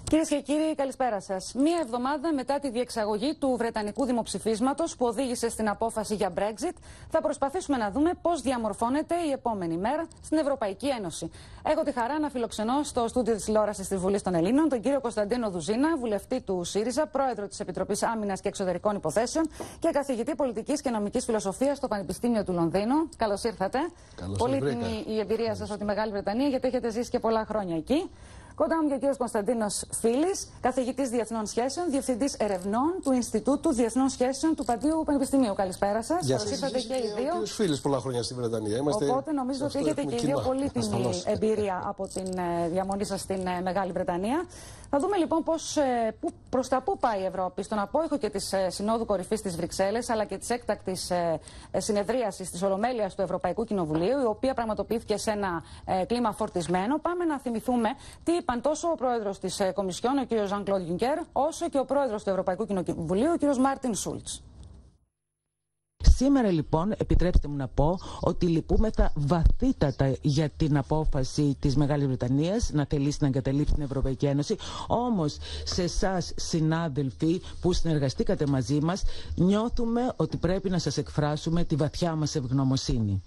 Κυρίες και κύριοι, καλησπέρα σας. Μία εβδομάδα μετά τη διεξαγωγή του Βρετανικού δημοψηφίσματος που οδήγησε στην απόφαση για Brexit, θα προσπαθήσουμε να δούμε πώς διαμορφώνεται η επόμενη μέρα στην Ευρωπαϊκή Ένωση. Έχω τη χαρά να φιλοξενώ στο στούντιο της τηλεόρασης της Βουλής των Ελλήνων τον κύριο Κωνσταντίνο Δουζίνα, βουλευτή του ΣΥΡΙΖΑ, πρόεδρο της Επιτροπής Άμυνας και Εξωτερικών Υποθέσεων και καθηγητή πολιτικής και νομικής φιλοσοφίας στο Πανεπιστήμιο του Λονδίνου. Καλώς ήρθατε. Πολύτιμη η εμπειρία σας από τη Μεγάλη Βρετανία, γιατί έχετε ζήσει και πολλά χρόνια εκεί. Κοντά μου και ο κύριος Κωνσταντίνος Φίλης, καθηγητής Διεθνών Σχέσεων, διευθυντής ερευνών του Ινστιτούτου Διεθνών Σχέσεων του Παντίου Πανεπιστημίου. Καλησπέρα σας. Καλώς ήρθατε και οι δύο. Ο κύριος Φίλης, πολλά χρόνια στη Βρετανία. Οπότε νομίζω ότι έχετε και οι δύο πολύτιμη εμπειρία από την διαμονή σας στην Μεγάλη Βρετανία. Θα δούμε λοιπόν προς τα πού πάει η Ευρώπη, στον απόϊχο και της Συνόδου Κορυφής της Βρυξέλλες, αλλά και της έκτακτης συνεδρίασης της Ολομέλειας του Ευρωπαϊκού Κοινοβουλίου, η οποία πραγματοποιήθηκε σε ένα κλίμα φορτισμένο. Πάμε να θυμηθούμε τι είπαν τόσο ο πρόεδρος της Κομισιόν, ο κ. Ζαν-Κλοντ Γιουνκέρ, όσο και ο πρόεδρος του Ευρωπαϊκού Κοινοβουλίου, ο κ. Μάρτιν Σούλτς. Σήμερα λοιπόν επιτρέψτε μου να πω ότι λυπούμεθα βαθύτατα για την απόφαση της Μεγάλης Βρετανίας να θελήσει να εγκαταλείψει την Ευρωπαϊκή Ένωση. Όμως σε εσάς συνάδελφοι που συνεργαστήκατε μαζί μας, νιώθουμε ότι πρέπει να σας εκφράσουμε τη βαθιά μας ευγνωμοσύνη.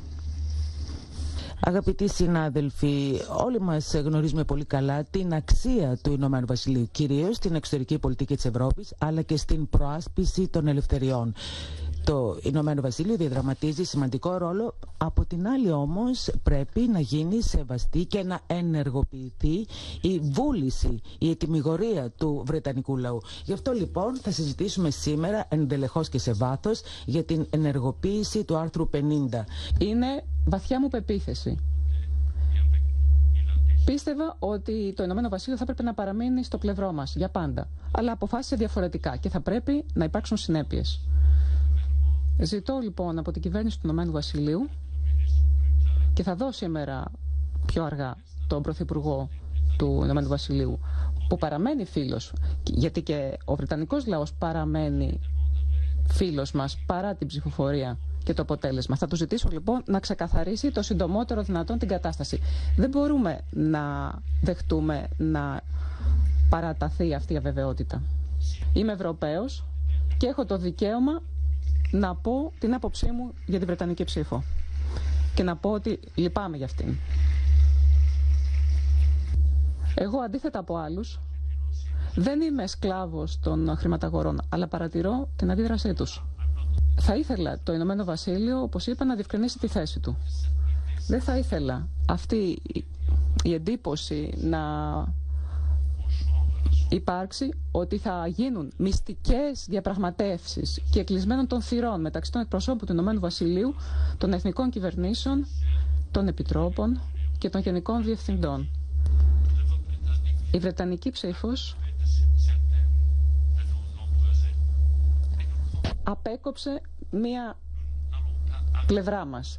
Αγαπητοί συνάδελφοι, όλοι μας γνωρίζουμε πολύ καλά την αξία του Ηνωμένου Βασιλείου, κυρίως στην εξωτερική πολιτική της Ευρώπης, αλλά και στην προάσπιση των ελευθεριών. Το Ηνωμένο Βασίλειο διαδραματίζει σημαντικό ρόλο, από την άλλη όμως πρέπει να γίνει σεβαστή και να ενεργοποιηθεί η βούληση, η ετυμηγορία του Βρετανικού λαού. Γι' αυτό λοιπόν θα συζητήσουμε σήμερα εντελεχώς και σε βάθος για την ενεργοποίηση του άρθρου 50. Είναι βαθιά μου πεποίθηση. Πίστευα ότι το Ηνωμένο Βασίλειο θα έπρεπε να παραμείνει στο πλευρό μας για πάντα, αλλά αποφάσισε διαφορετικά και θα πρέπει να υπάρξουν συνέπειες. Ζητώ λοιπόν από την κυβέρνηση του Ηνωμένου Βασιλείου και θα δω σήμερα πιο αργά τον Πρωθυπουργό του Ηνωμένου Βασιλείου που παραμένει φίλος, γιατί και ο Βρετανικός λαός παραμένει φίλος μας παρά την ψηφοφορία και το αποτέλεσμα. Θα του ζητήσω λοιπόν να ξεκαθαρίσει το συντομότερο δυνατόν την κατάσταση. Δεν μπορούμε να δεχτούμε να παραταθεί αυτή η αβεβαιότητα. Είμαι Ευρωπαίος και έχω το δικαίωμα να πω την άποψή μου για την Βρετανική ψήφο και να πω ότι λυπάμαι για αυτήν. Εγώ αντίθετα από άλλους δεν είμαι σκλάβος των χρηματαγορών, αλλά παρατηρώ την αντίδρασή τους. Θα ήθελα το Ηνωμένο Βασίλειο, όπως είπα, να διευκρινίσει τη θέση του. Δεν θα ήθελα αυτή η εντύπωση να υπάρξει ότι θα γίνουν μυστικές διαπραγματεύσεις και κλεισμένων των θυρών μεταξύ των εκπροσώπων του Ηνωμένου Βασιλείου, των εθνικών κυβερνήσεων, των επιτρόπων και των γενικών διευθυντών. Η Βρετανική ψήφος απέκοψε μία πλευρά μας,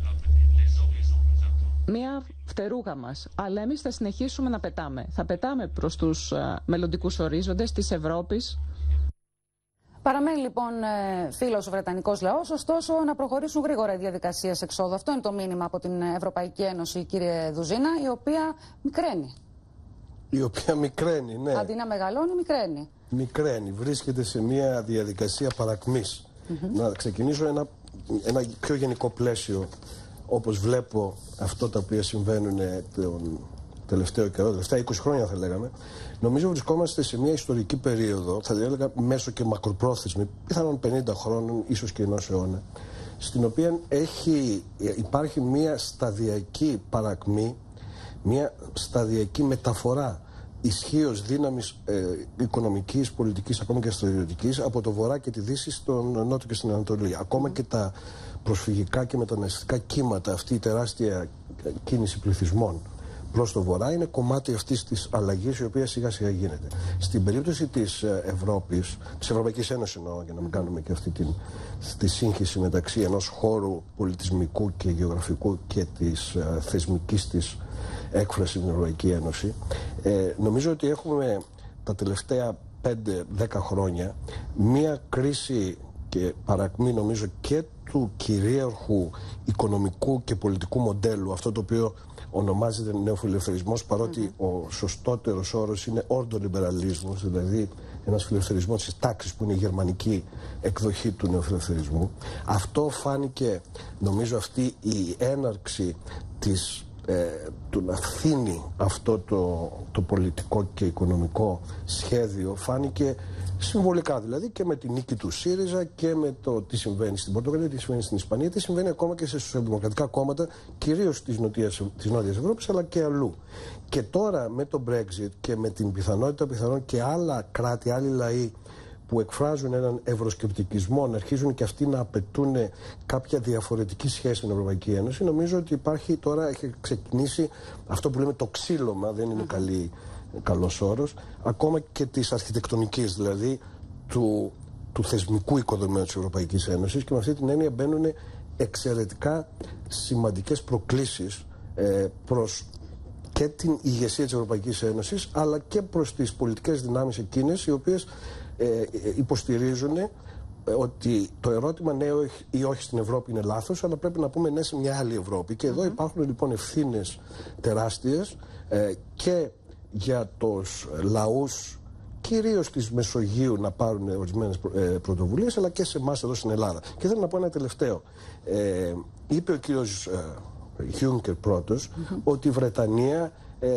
μία φτερούγα μας, αλλά εμείς θα συνεχίσουμε να πετάμε. Θα πετάμε προς τους μελλοντικούς ορίζοντες της Ευρώπης. Παραμένει λοιπόν φίλος ο Βρετανικός λαός, ωστόσο να προχωρήσουν γρήγορα οι διαδικασίες εξόδου. Αυτό είναι το μήνυμα από την Ευρωπαϊκή Ένωση, κύριε Δουζίνα, η οποία μικραίνει. Η οποία μικραίνει, ναι. Αντί να μεγαλώνει, μικραίνει. Μικραίνει. Βρίσκεται σε μια διαδικασία παρακμής. Να ξεκινήσω ένα πιο γενικό πλαίσιο, όπως βλέπω αυτό τα οποία συμβαίνουν τον τελευταίο καιρό, τελευταία 20 χρόνια θα λέγαμε. Νομίζω βρισκόμαστε σε μια ιστορική περίοδο, θα έλεγα μέσω και μακροπρόθεσμη, πιθανόν 50 χρόνων, ίσως και ενός αιώνα, στην οποία υπάρχει μια σταδιακή παρακμή, μια σταδιακή μεταφορά ισχύως δύναμης οικονομικής, πολιτικής, ακόμα και στρατιωτικής, από το βορρά και τη δύση στον νότο και στην Ανατολή. Ακόμα και τα προσφυγικά και μεταναστευτικά κύματα, αυτή η τεράστια κίνηση πληθυσμών προς το βορρά, είναι κομμάτι αυτής της αλλαγής, η οποία σιγά σιγά γίνεται. Στην περίπτωση της Ευρώπης, της Ευρωπαϊκής Ένωσης εννοώ, για να μην κάνουμε και αυτή τη σύγχυση μεταξύ ενός χώρου πολιτισμικού και γεωγραφικού και της θεσμικής της έκφραση στην Ευρωπαϊκή Ένωση, νομίζω ότι έχουμε τα τελευταία 5-10 χρόνια μία κρίση και παρακμή νομίζω και του κυρίαρχου οικονομικού και πολιτικού μοντέλου, αυτό το οποίο ονομάζεται νεοφιλελευθερισμός, παρότι ο σωστότερος όρος είναι ορντολιμπεραλισμός, δηλαδή ένας φιλελευθερισμός της τάξης που είναι η γερμανική εκδοχή του νεοφιλελευθερισμού. Αυτό φάνηκε, νομίζω αυτή η έναρξη του να φθήνει αυτό το πολιτικό και οικονομικό σχέδιο φάνηκε συμβολικά, δηλαδή και με την νίκη του ΣΥΡΙΖΑ και με το τι συμβαίνει στην Πορτογαλία, τι συμβαίνει στην Ισπανία, τι συμβαίνει ακόμα και σε σοσιαλδημοκρατικά κόμματα, κυρίως της Νότιας Ευρώπης, αλλά και αλλού. Και τώρα με το Brexit και με την πιθανότητα πιθανόν και άλλα κράτη, άλλοι λαοί που εκφράζουν έναν ευρωσκεπτικισμό, να αρχίζουν και αυτοί να απαιτούν κάποια διαφορετική σχέση στην Ευρωπαϊκή Ένωση, νομίζω ότι υπάρχει τώρα, έχει ξεκινήσει αυτό που λέμε το ξύλωμα, δεν είναι καλός όρος, ακόμα και της αρχιτεκτονικής, δηλαδή του θεσμικού οικοδομήματος της Ευρωπαϊκής Ένωσης, και με αυτή την έννοια μπαίνουν εξαιρετικά σημαντικές προκλήσεις προς και την ηγεσία της Ευρωπαϊκής Ένωσης, αλλά και προς τις πολιτικές δυνάμεις εκείνες οι οποίες υποστηρίζουν ότι το ερώτημα ναι ή όχι στην Ευρώπη είναι λάθος, αλλά πρέπει να πούμε ναι σε μια άλλη Ευρώπη. Και εδώ υπάρχουν λοιπόν ευθύνες τεράστιες και για τους λαούς κυρίως της Μεσογείου να πάρουν ορισμένες πρωτοβουλίες, αλλά και σε εμάς εδώ στην Ελλάδα. Και θέλω να πω ένα τελευταίο. Είπε ο κύριος Juncker πρώτος ότι η Βρετανία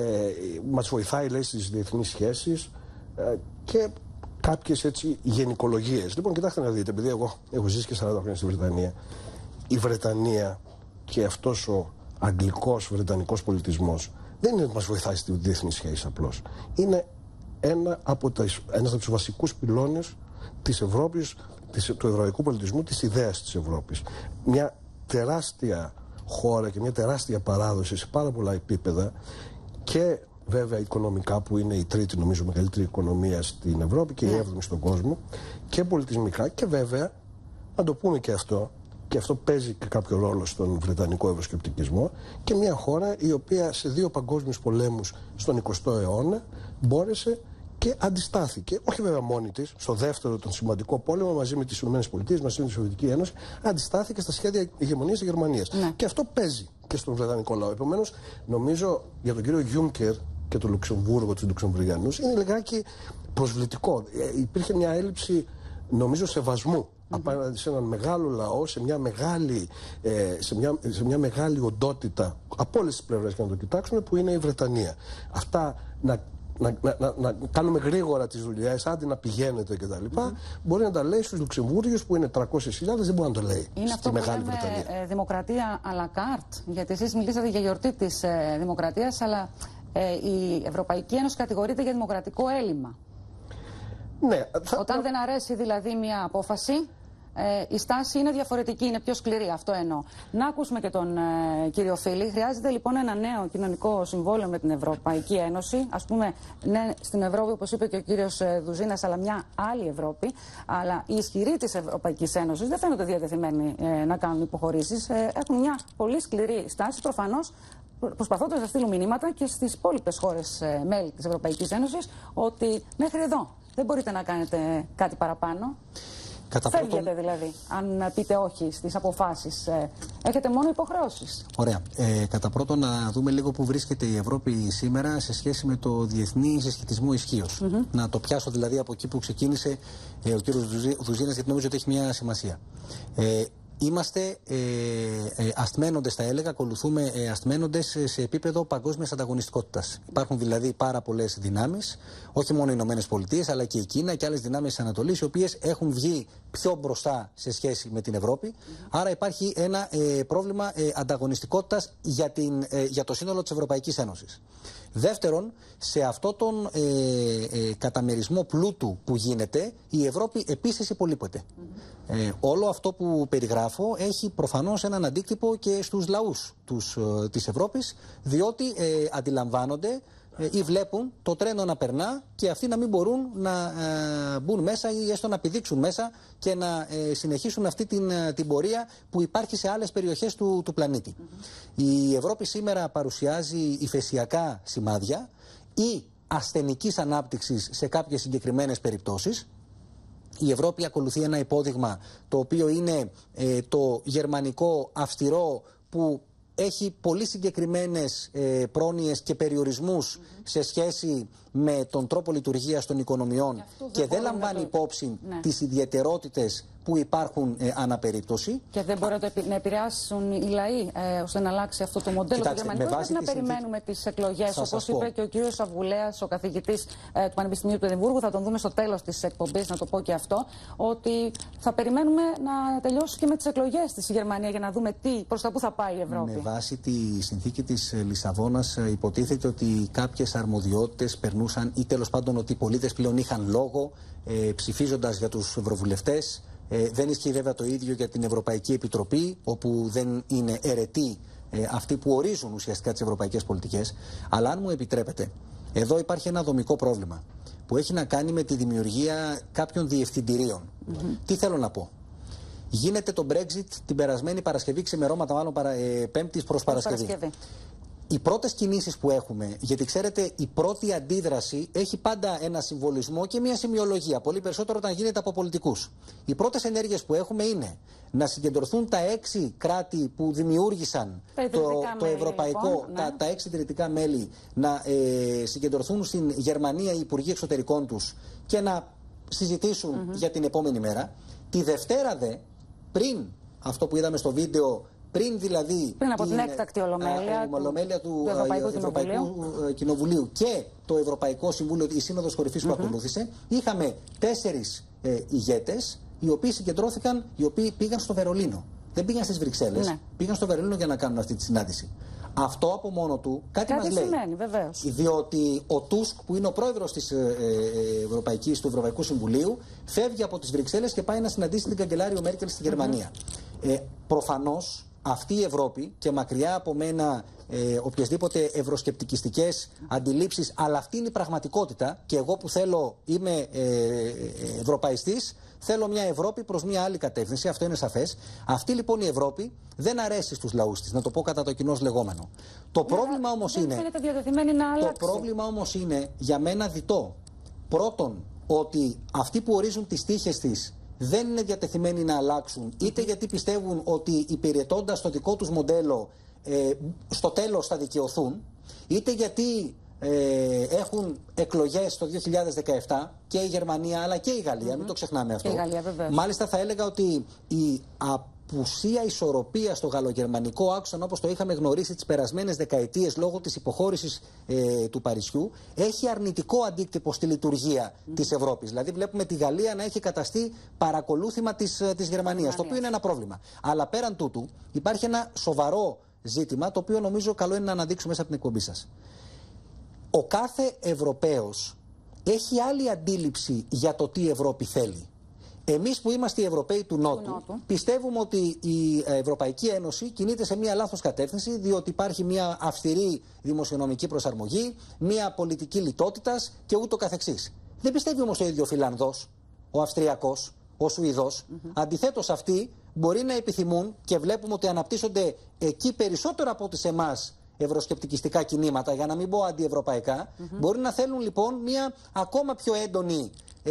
μας βοηθάει, λέει, στις διεθνείς σχέσεις και κάποιες έτσι γενικολογίες. Λοιπόν, κοιτάξτε να δείτε, επειδή εγώ έχω ζήσει και 40 χρόνια στη Βρετανία, η Βρετανία και αυτός ο αγγλικός βρετανικός πολιτισμός δεν είναι ότι μας βοηθάει στη διεθνή σχέση απλώς. Είναι ένας από τους βασικούς πυλώνες της Ευρώπης, του ευρωπαϊκού πολιτισμού, της ιδέας της Ευρώπης. Μια τεράστια χώρα και μια τεράστια παράδοση σε πάρα πολλά επίπεδα, και βέβαια οικονομικά, που είναι η τρίτη νομίζω μεγαλύτερη οικονομία στην Ευρώπη και η έβδομη στον κόσμο, και πολιτισμικά, και βέβαια να το πούμε και αυτό παίζει και κάποιο ρόλο στον βρετανικό ευρωσκεπτικισμό, και μια χώρα η οποία σε 2 παγκόσμιους πολέμους στον 20ο αιώνα μπόρεσε και αντιστάθηκε, όχι βέβαια μόνη της, στο δεύτερο τον σημαντικό πόλεμο μαζί με τις ΗΠΑ, μαζί με τη Σοβιετική Ένωση, αντιστάθηκε στα σχέδια ηγεμονίας της Γερμανίας. Και αυτό παίζει και στον βρετανικό λαό. Επομένως, νομίζω για τον κύριο Γιούνκερ και το Λουξεμβούργο, τους Λουξεμβουργιανούς, είναι λιγάκι προσβλητικό. Υπήρχε μια έλλειψη, νομίζω, σεβασμού απέναντι σε έναν μεγάλο λαό, σε μια μεγάλη οντότητα από όλες τις πλευρές, και να το κοιτάξουμε, που είναι η Βρετανία. Αυτά να κάνουμε γρήγορα τις δουλειές, άντε να πηγαίνετε κτλ. Μπορεί να τα λέει στους Λουξεμβούργιους που είναι 300.000, δεν μπορεί να το λέει στη Μεγάλη Βρετανία. Δημοκρατία à la carte, γιατί εσείς μιλήσατε για γιορτή της δημοκρατίας, αλλά η Ευρωπαϊκή Ένωση κατηγορείται για δημοκρατικό έλλειμμα. Ναι, όταν δεν αρέσει δηλαδή μια απόφαση, η στάση είναι διαφορετική, είναι πιο σκληρή, αυτό εννοώ. Να ακούσουμε και τον κύριο Φίλη. Χρειάζεται λοιπόν ένα νέο κοινωνικό συμβόλαιο με την Ευρωπαϊκή Ένωση. Ας πούμε, ναι, στην Ευρώπη, όπως είπε και ο κύριος Δουζίνας, αλλά μια άλλη Ευρώπη. Αλλά οι ισχυροί της Ευρωπαϊκής Ένωσης δεν φαίνονται διατεθειμένοι να κάνουν υποχωρήσεις. Έχουν μια πολύ σκληρή στάση, προφανώς προσπαθώντας να στείλουν μηνύματα και στις υπόλοιπες χώρες μέλη της Ευρωπαϊκής Ένωσης, ότι μέχρι εδώ δεν μπορείτε να κάνετε κάτι παραπάνω. Φεύγετε δηλαδή, αν πείτε όχι στις αποφάσεις. Έχετε μόνο υποχρεώσεις. Ωραία. Κατά πρώτον, να δούμε λίγο που βρίσκεται η Ευρώπη σήμερα σε σχέση με το διεθνή συσχετισμό ισχύως. Να το πιάσω δηλαδή από εκεί που ξεκίνησε ο κύριος Δουζίνας, γιατί νομίζω ότι έχει μια σημασία. Είμαστε ασθμένοντες, θα έλεγα, ακολουθούμε ασθμένοντες σε επίπεδο παγκόσμιας ανταγωνιστικότητας. Υπάρχουν δηλαδή πάρα πολλές δυνάμεις, όχι μόνο οι Ηνωμένες Πολιτείες, αλλά και η Κίνα και άλλες δυνάμεις της Ανατολής, οι οποίες έχουν βγει πιο μπροστά σε σχέση με την Ευρώπη. Άρα υπάρχει ένα πρόβλημα ανταγωνιστικότητας για το σύνολο της Ευρωπαϊκής Ένωσης. Δεύτερον, σε αυτό τον καταμερισμό πλούτου που γίνεται, η Ευρώπη επίσης υπολείπεται. Όλο αυτό που περιγράφω έχει προφανώς έναν αντίκτυπο και στους λαούς της Ευρώπης, διότι αντιλαμβάνονται ή βλέπουν το τρένο να περνά και αυτοί να μην μπορούν να μπουν μέσα ή έστω να πηδήξουν μέσα και να συνεχίσουν αυτή την πορεία που υπάρχει σε άλλες περιοχές του πλανήτη. Η Ευρώπη σήμερα παρουσιάζει υφεσιακά σημάδια ή ασθενικής ανάπτυξης σε κάποιες συγκεκριμένες περιπτώσεις. η Ευρώπη ακολουθεί ένα υπόδειγμα το οποίο είναι το γερμανικό αυστηρό, που έχει πολύ συγκεκριμένες πρόνοιες και περιορισμούς σε σχέση με τον τρόπο λειτουργίας των οικονομιών και δεν λαμβάνει υπόψη τις ιδιαιτερότητες που υπάρχουν αναπερίπτωση. Και δεν μπορεί να επηρεάσουν οι λαοί ώστε να αλλάξει αυτό το μοντέλο του γερμανικού. Πρέπει να περιμένουμε τις εκλογές. Όπως είπε και ο κ. Σαββουλέας, ο καθηγητής του Πανεπιστημίου του Εδιμβούργου, θα τον δούμε στο τέλος της εκπομπής, να το πω και αυτό, ότι θα περιμένουμε να τελειώσει και με τις εκλογές στη Γερμανία για να δούμε προς τα πού θα πάει η Ευρώπη. Με βάση τη συνθήκη της Λισαβόνας, υποτίθεται ότι κάποιες αρμοδιότητες περνούσαν, ή τέλος πάντων ότι οι πολίτες πλέον είχαν λόγο ψηφίζοντας για τους ευρωβουλευτές. Δεν ισχύει βέβαια το ίδιο για την Ευρωπαϊκή Επιτροπή, όπου δεν είναι αιρετοί αυτοί που ορίζουν ουσιαστικά τις ευρωπαϊκές πολιτικές. Αλλά αν μου επιτρέπετε, εδώ υπάρχει ένα δομικό πρόβλημα που έχει να κάνει με τη δημιουργία κάποιων διευθυντηρίων. Τι θέλω να πω. Γίνεται το Brexit την περασμένη Παρασκευή, ξημερώματα μάλλον Πέμπτης προς Παρασκευή. Οι πρώτες κινήσεις που έχουμε, γιατί ξέρετε η πρώτη αντίδραση έχει πάντα ένα συμβολισμό και μια σημειολογία, πολύ περισσότερο όταν γίνεται από πολιτικούς. Οι πρώτες ενέργειες που έχουμε είναι να συγκεντρωθούν τα 6 κράτη που δημιούργησαν το ευρωπαϊκό, λοιπόν, τα 6 ιδρυτικά μέλη, να συγκεντρωθούν στην Γερμανία οι υπουργοί εξωτερικών τους και να συζητήσουν για την επόμενη μέρα. Τη Δευτέρα δε, πριν αυτό που είδαμε στο βίντεο, πριν δηλαδή από την έκτακτη ολομέλεια του Ευρωπαϊκού Κοινοβουλίου και το Ευρωπαϊκό Συμβούλιο, η Σύνοδος Κορυφής που ακολούθησε, είχαμε 4 ηγέτες οι οποίοι συγκεντρώθηκαν, οι οποίοι πήγαν στο Βερολίνο. Δεν πήγαν στις Βρυξέλλες, πήγαν στο Βερολίνο για να κάνουν αυτή τη συνάντηση. Αυτό από μόνο του κάτι μας λέει. Σημαίνει, βεβαίως. Διότι ο Τούσκ, που είναι ο πρόεδρος του Ευρωπαϊκού Συμβουλίου, φεύγει από τις Βρυξέλλες και πάει να συναντήσει την καγκελάριο Μέρκελ στη Γερμανία. Προφανώς αυτή η Ευρώπη, και μακριά από μένα οποιασδήποτε ευρωσκεπτικιστικές αντιλήψεις, αλλά αυτή είναι η πραγματικότητα, και εγώ που θέλω, είμαι ευρωπαϊστής, θέλω μια Ευρώπη προς μια άλλη κατεύθυνση, αυτό είναι σαφές. Αυτή λοιπόν η Ευρώπη δεν αρέσει στους λαούς της, να το πω κατά το κοινώς λεγόμενο. Το πρόβλημα όμως είναι, το πρόβλημα όμως είναι για μένα διτό. Πρώτον, ότι αυτοί που ορίζουν τις τύχες της δεν είναι διατεθειμένοι να αλλάξουν, είτε γιατί πιστεύουν ότι υπηρετώντας το δικό τους μοντέλο στο τέλος θα δικαιωθούν, είτε γιατί έχουν εκλογές το 2017 και η Γερμανία αλλά και η Γαλλία, μην το ξεχνάμε αυτό. Μάλιστα θα έλεγα ότι η απουσία ισορροπία στο γαλλογερμανικό άξονα, όπως το είχαμε γνωρίσει τις περασμένες δεκαετίες λόγω της υποχώρησης του Παρισιού, έχει αρνητικό αντίκτυπο στη λειτουργία της Ευρώπης. Δηλαδή βλέπουμε τη Γαλλία να έχει καταστεί παρακολούθημα της Γερμανίας, το οποίο είναι ένα πρόβλημα. Αλλά πέραν τούτου υπάρχει ένα σοβαρό ζήτημα, το οποίο νομίζω καλό είναι να αναδείξουμε μέσα από την εκπομπή σας. Ο κάθε Ευρωπαίος έχει άλλη αντίληψη για το τι η Ευρώπη θέλει. Εμείς που είμαστε οι Ευρωπαίοι του Νότου, πιστεύουμε ότι η Ευρωπαϊκή Ένωση κινείται σε μια λάθος κατεύθυνση, διότι υπάρχει μια αυστηρή δημοσιονομική προσαρμογή, μια πολιτική λιτότητας και ούτω καθεξής. Δεν πιστεύει όμως ο ίδιο ο Φιλανδός, ο Αυστριακός, ο Σουηδός. Αντιθέτως, αυτοί μπορεί να επιθυμούν, και βλέπουμε ότι αναπτύσσονται εκεί περισσότερο από ό,τι σε εμάς ευρωσκεπτικιστικά κινήματα, για να μην πω αντιευρωπαϊκά, μπορεί να θέλουν λοιπόν μια ακόμα πιο έντονη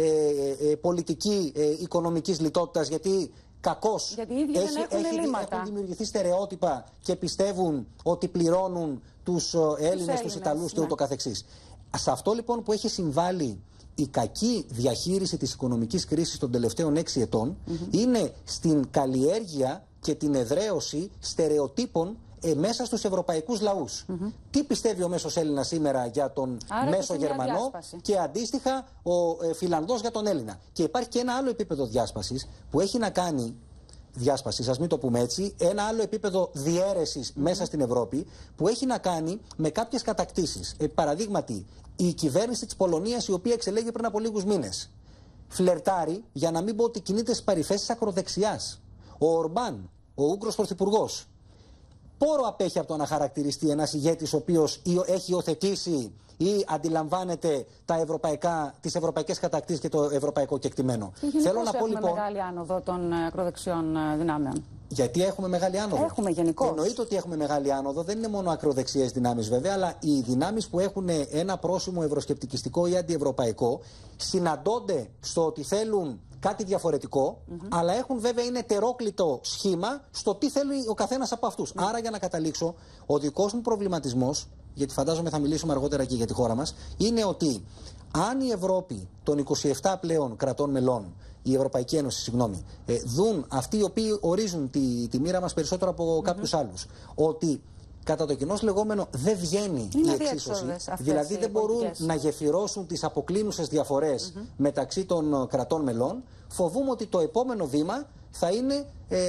πολιτική οικονομικής λιτότητας, γιατί κακώς έχουν δημιουργηθεί στερεότυπα και πιστεύουν ότι πληρώνουν τους Έλληνες, τους Ιταλούς και ούτω καθεξής. Σε αυτό λοιπόν που έχει συμβάλει η κακή διαχείριση της οικονομικής κρίσης των τελευταίων 6 ετών είναι στην καλλιέργεια και την εδραίωση στερεοτύπων μέσα στους ευρωπαϊκούς λαούς. Τι πιστεύει ο μέσος Έλληνας σήμερα για τον μέσο Γερμανό και αντίστοιχα ο Φιλανδός για τον Έλληνα. Και υπάρχει και ένα άλλο επίπεδο διάσπασης που έχει να κάνει, ας μην το πούμε έτσι, ένα άλλο επίπεδο διαίρεσης μέσα στην Ευρώπη που έχει να κάνει με κάποιες κατακτήσεις. Παραδείγματι, η κυβέρνηση της Πολωνίας, η οποία εξελέγει πριν από λίγους μήνες, φλερτάρει, για να μην πω ότι κινείται στις παρυφές ακροδεξιάς. Ο Ορμπάν, ο Ούγγρος πρωθυπουργός, πόρο απέχει από το να χαρακτηριστεί ένας ηγέτης ο οποίος έχει υιοθετήσει ή αντιλαμβάνεται τις ευρωπαϊκές κατακτήσεις και το ευρωπαϊκό κεκτημένο. Θέλω να πω λοιπόν. Μεγάλη άνοδο των ακροδεξιών δυνάμεων. Γιατί έχουμε μεγάλη άνοδο. Έχουμε γενικώς. Εννοείται ότι έχουμε μεγάλη άνοδο. Δεν είναι μόνο ακροδεξιές δυνάμεις βέβαια, αλλά οι δυνάμεις που έχουν ένα πρόσημο ευρωσκεπτικιστικό ή αντιευρωπαϊκό συναντώνται στο ότι θέλουν κάτι διαφορετικό, αλλά έχουν βέβαια είναι ετερόκλητο σχήμα στο τι θέλει ο καθένας από αυτούς. Άρα, για να καταλήξω, ο δικός μου προβληματισμός, γιατί φαντάζομαι θα μιλήσουμε αργότερα και για τη χώρα μας, είναι ότι αν η Ευρώπη των 27 πλέον κρατών μελών, η Ευρωπαϊκή Ένωση, συγγνώμη, δουν αυτοί οι οποίοι ορίζουν τη μοίρα μας περισσότερο από κάποιους άλλους, ότι κατά το κοινώς λεγόμενο δεν βγαίνει η εξίσωση, δηλαδή δεν μπορούν να γεφυρώσουν τις αποκλίνουσες διαφορές μεταξύ των κρατών μελών, φοβούμαι ότι το επόμενο βήμα θα είναι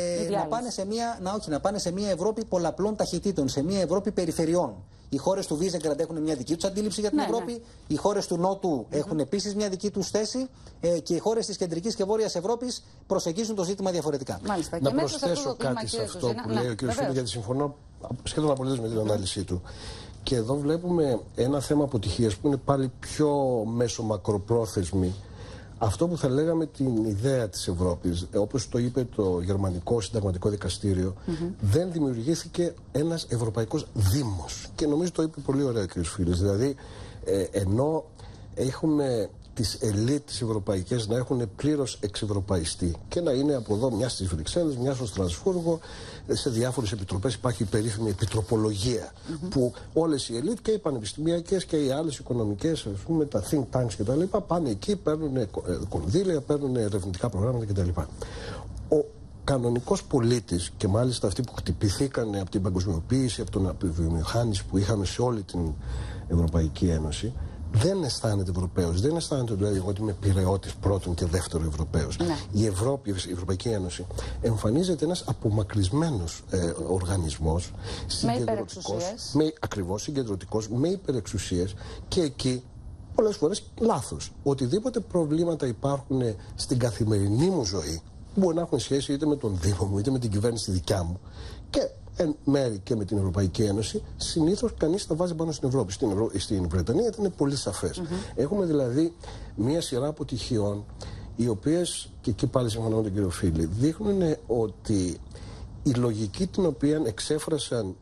να πάνε σε μια Ευρώπη πολλαπλών ταχυτήτων, σε μια Ευρώπη περιφερειών. Οι χώρες του Βίζεγκραντ έχουν μια δική τους αντίληψη για την Ευρώπη, οι χώρες του Νότου έχουν επίσης μια δική τους θέση και οι χώρες της Κεντρικής και Βόρειας Ευρώπης προσεγγίζουν το ζήτημα διαφορετικά. Μάλιστα. Να προσθέσω κάτι σε αυτό που λέει ο κ. Φίλης, γιατί συμφωνώ σχεδόν απολύτως με την ανάλυση του. Και εδώ βλέπουμε ένα θέμα αποτυχίας που είναι πάλι πιο μέσο μακροπρόθεσμη. Αυτό που θα λέγαμε την ιδέα της Ευρώπης, όπως το είπε το Γερμανικό Συνταγματικό Δικαστήριο, δεν δημιουργήθηκε ένας Ευρωπαϊκός Δήμος. Και νομίζω το είπε πολύ ωραία ο κ. Φίλης. Δηλαδή, ενώ έχουμε τις ελίτ τις ευρωπαϊκές να έχουν πλήρως εξευρωπαϊστεί και να είναι από εδώ μια στις Βρυξέλλες, μια στο Στρασβούργο, σε διάφορες επιτροπές υπάρχει η περίφημη επιτροπολογία, που όλες οι ελίτ και οι πανεπιστημιακές και οι άλλες οικονομικές, ας πούμε, τα think tanks κτλ. Πάνε εκεί, παίρνουν κονδύλια, παίρνουν ερευνητικά προγράμματα κτλ. Ο κανονικός πολίτης, και μάλιστα αυτοί που χτυπηθήκαν από την παγκοσμιοποίηση, από την βιομηχάνηση που είχαμε σε όλη την Ευρωπαϊκή Ένωση, δεν αισθάνεται Ευρωπαίος, δεν αισθάνεται δηλαδή ότι είμαι πειραιώτης πρώτον και δεύτερο Ευρωπαίος. Η Ευρωπαϊκή Ένωση εμφανίζεται ένας απομακρυσμένος οργανισμός, συγκεντρωτικός, με υπερεξουσίες, και εκεί πολλές φορές λάθος. Οτιδήποτε προβλήματα υπάρχουν στην καθημερινή μου ζωή, μπορεί να έχουν σχέση είτε με τον Δήμο μου, είτε με την κυβέρνηση δικιά μου, και εν μέρη και με την Ευρωπαϊκή Ένωση, συνήθως κανείς τα βάζει πάνω στην Ευρώπη. Στην Βρετανία ήταν πολύ σαφές. Έχουμε δηλαδή μία σειρά αποτυχιών, οι οποίες, και εκεί πάλι συμφωνώ με τον κύριο Φίλη, δείχνουν ότι η λογική την οποία εξέφρασαν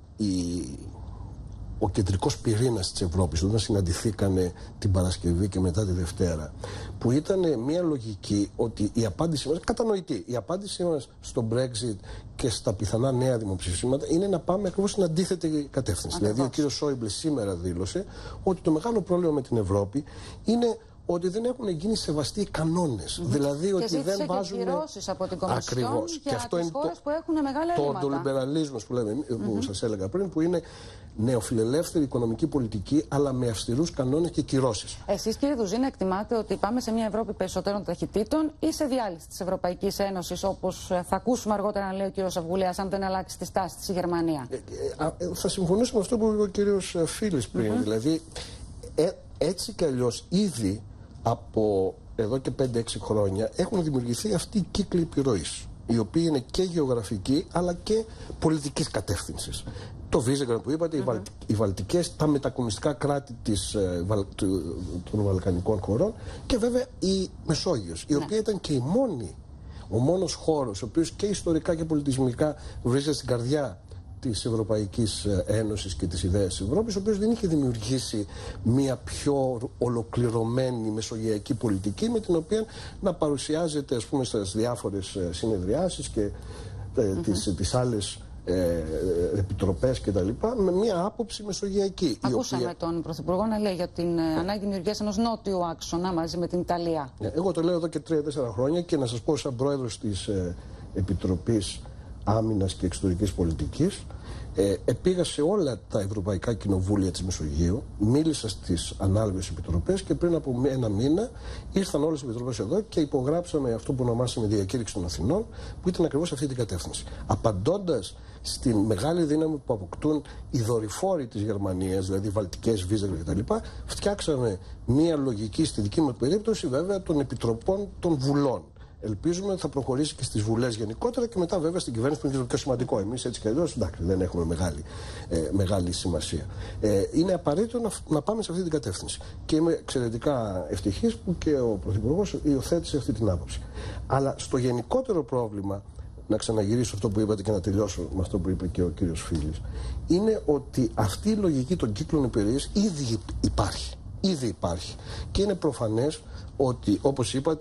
ο κεντρικός πυρήνας της Ευρώπης, όταν συναντηθήκανε την Παρασκευή και μετά τη Δευτέρα, που ήταν μια λογική ότι η απάντησή μας, κατανοητή, η απάντησή μας στο Brexit και στα πιθανά νέα δημοψηφίσματα είναι να πάμε ακριβώς στην αντίθετη κατεύθυνση. Δηλαδή, ο κύριος Σόιμπλε σήμερα δήλωσε ότι το μεγάλο πρόβλημα με την Ευρώπη είναι ότι δεν έχουν γίνει σεβαστοί οι κανόνες. Δηλαδή ότι δεν βάζουν. Από την Κομισιόν για και αυτό τις είναι χώρες που έχουν μεγάλα έλλειμματα. Το λιμπεραλισμός που, που σας έλεγα πριν, που είναι νεοφιλελεύθερη οικονομική πολιτική, αλλά με αυστηρούς κανόνες και κυρώσεις. Εσείς, κύριε Δουζίνα, εκτιμάτε ότι πάμε σε μια Ευρώπη περισσότερων ταχυτήτων ή σε διάλυση της Ευρωπαϊκής Ένωσης, όπως θα ακούσουμε αργότερα να λέει ο κύριος Αυγουλέας, αν δεν αλλάξει τη στάση της η Γερμανία? Θα συμφωνήσω με αυτό που είπε ο κύριος Φίλης πριν. Δηλαδή, έτσι κι αλλιώς ήδη από εδώ και 5-6 χρόνια έχουν δημιουργηθεί αυτοί οι κύκλοι επιρροής, οι οποίοι είναι και γεωγραφικοί αλλά και πολιτικής κατεύθυνσης. Το Βίζεγκραντ που είπατε, οι Βαλτικές, τα μετακομμουνιστικά κράτη των Βαλκανικών χωρών, και βέβαια η Μεσόγειος, η οποία ήταν και ο μόνος χώρος ο οποίος και ιστορικά και πολιτισμικά βρίσκεται στην καρδιά της Ευρωπαϊκής Ένωσης και της ιδέας της Ευρώπης, ο οποίος δεν είχε δημιουργήσει μια πιο ολοκληρωμένη μεσογειακή πολιτική, με την οποία να παρουσιάζεται, ας πούμε, στις διάφορες συνεδριάσεις και τις άλλες επιτροπές και τα λοιπά, με μια άποψη μεσογειακή. Ακούσαμε τον Πρωθυπουργό να λέει για την ανάγκη δημιουργίας ενός νότιου άξονα μαζί με την Ιταλία. Εγώ το λέω εδώ και 3-4 χρόνια, και να σας πω, σαν πρόεδρος της Επιτροπής Άμυνας και Εξωτερικής Πολιτικής, πήγα σε όλα τα ευρωπαϊκά κοινοβούλια της Μεσογείου, μίλησα στις ανάλογες επιτροπές, και πριν από ένα μήνα ήρθαν όλες οι επιτροπές εδώ και υπογράψαμε αυτό που ονομάσαμε Διακήρυξη των Αθηνών, που ήταν ακριβώς αυτή την κατεύθυνση. Απαντώντας στην μεγάλη δύναμη που αποκτούν οι δορυφόροι της Γερμανίας, δηλαδή Βαλτικές, Βίζεγκραντ κτλ., φτιάξαμε μία λογική, στη δική μου περίπτωση βέβαια, των επιτροπών των βουλών. Ελπίζουμε ότι θα προχωρήσει και στις βουλές γενικότερα, και μετά βέβαια στην κυβέρνηση, που είναι το πιο σημαντικό. Εμείς έτσι κι αλλιώς, εντάξει, δεν έχουμε μεγάλη σημασία. Είναι απαραίτητο να πάμε σε αυτή την κατεύθυνση. Και είμαι εξαιρετικά ευτυχής που και ο Πρωθυπουργός υιοθέτησε αυτή την άποψη. Αλλά στο γενικότερο πρόβλημα, να ξαναγυρίσω αυτό που είπατε και να τελειώσω με αυτό που είπε και ο κύριος Φίλης, είναι ότι αυτή η λογική των κύκλων επιρροής ήδη υπάρχει. Και είναι προφανές ότι, όπως είπατε,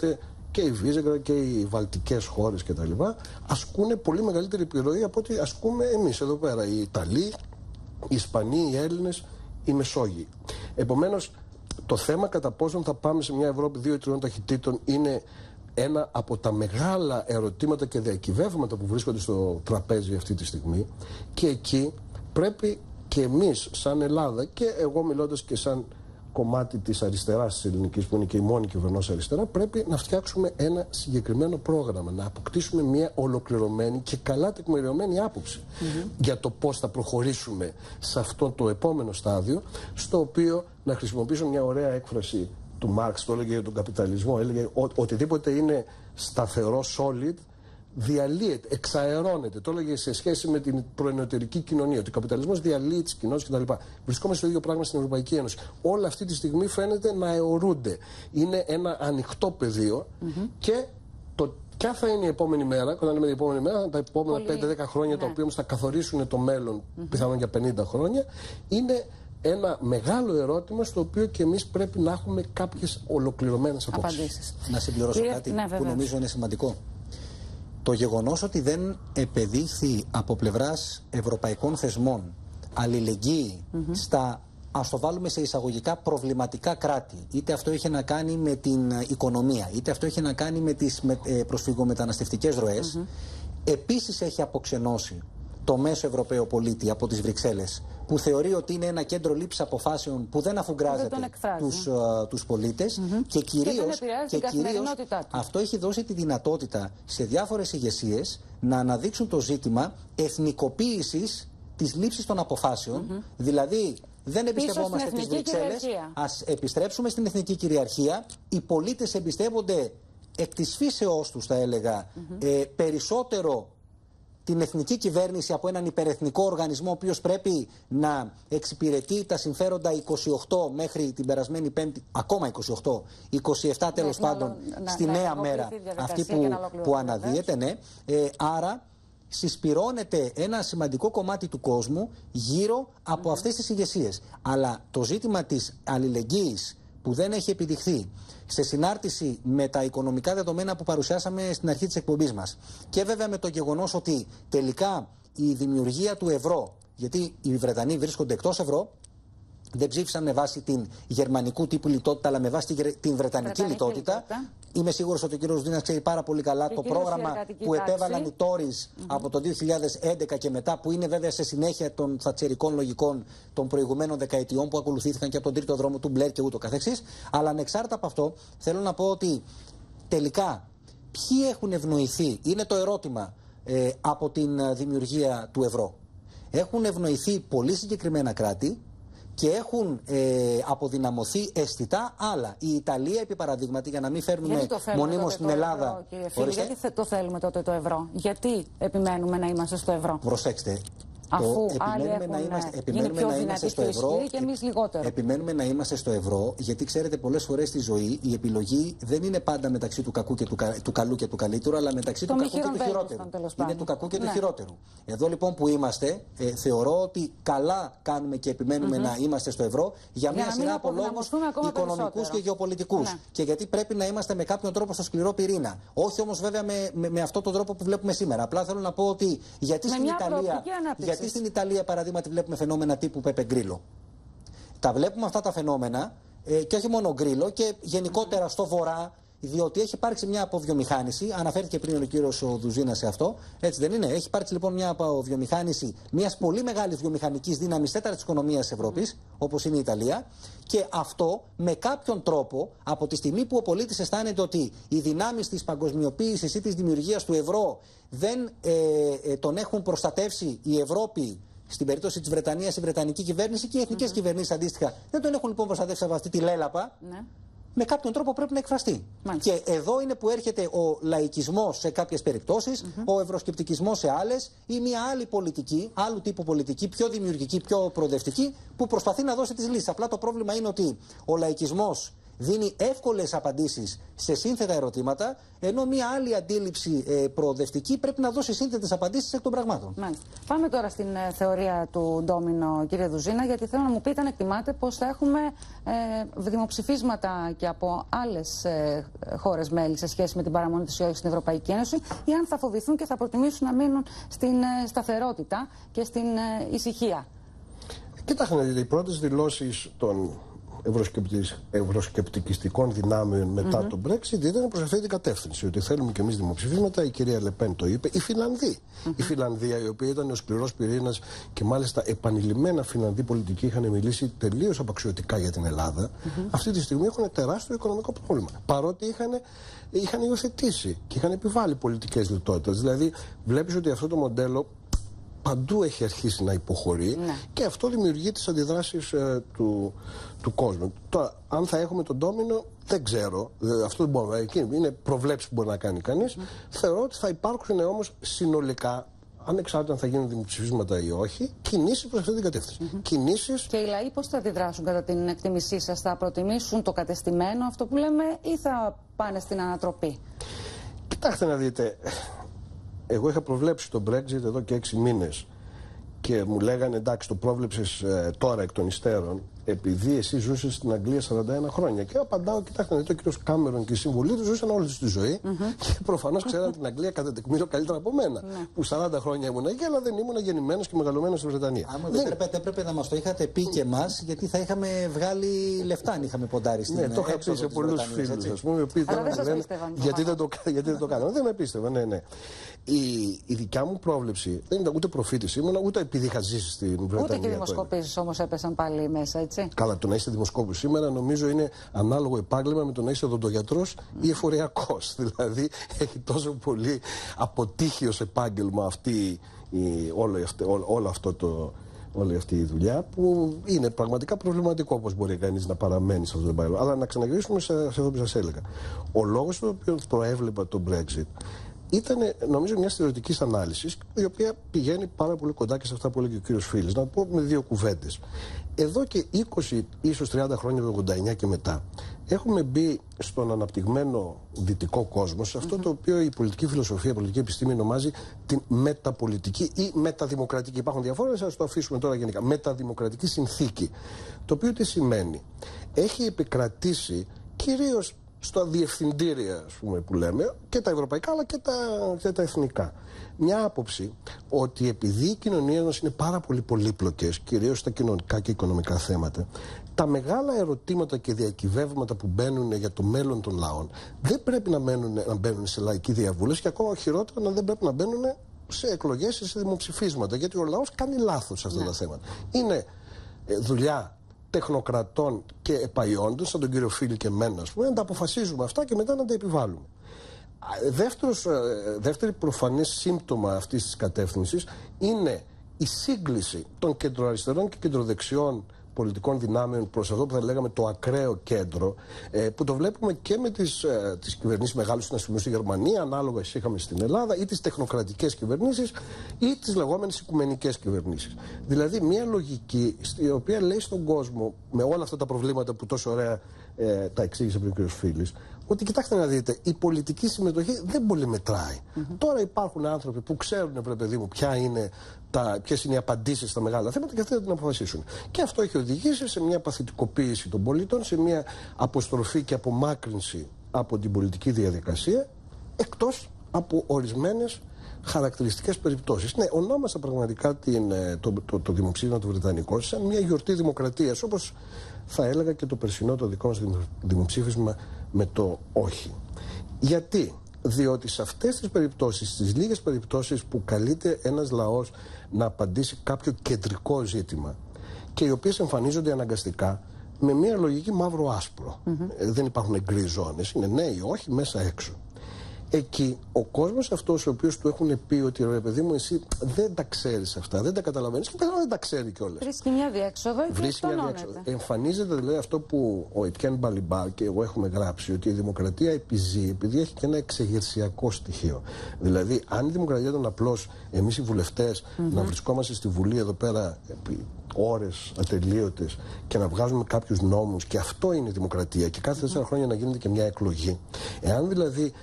και η Βίζεγκραντ και οι βαλτικές χώρες κτλ. Ασκούν πολύ μεγαλύτερη επιρροή από ό,τι ασκούμε εμείς εδώ πέρα. Οι Ιταλοί, οι Ισπανοί, οι Έλληνες, οι Μεσόγειοι. Επομένως, το θέμα κατά πόσον θα πάμε σε μια Ευρώπη 2 ή 3 ταχυτήτων είναι ένα από τα μεγάλα ερωτήματα και διακυβεύματα που βρίσκονται στο τραπέζι αυτή τη στιγμή, και εκεί πρέπει και εμείς σαν Ελλάδα, και εγώ μιλώντας και σαν κομμάτι της αριστεράς της ελληνικής, που είναι και η μόνη κυβερνώσα αριστερά, πρέπει να φτιάξουμε ένα συγκεκριμένο πρόγραμμα, να αποκτήσουμε μια ολοκληρωμένη και καλά τεκμηριωμένη άποψη για το πώς θα προχωρήσουμε σε αυτό το επόμενο στάδιο, στο οποίο, να χρησιμοποιήσω μια ωραία έκφραση του Μάρξ, το έλεγε για τον καπιταλισμό, έλεγε οτιδήποτε είναι σταθερό, solid, διαλύεται, εξαερώνεται. Το έλεγε σε σχέση με την προενωτερική κοινωνία, ότι ο καπιταλισμός διαλύει τις κοινότητες κτλ. Βρισκόμαστε στο ίδιο πράγμα στην Ευρωπαϊκή Ένωση. Όλα αυτή τη στιγμή φαίνεται να αιωρούνται. Είναι ένα ανοιχτό πεδίο και ποια θα είναι η επόμενη μέρα, όταν λέμε η επόμενη μέρα, τα επόμενα 5-10 χρόνια, τα οποία όμως θα καθορίσουν το μέλλον, πιθανόν για 50 χρόνια, είναι ένα μεγάλο ερώτημα στο οποίο και εμείς πρέπει να έχουμε κάποιες ολοκληρωμένες απόψεις. Να συμπληρώσω κάτι που νομίζω είναι σημαντικό. Το γεγονός ότι δεν επεδείχθη από πλευράς ευρωπαϊκών θεσμών αλληλεγγύη στα, ας το βάλουμε σε εισαγωγικά, προβληματικά κράτη, είτε αυτό είχε να κάνει με την οικονομία, είτε αυτό είχε να κάνει με τις προσφυγομεταναστευτικές ροές, επίσης έχει αποξενώσει το μέσο Ευρωπαίο πολίτη από τις Βρυξέλλες, που θεωρεί ότι είναι ένα κέντρο λήψης αποφάσεων που δεν αφουγκράζεται τους πολίτες και κυρίως αυτό έχει δώσει τη δυνατότητα σε διάφορες ηγεσίες να αναδείξουν το ζήτημα εθνικοποίησης της λήψης των αποφάσεων, δηλαδή δεν εμπιστευόμαστε τις Βρυξέλλες, ας επιστρέψουμε στην εθνική κυριαρχία. Οι πολίτες εμπιστεύονται εκ της φύσεώς τους, θα έλεγα, περισσότερο την εθνική κυβέρνηση από έναν υπερεθνικό οργανισμό, ο οποίος πρέπει να εξυπηρετεί τα συμφέροντα 28 μέχρι την περασμένη Πέμπτη, ακόμα 28, 27 τέλος πάντων, στη νέα μέρα αυτή που αναδύεται. Ναι. Άρα συσπυρώνεται ένα σημαντικό κομμάτι του κόσμου γύρω από αυτές τις ηγεσίες. Αλλά το ζήτημα της αλληλεγγύης που δεν έχει επιδειχθεί σε συνάρτηση με τα οικονομικά δεδομένα που παρουσιάσαμε στην αρχή της εκπομπής μας, και βέβαια με το γεγονός ότι τελικά η δημιουργία του ευρώ, γιατί οι Βρετανοί βρίσκονται εκτός ευρώ, δεν ψήφισαν με βάση την γερμανικού τύπου λιτότητα, αλλά με βάση την βρετανική λιτότητα. Είμαι σίγουρος ότι ο κ. Δίνας ξέρει πάρα πολύ καλά το πρόγραμμα που επέβαλαν οι Tories από το 2011 και μετά, που είναι βέβαια σε συνέχεια των θατσερικών λογικών των προηγουμένων δεκαετιών που ακολουθήθηκαν και από τον τρίτο δρόμο του Μπλερ και ούτω καθεξής. Αλλά ανεξάρτητα από αυτό, θέλω να πω ότι τελικά ποιοι έχουν ευνοηθεί, είναι το ερώτημα, από την δημιουργία του ευρώ. Έχουν ευνοηθεί πολύ συγκεκριμένα κράτη και έχουν αποδυναμωθεί αισθητά άλλα. Η Ιταλία, επί παραδείγματι, για να μην φέρνουμε μονίμως στην Ελλάδα. Γιατί το θέλουμε τότε το ευρώ, γιατί επιμένουμε να είμαστε στο ευρώ? Προσέξτε. Αφού επιμένουμε να είμαστε στο ευρώ και εμείς λιγότερο. Επιμένουμε να είμαστε στο ευρώ, γιατί ξέρετε, πολλές φορές στη ζωή η επιλογή δεν είναι πάντα μεταξύ του κακού και του καλού και του καλύτερου, αλλά μεταξύ του κακού και του χειρότερου. Είναι του κακού και του χειρότερου. Εδώ λοιπόν που είμαστε, θεωρώ ότι καλά κάνουμε και επιμένουμε να είμαστε στο ευρώ για μια σειρά από λόγους οικονομικούς και γεωπολιτικούς. Και γιατί πρέπει να είμαστε με κάποιον τρόπο στο σκληρό πυρήνα. Όχι όμως βέβαια με αυτόν τον τρόπο που βλέπουμε σήμερα. Απλά θέλω να πω ότι γιατί στην Ιταλία, παραδείγματι, βλέπουμε φαινόμενα τύπου Πέπε Γκρίλο. Τα βλέπουμε αυτά τα φαινόμενα, και όχι μόνο Γκρίλο, και γενικότερα στο βορρά, διότι έχει υπάρξει μια αποβιομηχάνηση. Αναφέρθηκε πριν ο κύριος Δουζίνας σε αυτό. Έτσι δεν είναι? Έχει υπάρξει λοιπόν μια αποβιομηχάνηση μιας πολύ μεγάλης βιομηχανικής δύναμης τέταρτης οικονομίας της Ευρώπης, όπως είναι η Ιταλία. Και αυτό με κάποιον τρόπο, από τη στιγμή που ο πολίτης αισθάνεται ότι οι δυνάμεις της παγκοσμιοποίησης ή της δημιουργίας του ευρώ δεν τον έχουν προστατεύσει η Ευρώπη, στην περίπτωση της Βρετανίας η Βρετανική κυβέρνηση και οι εθνικές κυβερνήσεις αντίστοιχα, δεν τον έχουν λοιπόν προστατεύσει από αυτή τη λέλαπα. Με κάποιον τρόπο πρέπει να εκφραστεί. Και εδώ είναι που έρχεται ο λαϊκισμός σε κάποιες περιπτώσεις, ο ευρωσκεπτικισμός σε άλλες, ή μια άλλη πολιτική, άλλου τύπου πολιτική, πιο δημιουργική, πιο προοδευτική, που προσπαθεί να δώσει τις λύσεις. Απλά το πρόβλημα είναι ότι ο λαϊκισμός δίνει εύκολες απαντήσεις σε σύνθετα ερωτήματα, ενώ μια άλλη αντίληψη προοδευτική πρέπει να δώσει σύνθετες απαντήσεις εκ των πραγμάτων. Μάλιστα. Πάμε τώρα στην θεωρία του ντόμινο, κύριε Δουζίνα, γιατί θέλω να μου πείτε αν εκτιμάτε πως θα έχουμε δημοψηφίσματα και από άλλες χώρες μέλη σε σχέση με την παραμονή της ή όχι στην Ευρωπαϊκή Ένωση, ή αν θα φοβηθούν και θα προτιμήσουν να μείνουν στην σταθερότητα και στην ησυχία. Κοιτάξτε να δείτε, οι πρώτες δηλώσεις των ευρωσκεπτικιστικών δυνάμεων μετά το Brexit ήταν προς αυτή την κατεύθυνση. Ότι θέλουμε και εμείς δημοψηφίσματα. Η κυρία Λεπέν το είπε. Οι Φιλανδοί. Η Φιλανδία, η οποία ήταν ο σκληρός πυρήνας και μάλιστα επανειλημμένα Φιλανδοί πολιτικοί είχαν μιλήσει τελείως απαξιωτικά για την Ελλάδα, αυτή τη στιγμή έχουν τεράστιο οικονομικό πρόβλημα. Παρότι είχαν υιοθετήσει και είχαν επιβάλει πολιτικές λιτότητες. Δηλαδή, βλέπεις ότι αυτό το μοντέλο παντού έχει αρχίσει να υποχωρεί και αυτό δημιουργεί τις αντιδράσεις του κόσμου. Τώρα, αν θα έχουμε τον ντόμινο, δεν ξέρω. Αυτό δεν μπορούμε. Είναι προβλέψεις που μπορεί να κάνει κανείς. Θεωρώ ότι θα υπάρξουν όμως συνολικά, ανεξάρτητα αν θα γίνουν δημοψηφίσματα ή όχι, κινήσεις προς αυτή την κατεύθυνση. Κινήσεις... Και οι λαοί πώς θα αντιδράσουν κατά την εκτίμησή σας? Θα προτιμήσουν το κατεστημένο, αυτό που λέμε, ή θα πάνε στην ανατροπή? Κοιτάξτε να δείτε. Εγώ είχα προβλέψει το Brexit εδώ και 6 μήνες και μου λέγανε εντάξει, το πρόβλεψες τώρα εκ των υστέρων επειδή εσύ ζούσες στην Αγγλία 41 χρόνια. Και απαντάω, κοιτάξτε, ο κύριος Κάμερον και οι συμβουλοί του ζούσαν όλη τη ζωή και προφανώς ξέραν την Αγγλία κατά τεκμήριο καλύτερα από μένα. Που 40 χρόνια ήμουν εκεί, αλλά δεν ήμουν γεννημένος και μεγαλωμένος στη Βρετανία. Αν δεν έπρεπε να μας το είχατε πει και εμάς, γιατί θα είχαμε βγάλει λεφτά αν είχαμε ποντάρει στην Ελλάδα. Ναι, το είχα πει σε πολλούς φίλους, ας πούμε, οι οποίοι λένε γιατί δεν το κάναμε. Δεν με πίστευαν, ναι. Η δικιά μου πρόβλεψη δεν ήταν ούτε προφήτης ήμουνα, ούτε επειδή είχα ζήσει στην Βρετανία. Ούτε και οι δημοσκοπήσεις όμως έπεσαν πάλι μέσα, έτσι. Καλά, το να είσαι δημοσκόπης σήμερα νομίζω είναι ανάλογο επάγγελμα με το να είσαι οδοντογιατρός ή εφοριακός. Δηλαδή έχει τόσο πολύ αποτύχειος επάγγελμα όλη αυτή η δουλειά που είναι πραγματικά προβληματικό πώς μπορεί κανείς να παραμένει σε αυτό το επάγγελμα. Αλλά να ξαναγυρίσουμε σε αυτό που σας έλεγα. Ο λόγος του οποίο προέβλεπα το Brexit ήταν, νομίζω, μια θεωρητική ανάλυση, η οποία πηγαίνει πάρα πολύ κοντά και σε αυτά που έλεγε ο κύριος Φίλης. Να πω με δύο κουβέντες. Εδώ και 20, ίσως 30 χρόνια, το 89 και μετά, έχουμε μπει στον αναπτυγμένο δυτικό κόσμο, σε αυτό το οποίο η πολιτική φιλοσοφία, η πολιτική επιστήμη ονομάζει την μεταπολιτική ή μεταδημοκρατική. Υπάρχουν διαφορές, θα το αφήσουμε τώρα γενικά. Μεταδημοκρατική συνθήκη. Το οποίο τι σημαίνει? Έχει επικρατήσει κυρίως στα διευθυντήρια, ας πούμε, που λέμε, και τα ευρωπαϊκά αλλά και τα εθνικά. Μια άποψη ότι επειδή οι κοινωνίες μας είναι πάρα πολύ πολύπλοκες, κυρίως στα κοινωνικά και οικονομικά θέματα, τα μεγάλα ερωτήματα και διακυβεύματα που μπαίνουν για το μέλλον των λαών δεν πρέπει να μπαίνουν σε λαϊκή διαβούλευση και ακόμα χειρότερα να δεν πρέπει να μπαίνουν σε εκλογές ή σε δημοψηφίσματα, γιατί ο λαός κάνει λάθος σε αυτά τα θέματα. Είναι δουλειά τεχνοκρατών και επαϊόντων, σαν τον κύριο Φίλη και εμένα, ας πούμε, να τα αποφασίζουμε αυτά και μετά να τα επιβάλλουμε. Δεύτερη προφανές σύμπτωμα αυτής της κατεύθυνσης είναι η σύγκληση των κεντροαριστερών και κεντροδεξιών πολιτικών δυνάμεων προς αυτό που θα λέγαμε το ακραίο κέντρο, που το βλέπουμε και με τις κυβερνήσεις μεγάλους συνασπισμούς στη Γερμανία, ανάλογα είχαμε στην Ελλάδα, ή τις τεχνοκρατικές κυβερνήσεις ή τις λεγόμενες οικουμενικές κυβερνήσεις. Δηλαδή μια λογική η οποία λέει στον κόσμο, με όλα αυτά τα προβλήματα που τόσο ωραία τα εξήγησε πριν ο κ. Φίλης, ότι κοιτάξτε να δείτε, η πολιτική συμμετοχή δεν πολύ μετράει. Τώρα υπάρχουν άνθρωποι που ξέρουν, βρε παιδί μου, ποιες είναι οι απαντήσεις στα μεγάλα θέματα και αυτοί θα την αποφασίσουν. Και αυτό έχει οδηγήσει σε μια παθητικοποίηση των πολίτων, σε μια αποστροφή και απομάκρυνση από την πολιτική διαδικασία, εκτός από ορισμένες χαρακτηριστικές περιπτώσεις. Ναι, ονόμασα πραγματικά το δημοψήφισμα το βρετανικό σαν μια γιορτή δημοκρατίας, όπως θα έλεγα και το περσινό το δικό μας δημοψήφισμα με το όχι. Γιατί? Διότι σε αυτές τις περιπτώσεις, στις λίγες περιπτώσεις που καλείται ένας λαός να απαντήσει κάποιο κεντρικό ζήτημα και οι οποίες εμφανίζονται αναγκαστικά με μια λογική μαύρο-άσπρο. Δεν υπάρχουν γκρι ζώνες, είναι ναι ή όχι, μέσα έξω. Εκεί ο κόσμος αυτός ο οποίος του έχουν πει ότι ρε παιδί μου, εσύ δεν τα ξέρεις αυτά, δεν τα καταλαβαίνεις και πιθανόν δεν τα ξέρει κιόλας. Βρίσκει μια διέξοδο και αυτονώνεται. Εμφανίζεται δηλαδή αυτό που ο Ετιέν Μπαλιμπάρ και εγώ έχουμε γράψει, ότι η δημοκρατία επιζεί επειδή έχει και ένα εξεγερσιακό στοιχείο. Δηλαδή, αν η δημοκρατία ήταν απλώς εμείς οι βουλευτές να βρισκόμαστε στη Βουλή εδώ πέρα επί ώρες ατελείωτες και να βγάζουμε κάποιους νόμους, και αυτό είναι η δημοκρατία, και κάθε 4 χρόνια να γίνεται και μια εκλογή. Εάν δηλαδή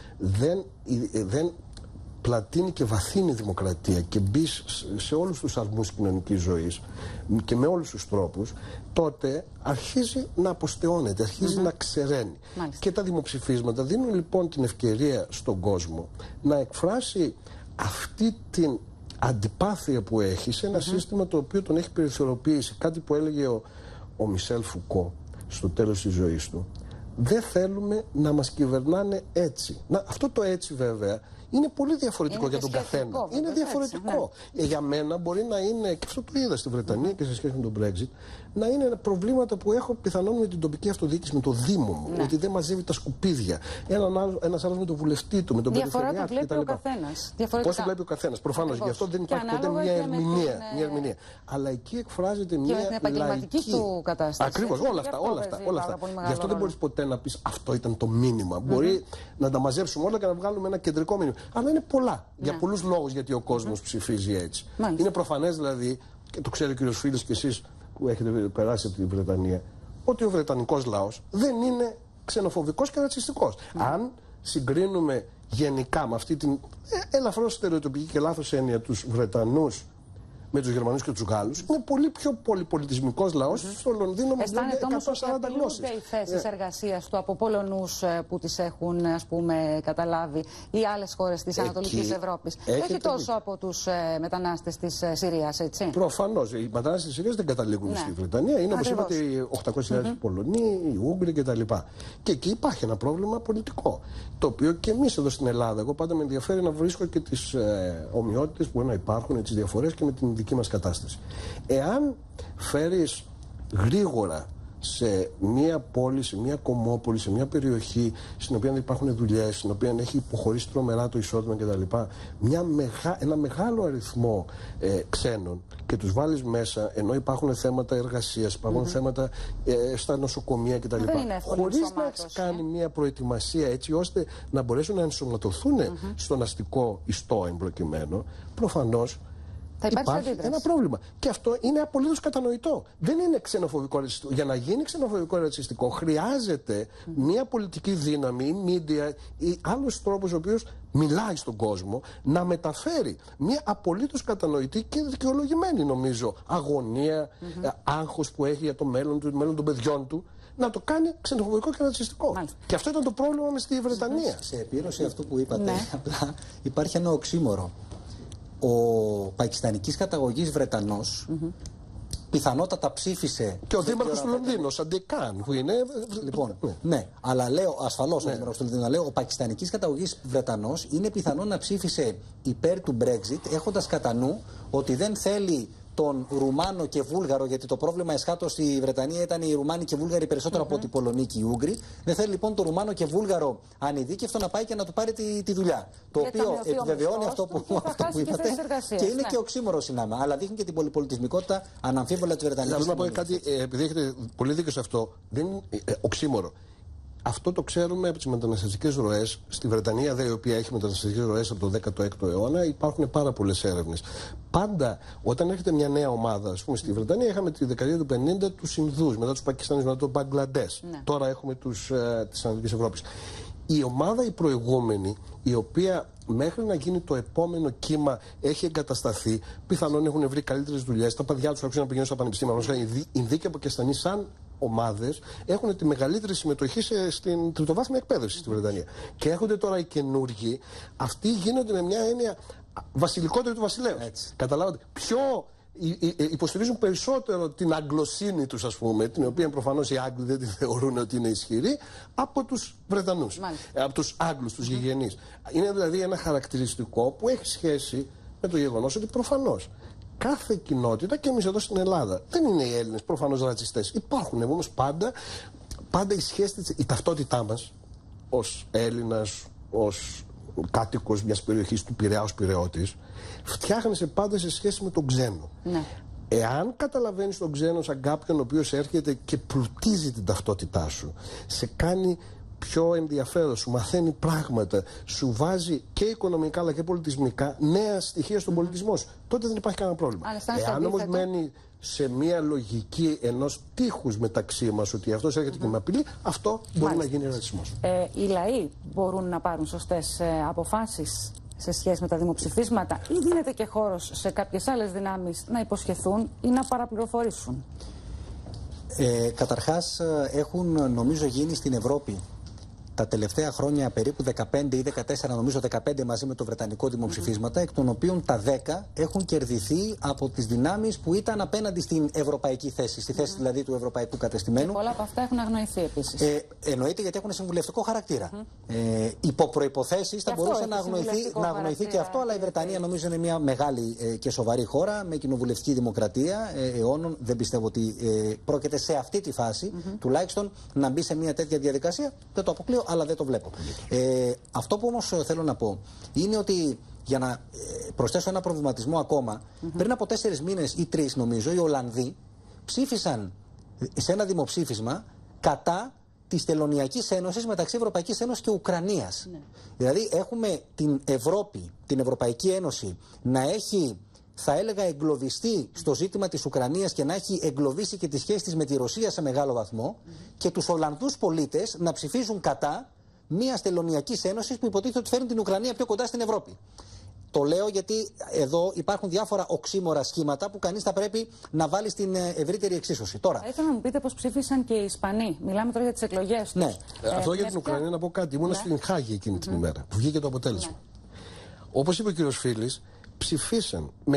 δεν πλατείνει και βαθύνει η δημοκρατία και μπει σε όλους τους αρμούς κοινωνικής ζωής και με όλους τους τρόπους, τότε αρχίζει να αποστεώνεται, αρχίζει να ξεραίνει. Και τα δημοψηφίσματα δίνουν λοιπόν την ευκαιρία στον κόσμο να εκφράσει αυτή την αντιπάθεια που έχει σε ένα σύστημα το οποίο τον έχει περιθωριοποιήσει. Κάτι που έλεγε ο Μισελ Φουκώ στο τέλος της ζωής του. Δεν θέλουμε να μας κυβερνάνε έτσι. Αυτό το έτσι βέβαια είναι πολύ διαφορετικό για τον καθένα. Είναι διαφορετικό. Για μένα μπορεί να είναι, και αυτό το είδα στη Βρετανία και σε σχέση με τον Brexit, να είναι προβλήματα που έχω πιθανόν με την τοπική αυτοδιοίκηση, με το Δήμο μου, ότι δεν μαζεύει τα σκουπίδια. Ένας άλλος με τον βουλευτή του, με τον περιφερειάρχη κτλ. Διαφορά το βλέπει ο καθένας. Πώς το βλέπει ο καθένας. Προφανώς γι' αυτό δεν υπάρχει ποτέ μια ερμηνεία. Αλλά εκεί εκφράζεται μια επαγγελματική του κατάσταση. Ακριβώς, όλα αυτά. Γι' αυτό δεν μπορείς ποτέ να πεις αυτό ήταν το μήνυμα. Μπορεί να τα μαζέψουμε όλα και να βγάλουμε ένα κεντρικό μήνυμα. Αλλά είναι πολλά. Για πολλούς λόγους γιατί ο κόσμος ψηφίζει έτσι. Είναι προφανές δηλαδή, και το ξέρει ο κύριος Φίλης και εσείς που έχετε περάσει από τη Βρετανία, ότι ο Βρετανικός λαός δεν είναι ξενοφοβικός και ρατσιστικός. Αν συγκρίνουμε γενικά με αυτή την ελαφρώς στερεοτυπική και λάθος έννοια τους Βρετανούς με τους Γερμανούς και τους Γάλλους, είναι πολύ πιο πολυπολιτισμικός λαός στο Λονδίνο με 140 γλώσσες. Αισθάνεται οι θέσεις εργασίας του από Πολωνούς που τις έχουν, ας πούμε, καταλάβει, ή άλλες χώρες της Ανατολικής Ευρώπης. Όχι τόσο από τους μετανάστες της Συρίας, έτσι. Προφανώς. Οι μετανάστες της Συρίας δεν καταλήγουν στη Βρετανία. Είναι, όπως είπατε, οι 800.000 Πολωνοί, οι Ούγγροι κτλ. Και εκεί υπάρχει ένα πρόβλημα πολιτικό. Το οποίο και εμείς εδώ στην Ελλάδα, εγώ πάντα με ενδιαφέρει να βρίσκω και τις ομοιότητες που μπορεί να υπάρχουν, τις διαφορές και με την δική μας κατάσταση. Εάν φέρεις γρήγορα σε μια πόλη, σε μια κομμόπολη, σε μια περιοχή στην οποία δεν υπάρχουν δουλειές, στην οποία έχει υποχωρήσει τρομερά το εισόδημα κτλ., ένα μεγάλο αριθμό ξένων και τους βάλεις μέσα, ενώ υπάρχουν θέματα εργασίας, υπάρχουν θέματα στα νοσοκομεία κτλ., χωρίς να έχεις κάνει μια προετοιμασία έτσι ώστε να μπορέσουν να ενσωματωθούν στον αστικό ιστό εν προκειμένου, προφανώς υπάρχει ένα πρόβλημα. Και αυτό είναι απολύτως κατανοητό. Δεν είναι ξενοφοβικό ρατσιστικό. Για να γίνει ξενοφοβικό ρατσιστικό χρειάζεται μια πολιτική δύναμη ή media ή άλλος τρόπος ο οποίος μιλάει στον κόσμο να μεταφέρει μια απολύτως κατανοητή και δικαιολογημένη, νομίζω, αγωνία, άγχος που έχει για το μέλλον του, το μέλλον των παιδιών του, να το κάνει ξενοφοβικό και ρατσιστικό. Και αυτό ήταν το πρόβλημα με στη Βρετανία. Σε επίρρωση αυτού που είπατε, απλά υπάρχει ένα οξύμορο. Ο πακιστανικής καταγωγής Βρετανός πιθανότατα ψήφισε. Και ο δήμαρχος του Λονδίνου, Σαντεκάν, που είναι. Λοιπόν, ναι, αλλά λέω ασφαλώς ο δήμαρχος του Λονδίνου, λέω ο πακιστανικής καταγωγής Βρετανός είναι πιθανό να ψήφισε υπέρ του Brexit, έχοντας κατά νου ότι δεν θέλει τον Ρουμάνο και Βούλγαρο, γιατί το πρόβλημα εσχάτως στη Βρετανία ήταν οι Ρουμάνοι και Βούλγαροι περισσότερο από ότι οι Πολωνοί και οι Ούγγροι. Δεν θέλει λοιπόν τον Ρουμάνο και Βούλγαρο ανειδίκευτο να πάει και να του πάρει τη δουλειά. Το οποίο επιβεβαιώνει αυτό που είπατε και είναι και οξύμορο συνάμα. Αλλά δείχνει και την πολυπολιτισμικότητα αναμφίβολα τη Βρετανία. Θέλω να πω κάτι, επειδή έχετε πολύ δίκιο σε αυτό, δεν είναι οξύμορο. Αυτό το ξέρουμε από τις μεταναστευτικές ροές. Στη Βρετανία, η οποία έχει μεταναστευτικές ροές από το 16ο αιώνα, υπάρχουν πάρα πολλές έρευνες. Πάντα, όταν έρχεται μια νέα ομάδα, ας πούμε στη Βρετανία, είχαμε τη δεκαετία του 50 τους Ινδούς, μετά τους Πακιστανίους, μετά το Μπαγκλαντές. Τώρα έχουμε της Ανατολικής Ευρώπης. Η ομάδα η προηγούμενη, η οποία μέχρι να γίνει το επόμενο κύμα έχει εγκατασταθεί, πιθανόν έχουν βρει καλύτερες δουλειές, τα παιδιά τους αρχίζουν να πηγαίνουν στα πανεπιστήμια. Οι Ινδοί και Πακιστανοί, σαν ομάδες, έχουν τη μεγαλύτερη συμμετοχή στην τριτοβάθμια εκπαίδευση στη Βρετανία. Και έρχονται τώρα οι καινούργοι, αυτοί γίνονται με μια έννοια βασιλικότερη του βασιλέως. Καταλάβατε. Υποστηρίζουν περισσότερο την αγγλοσύνη τους, ας πούμε, την οποία προφανώς οι Άγγλοι δεν τη θεωρούν ότι είναι ισχυρή, από τους Βρετανούς, από τους Άγγλους, τους γηγενείς. Είναι δηλαδή ένα χαρακτηριστικό που έχει σχέση με το γεγονός ότι προφανώς κάθε κοινότητα, και εμείς εδώ στην Ελλάδα, δεν είναι οι Έλληνες προφανώς ρατσιστές. Υπάρχουν όμως πάντα η σχέση, η ταυτότητά μας ως Έλληνας, ως κάτοικος μιας περιοχής του Πειραιά ως Πειραιώτης, φτιάχνεσαι πάντα σε σχέση με τον ξένο. Ναι. Εάν καταλαβαίνεις τον ξένο σαν κάποιον ο οποίος έρχεται και πλουτίζει την ταυτότητά σου, σε κάνει πιο ενδιαφέρον, σου μαθαίνει πράγματα, σου βάζει και οικονομικά αλλά και πολιτισμικά νέα στοιχεία στον πολιτισμό σου, τότε δεν υπάρχει κανένα πρόβλημα. Εάν όμως μένει σε μια λογική ενός τείχους μεταξύ μας ότι αυτός έρχεται και με απειλεί, αυτό μπορεί να γίνει ρατσισμός. Οι λαοί μπορούν να πάρουν σωστές αποφάσεις σε σχέση με τα δημοψηφίσματα, ή δίνεται και χώρος σε κάποιες άλλες δυνάμεις να υποσχεθούν ή να παραπληροφορήσουν? Καταρχάς έχουν νομίζω γίνει στην Ευρώπη τα τελευταία χρόνια περίπου 15 ή 14, νομίζω 15 μαζί με το Βρετανικό δημοψηφίσματα, εκ των οποίων τα 10 έχουν κερδιθεί από τις δυνάμεις που ήταν απέναντι στην ευρωπαϊκή θέση, στη θέση δηλαδή του ευρωπαϊκού κατεστημένου. Και πολλά από αυτά έχουν αγνοηθεί επίσης. Εννοείται, γιατί έχουν συμβουλευτικό χαρακτήρα. Υπό προϋποθέσεις θα μπορούσε να αγνοηθεί και αυτό, αλλά η Βρετανία νομίζω είναι μια μεγάλη και σοβαρή χώρα με κοινοβουλευτική δημοκρατία αιώνων. Δεν πιστεύω ότι πρόκειται σε αυτή τη φάση τουλάχιστον να μπει σε μια τέτοια διαδικασία. Δεν το αποκλείω, αλλά δεν το βλέπω. Αυτό που όμως θέλω να πω είναι ότι, για να προσθέσω ένα προβληματισμό ακόμα, πριν από 4 μήνες ή 3 νομίζω, οι Ολλανδοί ψήφισαν σε ένα δημοψήφισμα κατά της Τελωνειακής Ένωσης μεταξύ Ευρωπαϊκής Ένωσης και Ουκρανίας. Ναι. Δηλαδή έχουμε την Ευρώπη, την Ευρωπαϊκή Ένωση να έχει, θα έλεγα, εγκλωβιστεί στο ζήτημα της Ουκρανίας και να έχει εγκλωβίσει και τις σχέσεις της με τη Ρωσία σε μεγάλο βαθμό, και τους Ολλανδούς πολίτες να ψηφίζουν κατά μιας τελωνειακής ένωσης που υποτίθεται ότι φέρνει την Ουκρανία πιο κοντά στην Ευρώπη. Το λέω γιατί εδώ υπάρχουν διάφορα οξύμορα σχήματα που κανείς θα πρέπει να βάλει στην ευρύτερη εξίσωση. Τώρα, ήθελα να μου πείτε πώς ψήφισαν και οι Ισπανοί. Μιλάμε τώρα για τις εκλογές τους. Ναι. Αυτό για την Ουκρανία να πω κάτι. Ήμουν στην Χάγη εκείνη την ημέρα που βγήκε το αποτέλεσμα. Όπως είπε ο κύριος Φίλης, ψηφίσαν με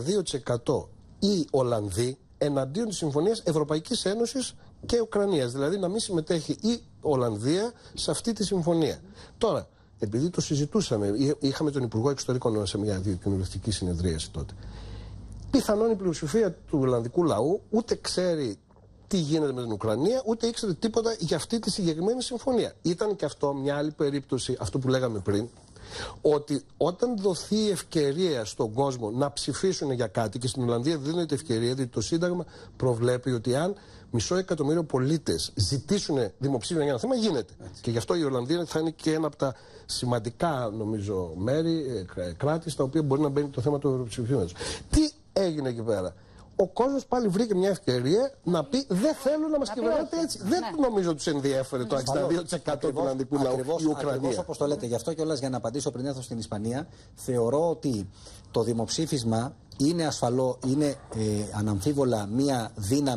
62% οι Ολλανδοί εναντίον της Συμφωνίας Ευρωπαϊκής Ένωσης και Ουκρανίας. Δηλαδή να μην συμμετέχει η Ολλανδία σε αυτή τη συμφωνία. Τώρα, επειδή το συζητούσαμε, είχαμε τον Υπουργό Εξωτερικών σε μια κοινοβουλευτική συνεδρίαση τότε. Πιθανόν η πλειοψηφία του Ολλανδικού λαού ούτε ξέρει τι γίνεται με την Ουκρανία, ούτε ήξερε τίποτα για αυτή τη συγκεκριμένη συμφωνία. Ήταν και αυτό μια άλλη περίπτωση, αυτό που λέγαμε πριν, ότι όταν δοθεί η ευκαιρία στον κόσμο να ψηφίσουν για κάτι, και στην Ολλανδία δίνεται ευκαιρία, διότι το Σύνταγμα προβλέπει ότι αν 500.000 πολίτες ζητήσουν δημοψήφισμα για ένα θέμα, γίνεται. Και γι' αυτό η Ολλανδία θα είναι και ένα από τα σημαντικά, νομίζω, κράτη στα οποία μπορεί να μπαίνει το θέμα του ευρωψηφίσματος. Τι έγινε εκεί πέρα? Ο κόσμος πάλι βρήκε μια ευκαιρία να πει: δεν θέλω να μας κυβερνάτε έτσι. Δεν νομίζω τους ενδιέφερε το 62% του Ολλανδικού λαού η Ουκρανία. Ακριβώς όπως το λέτε. Γι' αυτό κιόλας, για να απαντήσω πριν έρθω στην Ισπανία, θεωρώ ότι το δημοψήφισμα είναι ασφαλό, είναι αναμφίβολα μια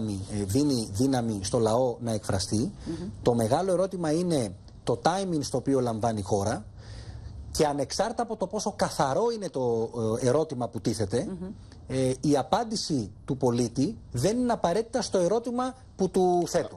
δύναμη στο λαό να εκφραστεί. Το μεγάλο ερώτημα είναι το timing στο οποίο λαμβάνει η χώρα, και ανεξάρτητα από το πόσο καθαρό είναι το ερώτημα που τίθεται, η απάντηση του πολίτη δεν είναι απαραίτητα στο ερώτημα που του θέτουν.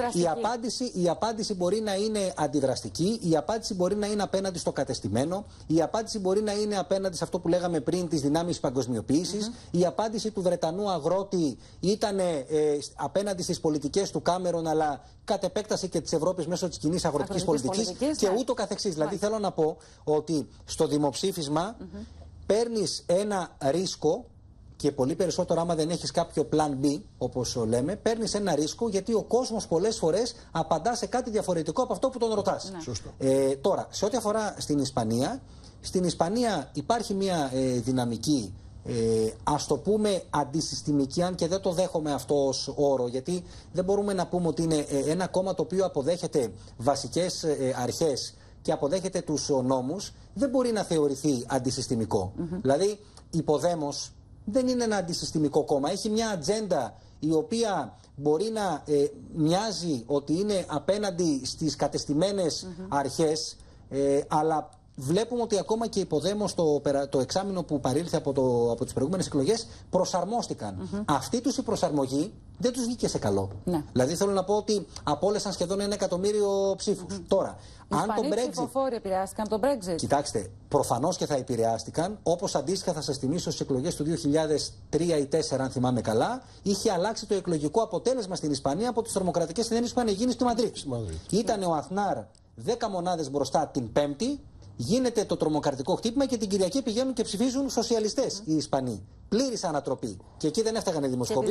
Η απάντηση μπορεί να είναι αντιδραστική, η απάντηση μπορεί να είναι απέναντι στο κατεστημένο, η απάντηση μπορεί να είναι απέναντι σε αυτό που λέγαμε πριν, τις δυνάμεις παγκοσμιοποίησης, η απάντηση του Βρετανού αγρότη ήταν απέναντι στις πολιτικές του Κάμερον, αλλά κατ' επέκταση και της Ευρώπης μέσω της κοινής αγροτικής πολιτικής και ούτω καθεξής. Δηλαδή θέλω να πω ότι στο δημοψήφισμα παίρνεις ένα ρίσκο, και πολύ περισσότερο άμα δεν έχεις κάποιο plan B, όπως λέμε, παίρνεις ένα ρίσκο, γιατί ο κόσμος πολλές φορές απαντά σε κάτι διαφορετικό από αυτό που τον ρωτάς. Τώρα, σε ό,τι αφορά στην Ισπανία υπάρχει μια δυναμική, ας το πούμε αντισυστημική, αν και δεν το δέχομαι αυτό ως όρο, γιατί δεν μπορούμε να πούμε ότι είναι ένα κόμμα το οποίο αποδέχεται βασικές αρχές και αποδέχεται τους νόμους, δεν μπορεί να θεωρηθεί αντισυστημικό. Δηλαδή, η Podemos δεν είναι ένα αντισυστημικό κόμμα. Έχει μια ατζέντα η οποία μπορεί να μοιάζει ότι είναι απέναντι στις κατεστημένες αρχές, αλλά βλέπουμε ότι ακόμα και οι Podemos το εξάμηνο που παρήλθε από τις προηγούμενες εκλογές προσαρμόστηκαν. Αυτή τους η προσαρμογή δεν τους βγήκε σε καλό. Δηλαδή θέλω να πω ότι απόλυσαν σχεδόν 1 εκατομμύριο ψήφους. Τώρα, αν το Brexit. Οι ψηφοφόροι επηρεάστηκαν από το Brexit. Κοιτάξτε, προφανώς και θα επηρεάστηκαν. Όπως αντίστοιχα θα σας θυμίσω στις εκλογές του 2003 ή 2004, αν θυμάμαι καλά, είχε αλλάξει το εκλογικό αποτέλεσμα στην Ισπανία από τις τρομοκρατικές συνένειες που είχαν γίνει στη Μαδρίτη. Ήταν ο Αθνάρ 10 μονάδες μπροστά την Πέμπτη γίνεται το τρομοκρατικό χτύπημα και την Κυριακή πηγαίνουν και ψηφίζουν σοσιαλιστές οι Ισπανοί. Πλήρης ανατροπή. Και εκεί δεν έφταγαν οι δημοσκόποι.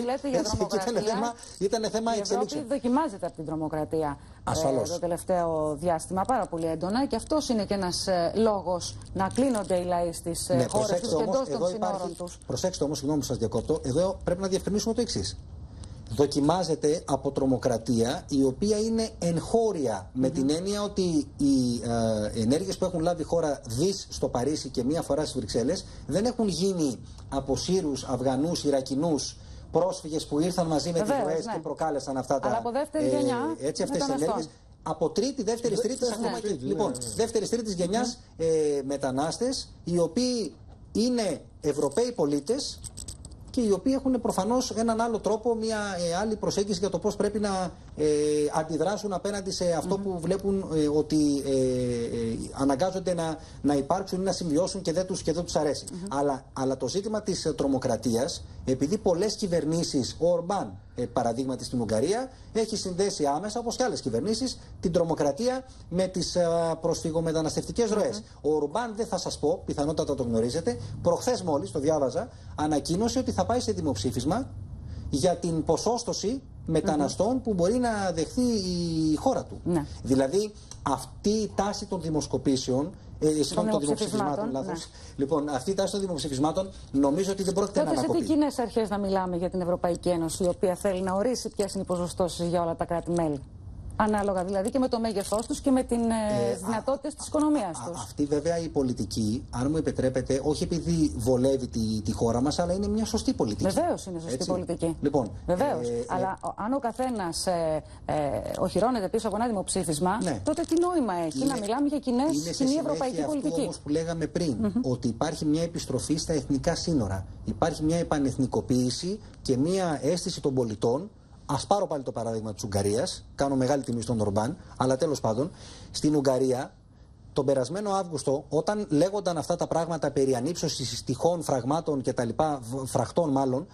Ήταν θέμα εξελίξεων. Η Ευρώπη δοκιμάζεται από την τρομοκρατία το τελευταίο διάστημα πάρα πολύ έντονα και αυτός είναι και ένας λόγος να κλείνονται οι λαοί στις χώρες τους και εντός των συνόρων τους. Προσέξτε όμως, συγγνώμη που σας διακόπτω, εδώ πρέπει να διευκρινίσουμε το εξής. Δοκιμάζεται από τρομοκρατία η οποία είναι εγχώρια, με την έννοια ότι οι ενέργειες που έχουν λάβει η χώρα δις στο Παρίσι και μία φορά στις Βρυξέλλες δεν έχουν γίνει από Σύρους, Αφγανούς, Ιρακινούς πρόσφυγες που ήρθαν μαζί με τις ροές και προκάλεσαν αυτά τα. Αλλά από δεύτερη γενιά. Αυτές τις ενέργειες. Από δεύτερης, τρίτης ακόμα και. Λοιπόν, δεύτερης, τρίτης γενιάς μετανάστες οι οποίοι είναι Ευρωπαίοι πολίτες και οι οποίοι έχουν προφανώς έναν άλλο τρόπο, μια άλλη προσέγγιση για το πώς πρέπει να αντιδράσουν απέναντι σε αυτό που βλέπουν ότι αναγκάζονται να υπάρξουν ή να συμβιώσουν και δεν τους αρέσει. Αλλά το ζήτημα της τρομοκρατίας, επειδή πολλές κυβερνήσεις, ο Ορμπάν παραδείγματι στην Ουγγαρία, έχει συνδέσει άμεσα, όπως και άλλες κυβερνήσεις, την τρομοκρατία με τις προσφυγομεταναστευτικές ροές. Ο Ορμπάν, δεν θα σας πω, πιθανότατα το γνωρίζετε, προχθές μόλις, το διάβαζα, ανακοίνωσε ότι θα πάει σε δημοψήφισμα για την ποσόστοση μεταναστών που μπορεί να δεχθεί η χώρα του. Ναι. Δηλαδή, αυτή η τάση των δημοσκοπήσεων, των δημοψηφισμάτων. Ναι. Λοιπόν, αυτή η τάση των δημοψηφισμάτων νομίζω ότι δεν πρόκειται να ανακοπεί. Σε τι κοινές αρχές να μιλάμε για την Ευρωπαϊκή Ένωση, η οποία θέλει να ορίσει ποιες είναι οι ποσοστώσεις για όλα τα κράτη-μέλη? Ανάλογα δηλαδή και με το μέγεθός τους και με τις δυνατότητες της οικονομίας τους. Αυτή βέβαια η πολιτική, αν μου επιτρέπετε, όχι επειδή βολεύει τη χώρα μας, αλλά είναι μια σωστή πολιτική. Βεβαίως είναι σωστή πολιτική. Λοιπόν, βεβαίως. Αλλά αν ο καθένας οχυρώνεται πίσω από ένα δημοψήφισμα, τότε τι νόημα έχει να μιλάμε για κοινή ευρωπαϊκή πολιτική? Αυτό όμως που λέγαμε πριν, ότι υπάρχει μια επιστροφή στα εθνικά σύνορα. Υπάρχει μια επανεθνικοποίηση και μια αίσθηση των πολιτών. Ας πάρω πάλι το παράδειγμα της Ουγγαρίας. Κάνω μεγάλη τιμή στον Ορμπάν, αλλά τέλος πάντων, στην Ουγγαρία, τον περασμένο Αύγουστο, όταν λέγονταν αυτά τα πράγματα περί ανύψωσης τυχών, φραγμάτων κτλ., φραχτών μάλλον,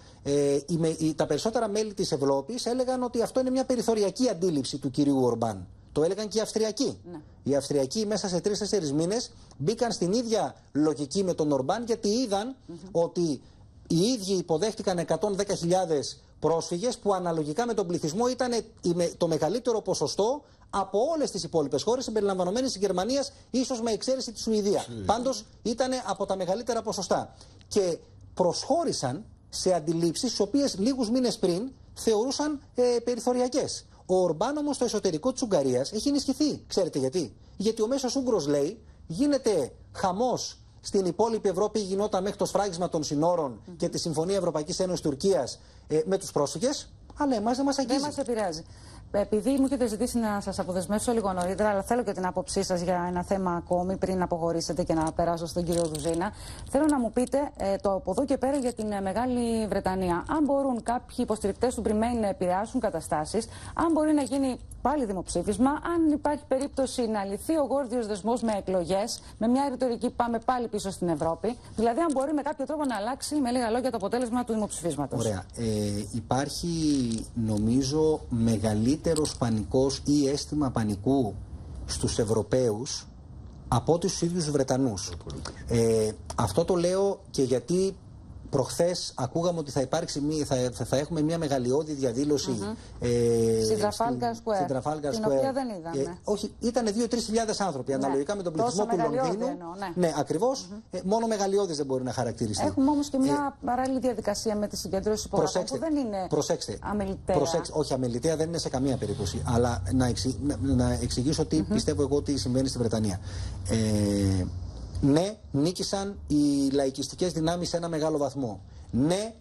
τα περισσότερα μέλη της Ευρώπης έλεγαν ότι αυτό είναι μια περιθωριακή αντίληψη του κυρίου Ορμπάν. Το έλεγαν και οι Αυστριακοί. Ναι. Οι Αυστριακοί μέσα σε 3-4 μήνες μπήκαν στην ίδια λογική με τον Ορμπάν, γιατί είδαν ότι οι ίδιοι υποδέχτηκαν 110.000 πρόσφυγες που αναλογικά με τον πληθυσμό ήταν το μεγαλύτερο ποσοστό από όλες τις υπόλοιπες χώρες συμπεριλαμβανομένης της Γερμανίας, ίσως με εξαίρεση τη Σουηδία. Πάντως ήταν από τα μεγαλύτερα ποσοστά. Και προσχώρησαν σε αντιλήψεις τις οποίες λίγους μήνες πριν θεωρούσαν περιθωριακές. Ο Ορμπάν όμως στο εσωτερικό της Ουγγαρίας έχει ενισχυθεί. Ξέρετε γιατί? Γιατί ο μέσος Ούγγρος λέει γίνεται χαμός. Στην υπόλοιπη Ευρώπη γινόταν μέχρι το σφράγισμα των συνόρων και τη Συμφωνία Ευρωπαϊκής Ένωσης Τουρκίας με τους πρόσφυγες, αλλά εμάς δεν μας αγγίζει. Δεν μας επηρεάζει. Επειδή μου έχετε ζητήσει να σας αποδεσμεύσω λίγο νωρίτερα, αλλά θέλω και την άποψή σας για ένα θέμα ακόμη πριν αποχωρήσετε και να περάσω στον κύριο Δουζίνα, θέλω να μου πείτε το από εδώ και πέρα για την Μεγάλη Βρετανία. Αν μπορούν κάποιοι υποστηρικτές του Remain να επηρεάσουν καταστάσεις, αν μπορεί να γίνει πάλι δημοψήφισμα, αν υπάρχει περίπτωση να λυθεί ο γόρδιος δεσμός με εκλογές, με μια ρητορική πάμε πάλι πίσω στην Ευρώπη, δηλαδή αν μπορεί με κάποιο τρόπο να αλλάξει με λίγα λόγια το αποτέλεσμα του δημοψηφίσματος. Ωραία. Υπάρχει νομίζω μεγαλύτερος πανικός ή αίσθημα πανικού στους Ευρωπαίους από ό,τι στους ίδιους Βρετανούς. Αυτό το λέω και γιατί προχθές ακούγαμε ότι θα έχουμε μια μεγαλειώδη διαδήλωση στην Trafalgar Square, την οποία δεν είδαμε. Όχι, ήταν 2-3 άνθρωποι, αναλογικά με τον πληθυσμό του Λονδίνου. Ναι, ακριβώς. Μόνο μεγαλειώδης δεν μπορεί να χαρακτηριστεί. Έχουμε όμως και μια παράλληλη διαδικασία με τη συγκέντρωση υπογραφών που δεν είναι αμεληταία. Όχι, αμεληταία δεν είναι σε καμία περίπτωση. Αλλά να εξηγήσω τι πιστεύω εγώ ότι συμβαίνει στη Βρετανία. Ναι, νίκησαν οι λαϊκιστικές δυνάμεις σε ένα μεγάλο βαθμό. Ναι,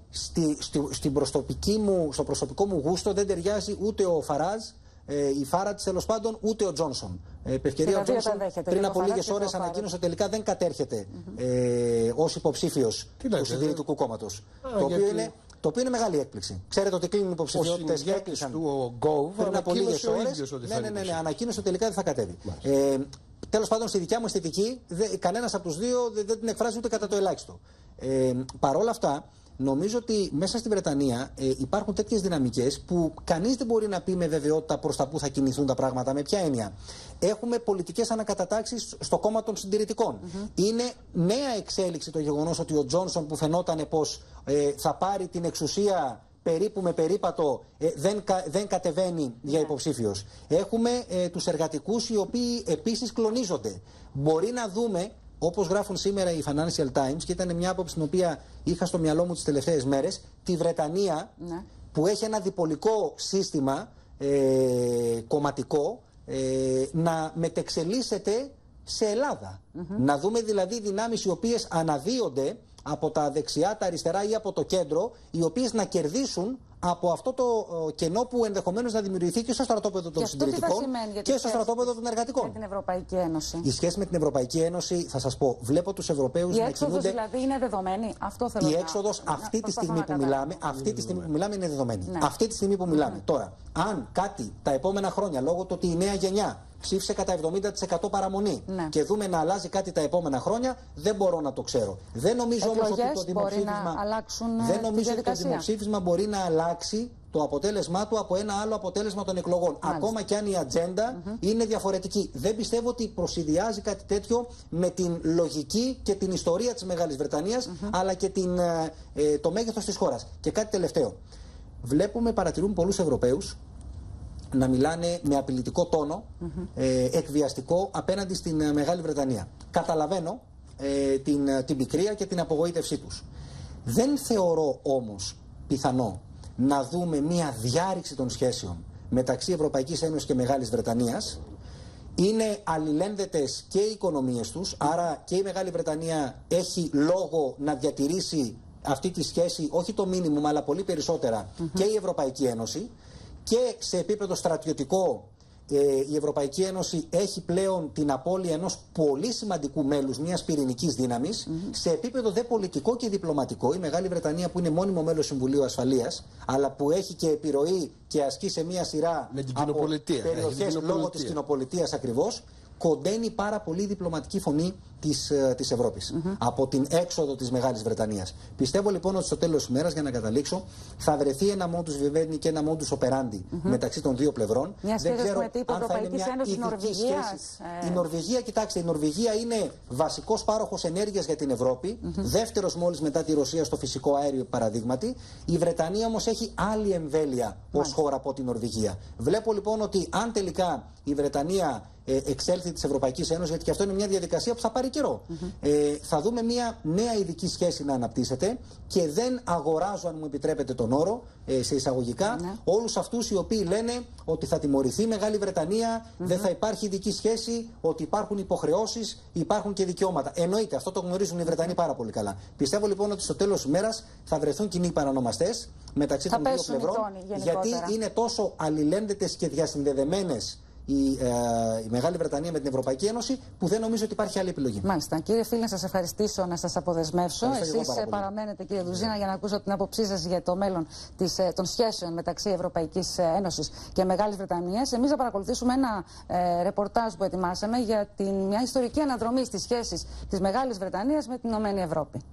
στο προσωπικό μου γούστο δεν ταιριάζει ούτε ο Φαράζ, η Φάρατς τέλος πάντων, ούτε ο Τζόνσον. Ευκαιρία ο Τζόνσον πριν από λίγες ώρες ανακοίνωσε τελικά δεν κατέρχεται ως υποψήφιος του Συντηρητικού Κόμματος. Το οποίο είναι μεγάλη έκπληξη. Ξέρετε ότι κλείνουν υποψηφιότητες και έκλεισαν πριν από λίγες ώρες. Ναι, ανακοίνωσε τελικά δεν θα κατέβει. Τέλος πάντων, στη δικιά μου αισθητική, κανένας από τους δύο δεν την εκφράζει ούτε κατά το ελάχιστο. Παρ' όλα αυτά, νομίζω ότι μέσα στη Βρετανία υπάρχουν τέτοιες δυναμικές που κανείς δεν μπορεί να πει με βεβαιότητα προς τα που θα κινηθούν τα πράγματα. Με ποια έννοια? Έχουμε πολιτικές ανακατατάξεις στο κόμμα των συντηρητικών. Είναι νέα εξέλιξη το γεγονός ότι ο Τζόνσον, που φαινόταν πως θα πάρει την εξουσία περίπου με περίπατο, δεν κατεβαίνει για υποψήφιος. Έχουμε τους εργατικούς, οι οποίοι επίσης κλονίζονται. Μπορεί να δούμε, όπως γράφουν σήμερα οι Financial Times, και ήταν μια άποψη την οποία είχα στο μυαλό μου τις τελευταίες μέρες, τη Βρετανία, που έχει ένα διπολικό σύστημα κομματικό, να μετεξελίσσεται σε Ελλάδα. Να δούμε δηλαδή δυνάμεις οι οποίες αναδύονται από τα δεξιά, τα αριστερά ή από το κέντρο, οι οποίες να κερδίσουν από αυτό το κενό που ενδεχομένως να δημιουργηθεί και στο στρατόπεδο των συντηρητικών και στο στρατόπεδο των εργατικών. Με την Ευρωπαϊκή Ένωση. Η σχέση με την Ευρωπαϊκή Ένωση, θα σας πω, βλέπω τους Ευρωπαίους να κινούνται. Η έξοδος δηλαδή είναι δεδομένη. Αυτό θέλω η έξοδος αυτή τη στιγμή που μιλάμε, είναι δεδομένη. Ναι. Αυτή τη στιγμή που μιλάμε. Τώρα, αν κάτι τα επόμενα χρόνια, λόγω του ότι η νέα γενιά ψήφισε κατά 70% παραμονή, και δούμε να αλλάζει κάτι τα επόμενα χρόνια, δεν μπορώ να το ξέρω. Δεν νομίζω όμως ότι το δημοψήφισμα μπορεί να αλλάξει το αποτέλεσμά του από ένα άλλο αποτέλεσμα των εκλογών. Ακόμα και αν η ατζέντα είναι διαφορετική. Δεν πιστεύω ότι προσυδειάζει κάτι τέτοιο με την λογική και την ιστορία της Μεγάλης Βρετανίας, αλλά και το μέγεθος της χώρας. Και κάτι τελευταίο. Παρατηρούμε πολλούς Ευρωπαίους να μιλάνε με απειλητικό τόνο, εκβιαστικό, απέναντι στην Μεγάλη Βρετανία. Καταλαβαίνω την πικρία και την απογοήτευσή τους. Δεν θεωρώ όμως πιθανό να δούμε μια διάρρηξη των σχέσεων μεταξύ Ευρωπαϊκής Ένωσης και Μεγάλης Βρετανίας. Είναι αλληλένδετες και οι οικονομίες τους, άρα και η Μεγάλη Βρετανία έχει λόγο να διατηρήσει αυτή τη σχέση, όχι το μίνιμουμ αλλά πολύ περισσότερα, και η Ευρωπαϊκή Ένωση. Και σε επίπεδο στρατιωτικό, η Ευρωπαϊκή Ένωση έχει πλέον την απώλεια ενός πολύ σημαντικού μέλους μιας πυρηνικής δύναμης. Σε επίπεδο δε πολιτικό και διπλωματικό, η Μεγάλη Βρετανία, που είναι μόνιμο μέλος Συμβουλίου Ασφαλείας, αλλά που έχει και επιρροή και ασκεί σε μια σειρά από περιοχές λόγω της κοινοπολιτείας ακριβώς, κοντένει πάρα πολύ διπλωματική φωνή της Ευρώπης από την έξοδο της Μεγάλης Βρετανίας. Πιστεύω λοιπόν ότι στο τέλος της ημέρας, για να καταλήξω, θα βρεθεί ένα modus vivendi και ένα modus operandi μεταξύ των δύο πλευρών. Δεν ξέρω αν θα είναι μια ειδική σχέση. Η Νορβηγία, κοιτάξτε, η Νορβηγία είναι βασικός πάροχος ενέργειας για την Ευρώπη, δεύτερος μόλις μετά τη Ρωσία στο φυσικό αέριο, παραδείγματι. Η Βρετανία όμως έχει άλλη εμβέλεια ως χώρα από την Νορβηγία. Βλέπω λοιπόν ότι αν τελικά η Βρετανία εξέλθει της Ευρωπαϊκής Ένωσης, γιατί και αυτό είναι μια διαδικασία που θα πάρει καιρό, θα δούμε μια νέα ειδική σχέση να αναπτύσσεται, και δεν αγοράζω, αν μου επιτρέπετε τον όρο, σε εισαγωγικά, όλους αυτούς οι οποίοι λένε ότι θα τιμωρηθεί η Μεγάλη Βρετανία, δεν θα υπάρχει ειδική σχέση, ότι υπάρχουν υποχρεώσεις, υπάρχουν και δικαιώματα. Εννοείται, αυτό το γνωρίζουν οι Βρετανοί πάρα πολύ καλά. Πιστεύω λοιπόν ότι στο τέλος της ημέρας θα βρεθούν κοινοί παρανομαστές μεταξύ των δύο πλευρών, γιατί είναι τόσο αλληλένδετες και διασυνδεδεμένες η Μεγάλη Βρετανία με την Ευρωπαϊκή Ένωση, που δεν νομίζω ότι υπάρχει άλλη επιλογή. Μάλιστα. Κύριε φίλε, να σας ευχαριστήσω, να σας αποδεσμεύσω. Εσείς παραμένετε, κύριε Δουζίνα, για να ακούσω την άποψή σας για το μέλλον των σχέσεων μεταξύ Ευρωπαϊκής Ένωσης και Μεγάλης Βρετανίας. Εμείς θα παρακολουθήσουμε ένα ρεπορτάζ που ετοιμάσαμε για μια ιστορική αναδρομή στις σχέσεις της Μεγάλης Βρετανίας με την Ενωμένη Ευρώπη.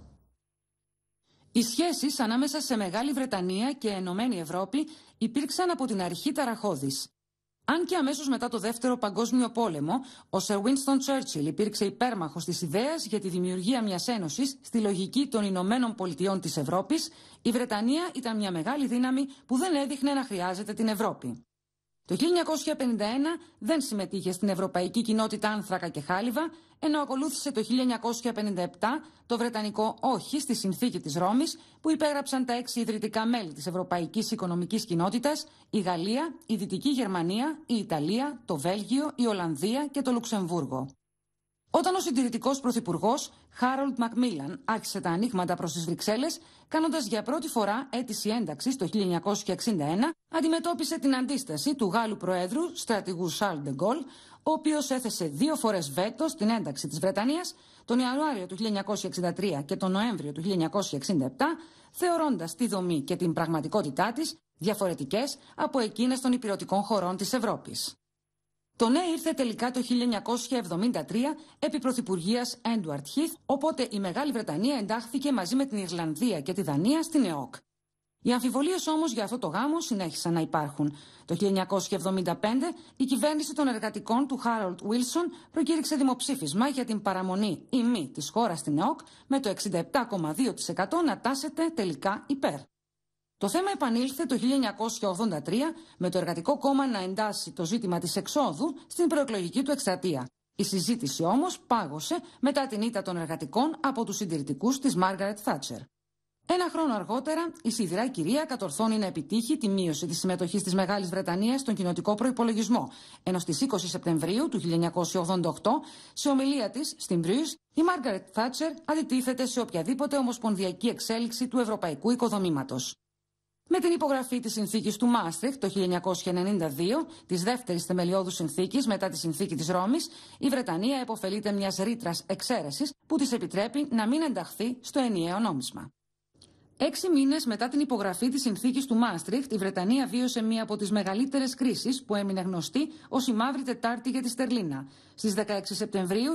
Οι σχέσεις ανάμεσα σε Μεγάλη Βρετανία και Ενωμένη Ευρώπη υπήρξαν από την αρχή ταραχώδεις. Αν και αμέσως μετά το Δεύτερο Παγκόσμιο Πόλεμο, ο Σερ Βίνστον Τσέρτσιλ υπήρξε υπέρμαχος της ιδέας για τη δημιουργία μιας ένωσης στη λογική των Ηνωμένων Πολιτειών της Ευρώπης, η Βρετανία ήταν μια μεγάλη δύναμη που δεν έδειχνε να χρειάζεται την Ευρώπη. Το 1951 δεν συμμετείχε στην Ευρωπαϊκή Κοινότητα Άνθρακα και Χάλιβα, ενώ ακολούθησε το 1957 το βρετανικό όχι στη Συνθήκη της Ρώμης, που υπέγραψαν τα 6 ιδρυτικά μέλη της Ευρωπαϊκής Οικονομικής Κοινότητας, η Γαλλία, η Δυτική Γερμανία, η Ιταλία, το Βέλγιο, η Ολλανδία και το Λουξεμβούργο. Όταν ο συντηρητικός πρωθυπουργός Χάρολντ Μακμίλαν άρχισε τα ανοίγματα προς τις Βρυξέλλες, κάνοντας για πρώτη φορά αίτηση ένταξης το 1961, αντιμετώπισε την αντίσταση του Γάλλου Προέδρου, στρατηγού Σαρλ ντε Γκολ, ο οποίος έθεσε 2 φορές βέτο στην ένταξη της Βρετανίας, τον Ιανουάριο του 1963 και τον Νοέμβριο του 1967, θεωρώντας τη δομή και την πραγματικότητά της διαφορετικές από εκείνες των ηπειρωτικών χωρών της Ευρώπης. Το ναι ήρθε τελικά το 1973 επί πρωθυπουργίας Έντουαρτ Χιθ, οπότε η Μεγάλη Βρετανία εντάχθηκε μαζί με την Ιρλανδία και τη Δανία στην ΕΟΚ. Οι αμφιβολίες όμως για αυτό το γάμο συνέχισαν να υπάρχουν. Το 1975 η κυβέρνηση των εργατικών του Χάρολντ Βίλσον προκήρυξε δημοψήφισμα για την παραμονή ή μη της χώρας στην ΕΟΚ, με το 67,2% να τάσεται τελικά υπέρ. Το θέμα επανήλθε το 1983 με το Εργατικό Κόμμα να εντάσσει το ζήτημα της εξόδου στην προεκλογική του εκστρατεία. Η συζήτηση όμως πάγωσε μετά την ήττα των εργατικών από τους συντηρητικούς της Μάργαρετ Θάτσερ. Ένα χρόνο αργότερα, η σιδηρά κυρία κατορθώνει να επιτύχει τη μείωση της συμμετοχής της Μεγάλης Βρετανίας στον κοινοτικό προϋπολογισμό, ενώ στις 20 Σεπτεμβρίου του 1988, σε ομιλία της στην Μπρουζ, η Μάργαρετ Θάτσερ αντιτίθεται σε οποιαδήποτε ομοσπονδιακή εξέλιξη του ευρωπαϊκού οικοδομήματος. Με την υπογραφή της συνθήκης του Μάστριχτ το 1992, της δεύτερης θεμελιώδους συνθήκης μετά τη συνθήκη της Ρώμης, η Βρετανία επωφελείται μιας ρήτρας εξαίρεσης που της επιτρέπει να μην ενταχθεί στο ενιαίο νόμισμα. 6 μήνες μετά την υπογραφή της συνθήκης του Μάστριχτ, η Βρετανία βίωσε μία από τις μεγαλύτερες κρίσεις που έμεινε γνωστή ως η Μαύρη Τετάρτη για τη Στερλίνα. Στις 16 Σεπτεμβρίου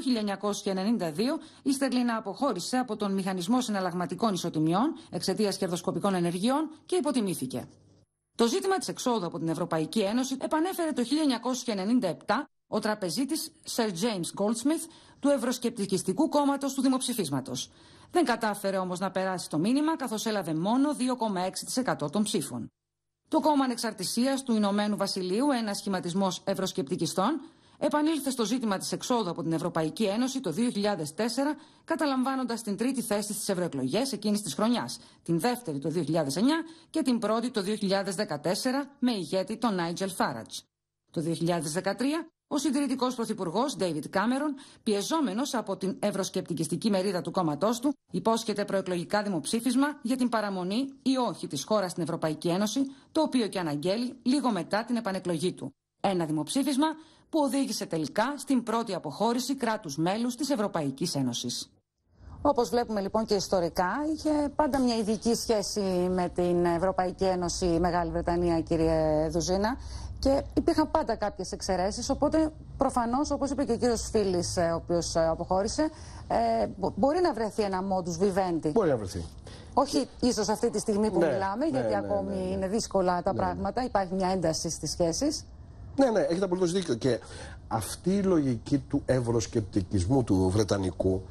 1992, η Στερλίνα αποχώρησε από τον Μηχανισμό Συναλλαγματικών Ισοτιμιών εξαιτίας κερδοσκοπικών ενεργειών και υποτιμήθηκε. Το ζήτημα της εξόδου από την Ευρωπαϊκή Ένωση επανέφερε το 1997 ο τραπεζίτης Sir James Goldsmith του Ευρωσκεπτικιστικού Κόμματος του Δημοψηφίσματος. Δεν κατάφερε όμως να περάσει το μήνυμα, καθώς έλαβε μόνο 2,6% των ψήφων. Το Κόμμα Ανεξαρτησίας του Ηνωμένου Βασιλείου, ένας σχηματισμός ευρωσκεπτικιστών, επανήλθε στο ζήτημα της εξόδου από την Ευρωπαϊκή Ένωση το 2004, καταλαμβάνοντας την τρίτη θέση στις ευρωεκλογές εκείνης της χρονιάς, την δεύτερη το 2009 και την πρώτη το 2014 με ηγέτη τον Νάιτζελ Φάρατζ. Το 2013, ο συντηρητικός πρωθυπουργός Ντέιβιντ Κάμερον, πιεζόμενος από την ευρωσκεπτικιστική μερίδα του κόμματός του, υπόσχεται προεκλογικά δημοψήφισμα για την παραμονή ή όχι της χώρας στην Ευρωπαϊκή Ένωση, το οποίο και αναγγέλει λίγο μετά την επανεκλογή του. Ένα δημοψήφισμα που οδήγησε τελικά στην πρώτη αποχώρηση κράτους μέλους της Ευρωπαϊκής Ένωσης. Όπως βλέπουμε λοιπόν και ιστορικά, είχε πάντα μια ειδική σχέση με την Ευρωπαϊκή Ένωση η Μεγάλη Βρετανία, κύριε Δουζίνα. Και υπήρχαν πάντα κάποιες εξαιρέσεις, οπότε προφανώς, όπως είπε και ο κύριος Φίλης, ο οποίος αποχώρησε, μπορεί να βρεθεί ένα modus vivendi. Μπορεί να βρεθεί. Όχι ίσως αυτή τη στιγμή που μιλάμε, γιατί ακόμη είναι δύσκολα τα πράγματα, υπάρχει μια ένταση στις σχέσεις. Ναι, έχετε απολύτως δίκιο. Και αυτή η λογική του ευρωσκεπτικισμού του Βρετανικού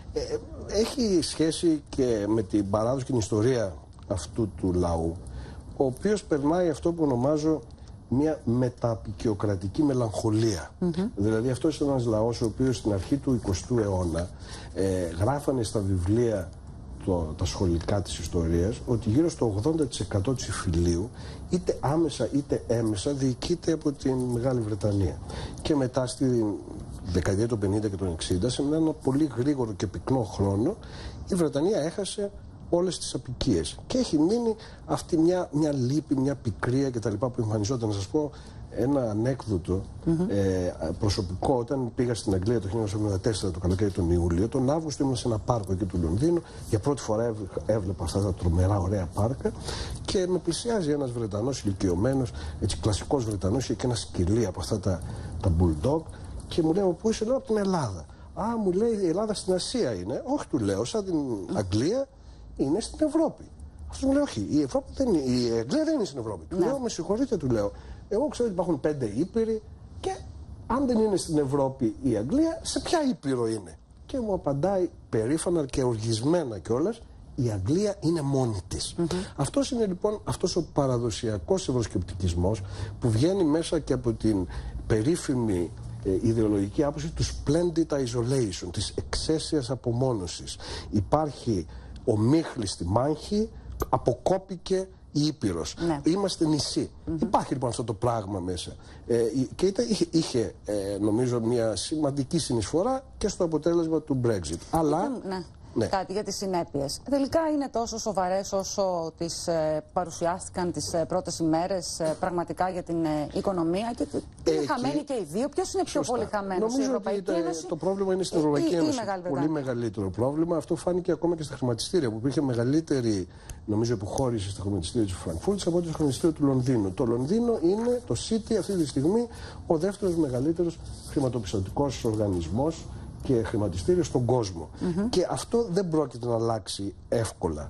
έχει σχέση και με την παράδοση και την ιστορία αυτού του λαού, ο οποίος περνάει αυτό που ονομάζω μια μεταπικιοκρατική μελαγχολία. Δηλαδή αυτός είναι ένας λαός ο οποίος στην αρχή του 20ου αιώνα γράφανε στα βιβλία τα σχολικά της ιστορίας ότι γύρω στο 80% της υφηλίου είτε άμεσα είτε έμεσα διοικείται από την Μεγάλη Βρετανία. Και μετά στη δεκαετία των 50 και των 60, σε ένα πολύ γρήγορο και πυκνό χρόνο, η Βρετανία έχασε όλες τις απικίες. Και έχει μείνει αυτή μια λύπη, μια πικρία κτλ. Που εμφανιζόταν. Να σας πω ένα ανέκδοτο προσωπικό. Όταν πήγα στην Αγγλία το 1974 το καλοκαίρι τον Ιούλιο, τον Αύγουστο ήμουν σε ένα πάρκο εκεί του Λονδίνου. Για πρώτη φορά έβλεπα αυτά τα τρομερά ωραία πάρκα και με πλησιάζει ένας Βρετανός ηλικιωμένος, έτσι κλασικός Βρετανός, είχε και ένα σκυλί από αυτά τα bulldog και μου λέει: πού είσαι? Λέω: από την Ελλάδα. Α, μου λέει: η Ελλάδα στην Ασία είναι. Όχι, του λέω, σαν την Αγγλία είναι στην Ευρώπη. Αυτό μου λέει: όχι, η Αγγλία δεν είναι στην Ευρώπη. Του λέω: με συγχωρείτε, του λέω. Εγώ ξέρω ότι υπάρχουν 5 ήπειροι και αν δεν είναι στην Ευρώπη η Αγγλία, σε ποια ήπειρο είναι? Και μου απαντάει περήφανα και οργισμένα κιόλας: η Αγγλία είναι μόνη της. Αυτός είναι λοιπόν αυτός ο παραδοσιακός ευρωσκεπτικισμός που βγαίνει μέσα και από την περίφημη ιδεολογική άποψη του splendid isolation, της εξαίσιας απομόνωσης. Υπάρχει ομίχλιστη μάχη, αποκόπηκε η Ήπειρος. Είμαστε νησί. Υπάρχει λοιπόν αυτό το πράγμα μέσα. Και είχε νομίζω μια σημαντική συνεισφορά και στο αποτέλεσμα του Brexit. Αλλά κάτι για τις συνέπειες. Τελικά είναι τόσο σοβαρές όσο τις παρουσιάστηκαν τις πρώτες ημέρες πραγματικά για την οικονομία και είναι χαμένοι και οι δύο. Ποιος είναι πιο πολύ χαμένος, η Ευρωπαϊκή Ένωση? Το πρόβλημα είναι στην Ευρωπαϊκή Ένωση. Πολύ μεγαλύτερο πρόβλημα. Αυτό φάνηκε ακόμα και στα χρηματιστήρια, που υπήρχε μεγαλύτερη, νομίζω, υποχώρηση στα χρηματιστήρια της Φραγκφούρτης από το χρηματιστήριο του Λονδίνου. Το Λονδίνο είναι το City αυτή τη στιγμή ο δεύτερος μεγαλύτερος χρηματοπιστωτικός οργανισμός και χρηματιστήριο στον κόσμο. Και αυτό δεν πρόκειται να αλλάξει εύκολα.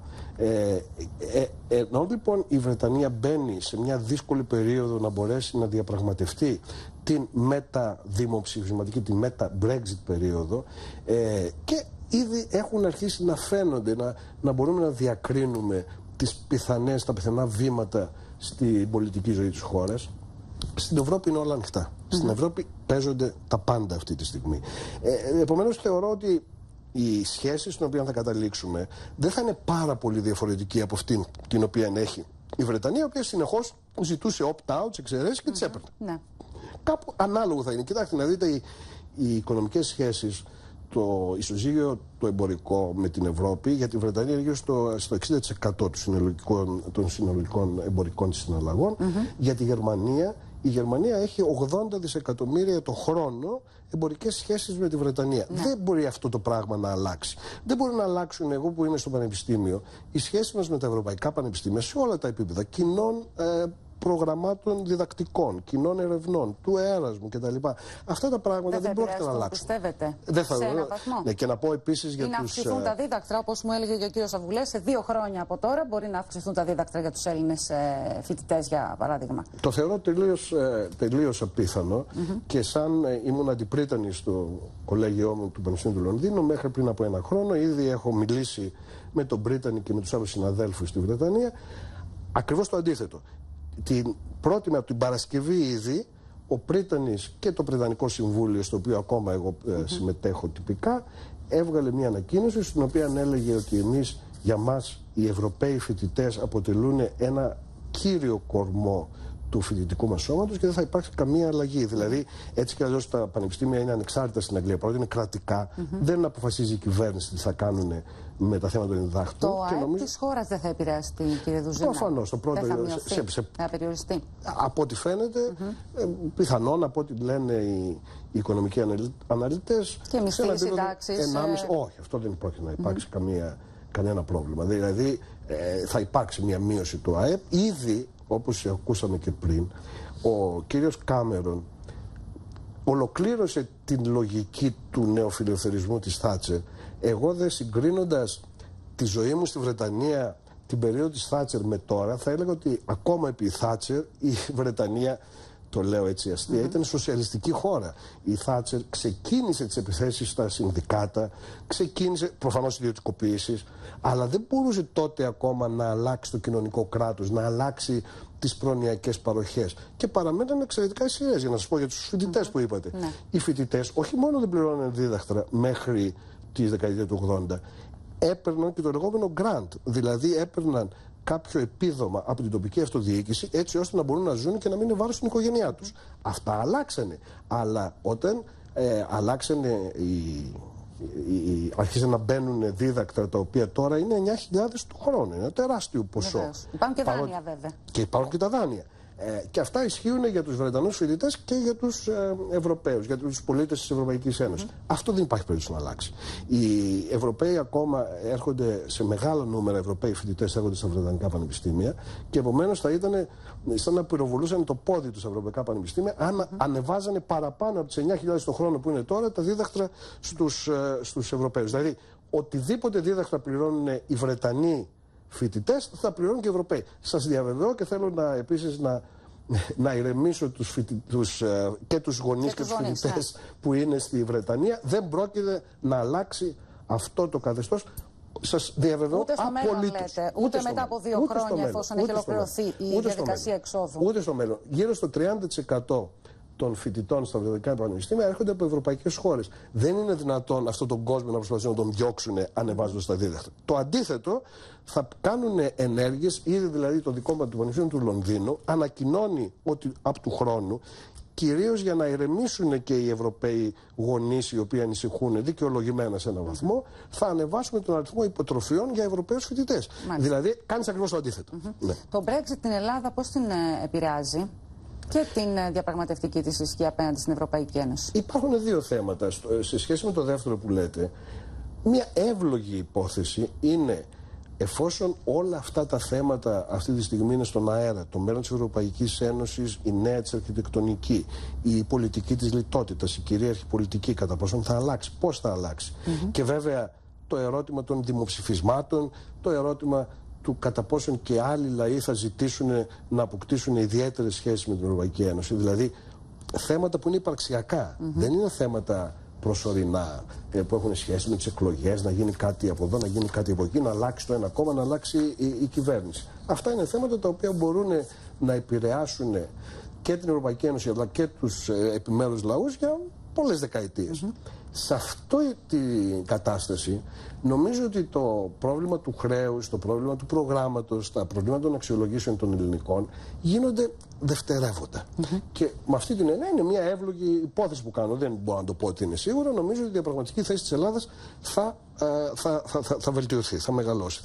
Ενώ λοιπόν η Βρετανία μπαίνει σε μια δύσκολη περίοδο να μπορέσει να διαπραγματευτεί την μεταδημοψηφισματική, την μετα-Brexit περίοδο, και ήδη έχουν αρχίσει να φαίνονται, να μπορούμε να διακρίνουμε τα πιθανά βήματα στην πολιτική ζωή της χώρας. Στην Ευρώπη είναι όλα ανοιχτά. Στην Ευρώπη παίζονται τα πάντα αυτή τη στιγμή. Επομένως θεωρώ ότι η σχέση στην οποία θα καταλήξουμε δεν θα είναι πάρα πολύ διαφορετική από αυτήν την οποία έχει η Βρετανία, η οποία συνεχώς ζητούσε opt-out, εξαιρέσεις και τις έπαιρνε. Ναι. Κάπου ανάλογο θα είναι. Κοιτάξτε να δείτε, οι οικονομικές σχέσεις, το ισοζύγιο το εμπορικό με την Ευρώπη για τη Βρετανία είναι γύρω στο 60% των συνολικών εμπορικών της συναλλαγών. Για τη Γερμανία, η Γερμανία έχει 80 δισεκατομμύρια το χρόνο εμπορικές σχέσεις με τη Βρετανία. Δεν μπορεί αυτό το πράγμα να αλλάξει. Δεν μπορεί να αλλάξουν, εγώ που είμαι στο πανεπιστήμιο, οι σχέσεις μας με τα ευρωπαϊκά πανεπιστήμια σε όλα τα επίπεδα κοινών προγραμμάτων διδακτικών, κοινών ερευνών, του Έρασμου κτλ. Αυτά τα πράγματα δεν πρόκειται να αλλάξουν. Πιστεύετε, δεν θα σε έναν βαθμό? Ναι, και να πω επίσης για να αυξηθούν τα δίδακτρα, όπως μου έλεγε και ο κύριος Αβουλές, σε 2 χρόνια από τώρα μπορεί να αυξηθούν τα δίδακτρα για τους Έλληνες φοιτητές, για παράδειγμα. Το θεωρώ τελείως απίθανο και σαν ήμουν αντιπρίτανη στο κολέγιό μου του Πανεπιστημίου του Λονδίνου μέχρι πριν από 1 χρόνο, ήδη έχω μιλήσει με τον Πρίτανη και με τους άλλους συναδέλφους στη Βρετανία. Ακριβώς το αντίθετο. Από την Παρασκευή ήδη ο Πρίτανης και το Πριτανικό Συμβούλιο, στο οποίο ακόμα εγώ συμμετέχω τυπικά, έβγαλε μια ανακοίνωση στην οποία έλεγε ότι για μας οι Ευρωπαίοι φοιτητές αποτελούν ένα κύριο κορμό του φοιτητικού μας σώματος και δεν θα υπάρξει καμία αλλαγή. Δηλαδή, έτσι κι αλλιώς τα πανεπιστήμια είναι ανεξάρτητα στην Αγγλία, παρότι είναι κρατικά, δεν αποφασίζει η κυβέρνηση τι θα κάνουν με τα θέματα των διδάκτων. Το ΑΕΠ της χώρας δεν θα επηρεαστεί, κύριε Δουζίνα? Προφανώς. Το πρώτο θα περιοριστεί. Από ό,τι φαίνεται, πιθανόν, από ό,τι λένε οι οικονομικοί αναλυτές. Και μισθοί, συντάξεις. Όχι, αυτό δεν πρόκειται να υπάρξει κανένα πρόβλημα. Δηλαδή, θα υπάρξει μια μείωση του ΑΕΠ. Ήδη, όπως ακούσαμε και πριν, ο κύριος Κάμερον ολοκλήρωσε την λογική του νεοφιλελευθερισμού της Θάτσερ. Εγώ συγκρίνοντας τη ζωή μου στη Βρετανία την περίοδο της Θάτσερ με τώρα, θα έλεγα ότι ακόμα επί Θάτσερ η Βρετανία, το λέω έτσι αστεία, ήταν σοσιαλιστική χώρα. Η Θάτσερ ξεκίνησε τις επιθέσεις στα συνδικάτα, ξεκίνησε προφανώς ιδιωτικοποίησεις, αλλά δεν μπορούσε τότε ακόμα να αλλάξει το κοινωνικό κράτος, να αλλάξει τις προνοιακές παροχές. Και παραμέναν εξαιρετικά ισχυρές. Για να σας πω για τους φοιτητές που είπατε. Οι φοιτητές όχι μόνο δεν πληρώναν δίδακτρα μέχρι τη δεκαετία του 80, έπαιρναν και το λεγόμενο grant, δηλαδή έπαιρναν κάποιο επίδομα από την τοπική αυτοδιοίκηση έτσι ώστε να μπορούν να ζουν και να μην είναι βάρος στην οικογένειά τους. Αυτά αλλάξανε. Αλλά όταν αλλάξανε άρχισαν να μπαίνουν δίδακτρα τα οποία τώρα είναι 9.000 το χρόνο. Είναι ένα τεράστιο ποσό. Βεβαίως. Υπάρχουν και δάνεια βέβαια. Και υπάρχουν και τα δάνεια. Και αυτά ισχύουν για τους Βρετανούς φοιτητές και για τους Ευρωπαίους, για τους πολίτες της Ευρωπαϊκής Ένωσης. Αυτό δεν υπάρχει περίπτωση να αλλάξει. Οι Ευρωπαίοι ακόμα έρχονται σε μεγάλο νούμερο, Ευρωπαίοι φοιτητές έρχονται στα Βρετανικά πανεπιστήμια και επομένως θα ήταν σαν να πυροβολούσαν το πόδι τους στα Ευρωπαϊκά πανεπιστήμια αν ανεβάζανε παραπάνω από τις 9.000 το χρόνο που είναι τώρα τα δίδακτρα στους Ευρωπαίους. Δηλαδή, οτιδήποτε δίδακτρα πληρώνουν οι Βρετανοί φοιτητές θα πληρώνουν και οι Ευρωπαίοι. Σας διαβεβαιώ και θέλω επίσης να ηρεμήσω και τους γονείς και τους φοιτητές που είναι στη Βρετανία. Δεν πρόκειται να αλλάξει αυτό το καθεστώς. Σας διαβεβαιώ ούτε στο μέλλον, λέτε, ούτε μετά από 2 χρόνια, εφόσον έχει ολοκληρωθεί η διαδικασία εξόδου. Ούτε στο μέλλον. Γύρω στο 30% των φοιτητών στα βρετανικά πανεπιστήμια έρχονται από ευρωπαϊκές χώρες. Δεν είναι δυνατόν αυτόν τον κόσμο να προσπαθήσουν να τον διώξουν ανεβάζοντας τα δίδακτρα. Το αντίθετο, θα κάνουν ενέργειες, ήδη δηλαδή το δικό μας του Πανεπιστήμιου του Λονδίνου ανακοινώνει ότι από του χρόνου κυρίως για να ηρεμήσουν και οι Ευρωπαίοι γονείς οι οποίοι ανησυχούν δικαιολογημένα σε έναν βαθμό, θα ανεβάσουμε τον αριθμό υποτροφιών για Ευρωπαίους φοιτητές. Δηλαδή, κάνεις ακριβώς το αντίθετο. Ναι. Το Brexit την Ελλάδα πώς την επηρεάζει και την διαπραγματευτική της ισχύ απέναντι στην Ευρωπαϊκή Ένωση? Υπάρχουν δύο θέματα. Σε σχέση με το δεύτερο που λέτε, μια εύλογη υπόθεση είναι, εφόσον όλα αυτά τα θέματα αυτή τη στιγμή είναι στον αέρα, το μέλλον της Ευρωπαϊκής Ένωσης, η νέα της αρχιτεκτονική, η πολιτική της λιτότητας, η κυρίαρχη πολιτική, κατά πόσον θα αλλάξει, πώς θα αλλάξει. Και βέβαια το ερώτημα των δημοψηφισμάτων, το ερώτημα του κατά πόσον και άλλοι λαοί θα ζητήσουν να αποκτήσουν ιδιαίτερες σχέσεις με την Ευρωπαϊκή Ένωση. Δηλαδή θέματα που είναι υπαρξιακά, δεν είναι θέματα προσωρινά που έχουν σχέση με τις εκλογές, να γίνει κάτι από εδώ, να γίνει κάτι από εκεί, να αλλάξει το ένα κόμμα, να αλλάξει η κυβέρνηση. Αυτά είναι θέματα τα οποία μπορούν να επηρεάσουν και την Ευρωπαϊκή Ένωση αλλά και τους επιμέρους λαούς για πολλές δεκαετίες. Σε αυτή την κατάσταση νομίζω ότι το πρόβλημα του χρέους, το πρόβλημα του προγράμματος, τα προβλήματα των αξιολογήσεων των ελληνικών γίνονται δευτερεύοντα. Και με αυτή την έννοια είναι μια εύλογη υπόθεση που κάνω. Δεν μπορώ να το πω ότι είναι σίγουρο. Νομίζω ότι η διαπραγματική θέση της Ελλάδας θα βελτιωθεί, θα μεγαλώσει.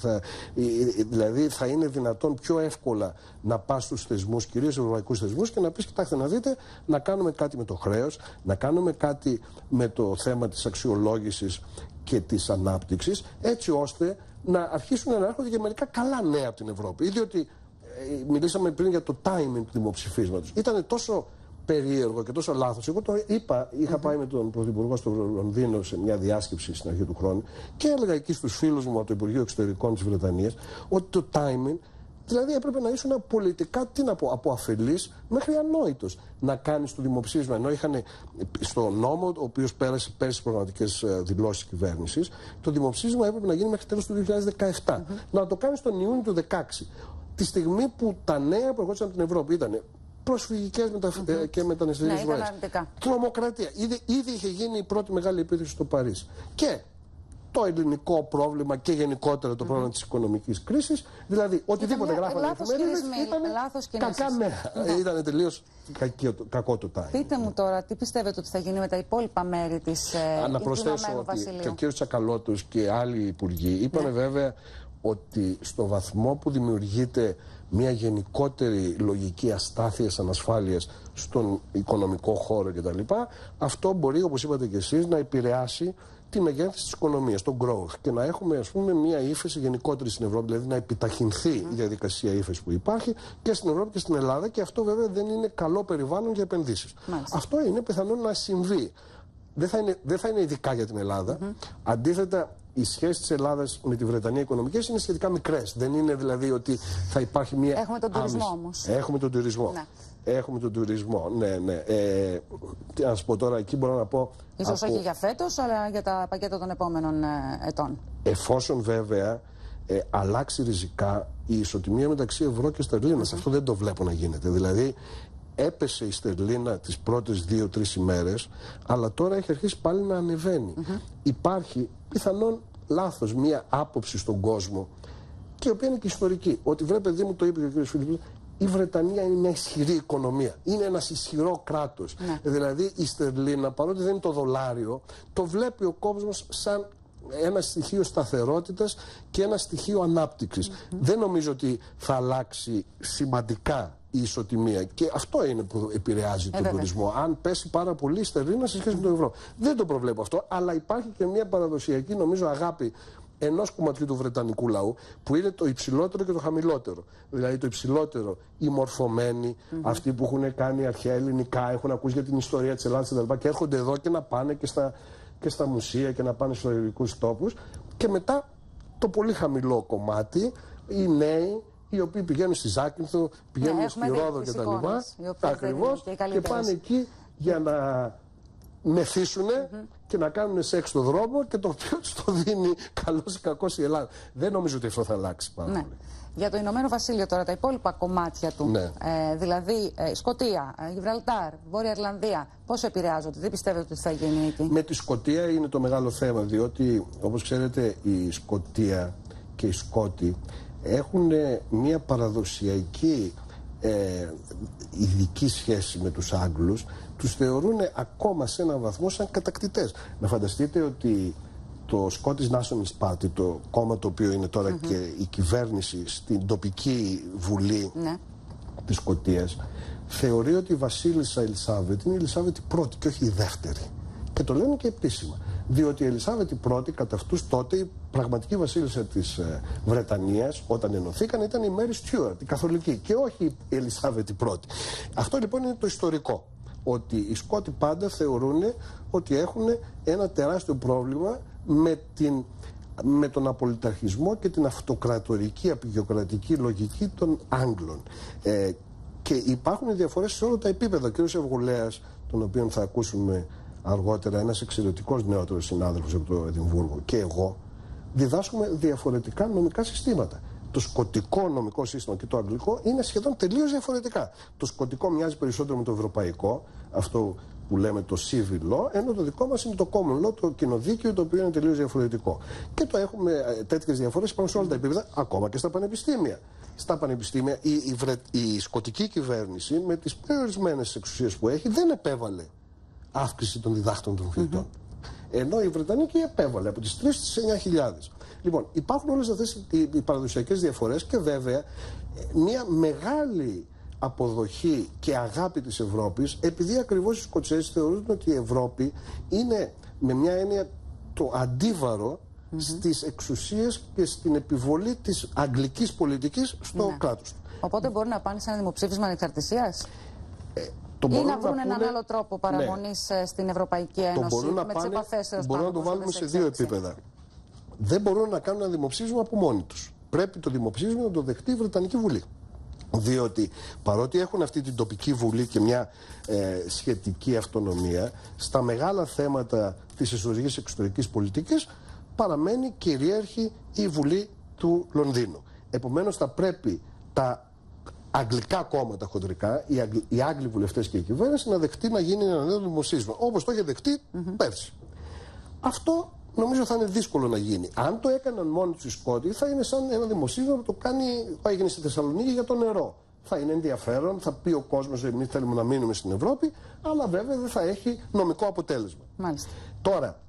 Δηλαδή θα είναι δυνατόν πιο εύκολα να πας στους θεσμούς, κυρίως στους ευρωπαϊκούς θεσμούς, και να πεις: κοιτάξτε να δείτε, να κάνουμε κάτι με το χρέος, να κάνουμε κάτι με το θέμα της αξιολόγησης και της ανάπτυξης, έτσι ώστε να αρχίσουν να έρχονται και μερικά καλά νέα από την Ευρώπη. Διότι μιλήσαμε πριν για το timing του δημοψηφίσματος. Ήταν τόσο περίεργο και τόσο λάθος. Εγώ το είχα πάει με τον Πρωθυπουργό στο Λονδίνο σε μια διάσκεψη στην αρχή του χρόνου και έλεγα εκεί στους φίλους μου από το Υπουργείο Εξωτερικών της Βρετανίας ότι το timing, δηλαδή έπρεπε να ήσουν πολιτικά, τι να πω, από αφελής μέχρι ανόητος να κάνεις το δημοψήφισμα. Ενώ είχαν στο νόμο, ο οποίος πέρασε πέρσι προγραμματικές δηλώσεις της κυβέρνησης, το δημοψήφισμα έπρεπε να γίνει μέχρι τέλος του 2017. Να το κάνεις τον Ιούνιο του 2016. Τη στιγμή που τα νέα που ερχόντουσαν από την Ευρώπη ήταν προσφυγικές και μεταναστευτικές ροές. Τρομοκρατία. Ήδη είχε γίνει η πρώτη μεγάλη επίθεση στο Παρίσι. Και το ελληνικό πρόβλημα και γενικότερα το πρόβλημα της οικονομικής κρίσης, δηλαδή οτιδήποτε γράφανε οι εφημερίδες ήταν κακά νέα. Ήταν τελείως κακό το timing. Πείτε μου τώρα, τι πιστεύετε ότι θα γίνει με τα υπόλοιπα μέρη της να προσθέσω ότι και ο κ. Τσακαλώτος και άλλοι υπουργοί είπαν βέβαια ότι στο βαθμό που δημιουργείται μια γενικότερη λογική αστάθειας, ανασφάλειας στον οικονομικό χώρο κτλ., αυτό μπορεί, όπως είπατε και εσείς, να επηρεάσει τη μεγέθυνση της οικονομίας, το growth, και να έχουμε, ας πούμε, μια ύφεση γενικότερη στην Ευρώπη, δηλαδή να επιταχυνθεί η διαδικασία ύφεση που υπάρχει και στην Ευρώπη και στην Ελλάδα, και αυτό βέβαια δεν είναι καλό περιβάλλον για επενδύσεις. Αυτό είναι πιθανό να συμβεί. Δεν θα είναι ειδικά για την Ελλάδα. Αντίθετα, οι σχέσεις της Ελλάδας με τη Βρετανία οικονομικές είναι σχετικά μικρές. Δεν είναι δηλαδή ότι θα υπάρχει μια. Έχουμε τον τουρισμό όμως. Έχουμε τον τουρισμό. Ναι. Έχουμε τον τουρισμό, ναι. Τι να σας πω τώρα, εκεί μπορώ να πω. Ίσως όχι για φέτος, αλλά για τα πακέτα των επόμενων ετών. Εφόσον βέβαια αλλάξει ριζικά η ισοτιμία μεταξύ ευρώ και στερλίνας. Αυτό δεν το βλέπω να γίνεται. Δηλαδή, έπεσε η στερλίνα τις πρώτες 2-3 ημέρες, αλλά τώρα έχει αρχίσει πάλι να ανεβαίνει. Υπάρχει πιθανόν λάθος μία άποψη στον κόσμο, και η οποία είναι και ιστορική. Ότι βρε παιδί μου, το είπε και ο κ. Φιλιππίδης, η Βρετανία είναι μια ισχυρή οικονομία. Είναι ένας ισχυρό κράτος. Δηλαδή η στερλίνα, παρότι δεν είναι το δολάριο, το βλέπει ο κόσμος σαν ένα στοιχείο σταθερότητας και ένα στοιχείο ανάπτυξης. Δεν νομίζω ότι θα αλλάξει σημαντικά η ισοτιμία. Και αυτό είναι που επηρεάζει τον τουρισμό. Αν πέσει πάρα πολύ η στερλίνα σε σχέση με το ευρώ. Δεν το προβλέπω αυτό, αλλά υπάρχει και μια παραδοσιακή, νομίζω, αγάπη ενός κομματιού του βρετανικού λαού, που είναι το υψηλότερο και το χαμηλότερο. Δηλαδή το υψηλότερο, οι μορφωμένοι, αυτοί που έχουν κάνει αρχαία ελληνικά, έχουν ακούσει για την ιστορία της Ελλάδας κτλ. Και έρχονται εδώ και να πάνε και στα μουσεία και να πάνε στους ιστορικούς τόπους. Και μετά το πολύ χαμηλό κομμάτι, οι νέοι, οι οποίοι πηγαίνουν στη Ζάκυνθο, πηγαίνουν στη Ρόδο κτλ. Ακριβώς, και πάνε εκεί για να μεθύσουνε και να κάνουν σεξ στον δρόμο, και το οποίο τους το δίνει καλός ή κακός η Ελλάδα. Δεν νομίζω ότι αυτό θα αλλάξει πάρα πολύ. Για το Ηνωμένο Βασίλειο τώρα, τα υπόλοιπα κομμάτια του, δηλαδή Σκωτία, Γιβραλτάρ, Βόρεια Ιρλανδία, πώς επηρεάζονται, τι πιστεύετε ότι θα γίνει εκεί? Με τη Σκωτία είναι το μεγάλο θέμα, διότι όπως ξέρετε η Σκωτία και οι Σκότοι έχουν μια παραδοσιακή ειδική σχέση με τους Άγγλους, τους θεωρούν ακόμα σε έναν βαθμό σαν κατακτητές. Να φανταστείτε ότι το Scottish Nationalist Party, το κόμμα το οποίο είναι τώρα και η κυβέρνηση στην τοπική βουλή της Σκωτίας, θεωρεί ότι η βασίλισσα Ελισάβετ είναι η Ελισάβετ η πρώτη και όχι η δεύτερη. Και το λένε και επίσημα. Διότι η Ελισάβετ η πρώτη, κατά αυτούς τότε, η πραγματική βασίλισσα της Βρετανίας, όταν ενωθήκαν, ήταν η Μέρι Στιούαρτ, η καθολική, και όχι η Ελισάβετ η πρώτη. Αυτό λοιπόν είναι το ιστορικό. Ότι οι Σκότοι πάντα θεωρούν ότι έχουν ένα τεράστιο πρόβλημα με τον απολυταρχισμό και την αυτοκρατορική, απεικιοκρατική λογική των Άγγλων. Και υπάρχουν διαφορές σε όλα τα επίπεδα. Ο κ. Αυγουλέας, τον οποίον θα ακούσουμε αργότερα, ένας εξαιρετικός νεότερος συνάδελφος από το Εδιμβούργο, και εγώ, διδάσκουμε διαφορετικά νομικά συστήματα. Το σκωτικό νομικό σύστημα και το αγγλικό είναι σχεδόν τελείως διαφορετικά. Το σκωτικό μοιάζει περισσότερο με το ευρωπαϊκό, αυτό που λέμε το civil law, ενώ το δικό μας είναι το common law, το κοινοδίκαιο, το οποίο είναι τελείως διαφορετικό. Και το έχουμε τέτοιες διαφορές πάνω σε όλα τα επίπεδα, ακόμα και στα πανεπιστήμια. Στα πανεπιστήμια η σκωτική κυβέρνηση, με τις περιορισμένες εξουσίες που έχει, δεν επέβαλε αύξηση των διδάκτων των φοιτητών. Ενώ η Βρετανική επέβαλε από τις 3.000 στις 9.000. Λοιπόν, υπάρχουν όλες αυτές οι παραδοσιακές διαφορές και βέβαια μια μεγάλη αποδοχή και αγάπη της Ευρώπης, επειδή ακριβώς οι Σκοτσέζοι θεωρούν ότι η Ευρώπη είναι με μια έννοια το αντίβαρο στις εξουσίες και στην επιβολή της αγγλικής πολιτικής στο κράτος του. Οπότε μπορεί να πάνε σε ένα δημοψήφισμα ανεξαρτησίας ή να βρουν έναν άλλο τρόπο παραμονής στην Ευρωπαϊκή Ένωση με τις επαφές. Μπορούν να το βάλουμε σε δύο επίπεδα. Δεν μπορούν να κάνουν ένα δημοψήφισμα από μόνοι τους. Πρέπει το δημοψήφισμα να το δεχτεί η Βρετανική Βουλή. Διότι παρότι έχουν αυτή την τοπική βουλή και μια σχετική αυτονομία, στα μεγάλα θέματα της εσωτερικής και εξωτερικής πολιτικής παραμένει κυρίαρχη η Βουλή του Λονδίνου. Επομένως θα πρέπει τα αγγλικά κόμματα χοντρικά, οι Άγγλοι βουλευτές και η κυβέρνηση, να δεχτεί να γίνει ένα νέο δημοψήφισμα, όπως το είχε δεχτεί πέρσι. Αυτό νομίζω θα είναι δύσκολο να γίνει. Αν το έκαναν μόνοι τους οι Σκότοι, θα είναι σαν ένα δημοψήφισμα που το έγινε στη Θεσσαλονίκη για το νερό. Θα είναι ενδιαφέρον, θα πει ο κόσμος εμείς θέλουμε να μείνουμε στην Ευρώπη, αλλά βέβαια δεν θα έχει νομικό αποτέλεσμα. Μάλιστα. Τώρα,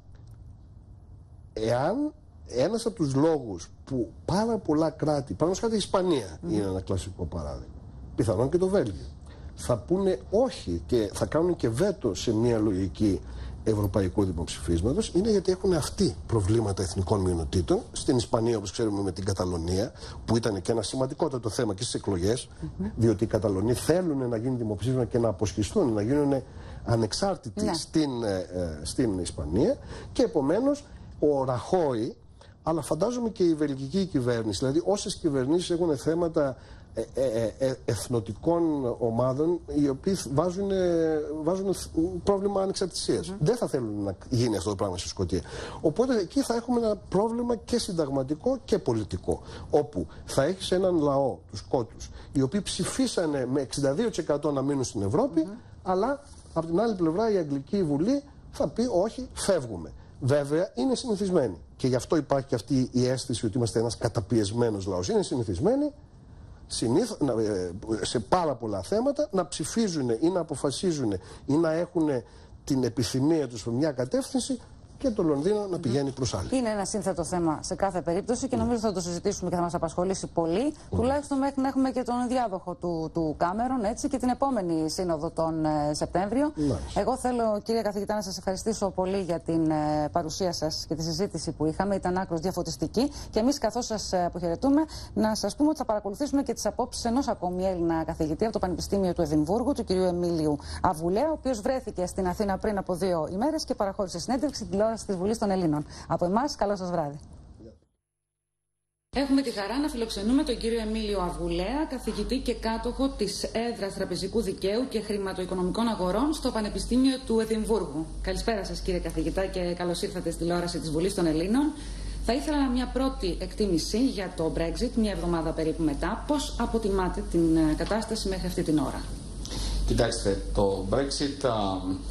εάν ένας από τους λόγους που πάρα πολλά κράτη, παραδείγματος χάρη η Ισπανία είναι ένα κλασικό παράδειγμα, πιθανόν και το Βέλγιο, θα πούνε όχι και θα κάνουν και βέτο σε μια λογική ευρωπαϊκού δημοψηφίσματος, είναι γιατί έχουν αυτοί προβλήματα εθνικών μειονοτήτων. Στην Ισπανία, όπως ξέρουμε, με την Καταλωνία, που ήταν και ένα σημαντικότατο θέμα και στις εκλογές, διότι οι Καταλωνοί θέλουν να γίνει δημοψήφισμα και να αποσχιστούν, να γίνουν ανεξάρτητοι στην Ισπανία, και επομένως ο Ραχόι, αλλά φαντάζομαι και η βελγική κυβέρνηση, δηλαδή όσες κυβερνήσεις έχουν θέματα εθνοτικών ομάδων, οι οποίοι βάζουν πρόβλημα ανεξαρτησίας. Δεν θα θέλουν να γίνει αυτό το πράγμα στη Σκωτία. Οπότε εκεί θα έχουμε ένα πρόβλημα και συνταγματικό και πολιτικό, όπου θα έχεις έναν λαό, τους Σκότους, οι οποίοι ψηφίσανε με 62% να μείνουν στην Ευρώπη, αλλά από την άλλη πλευρά η Αγγλική Βουλή θα πει όχι, φεύγουμε. Βέβαια είναι συνηθισμένοι, και γι' αυτό υπάρχει και αυτή η αίσθηση ότι είμαστε ένας καταπιεσμένος λαός. Είναι συνηθισμένοι σε πάρα πολλά θέματα να ψηφίζουν ή να αποφασίζουν ή να έχουν την επιθυμία τους από μια κατεύθυνση και το Λονδίνο να πηγαίνει προς άλλη. Είναι ένα σύνθετο θέμα σε κάθε περίπτωση και νομίζω θα το συζητήσουμε και θα μας απασχολήσει πολύ. Τουλάχιστον μέχρι να έχουμε και τον διάδοχο του Κάμερον, έτσι, και την επόμενη σύνοδο τον Σεπτέμβριο. Εγώ θέλω, κύριε καθηγητά, να σας ευχαριστήσω πολύ για την παρουσία σας και τη συζήτηση που είχαμε. Ήταν άκρως διαφωτιστική. Και εμείς, καθώς σας αποχαιρετούμε, να σας πούμε ότι θα παρακολουθήσουμε και τις απόψεις ενός ακόμη Έλληνα καθηγητή από το Πανεπιστήμιο του Εδιμβούργου, του κ. Εμίλιου Αυγουλέα, ο οποίος βρέθηκε στην Αθήνα πριν από 2 ημέρες και παραχώρησε συνέντευξη της Βουλής των Ελλήνων. Από εμάς, καλό σας βράδυ. Έχουμε τη χαρά να φιλοξενούμε τον κύριο Εμίλιο Αυγουλέα, καθηγητή και κάτοχο της έδρας Τραπεζικού Δικαίου και Χρηματοοικονομικών Αγορών στο Πανεπιστήμιο του Εδιμβούργου. Καλησπέρα σας, κύριε καθηγητά, και καλώς ήρθατε στη τηλεόραση της Βουλής των Ελλήνων. Θα ήθελα μια πρώτη εκτίμηση για το Brexit, μια εβδομάδα περίπου μετά. Πώς αποτιμάτε την κατάσταση μέχρι αυτή την ώρα? Κοιτάξτε, το Brexit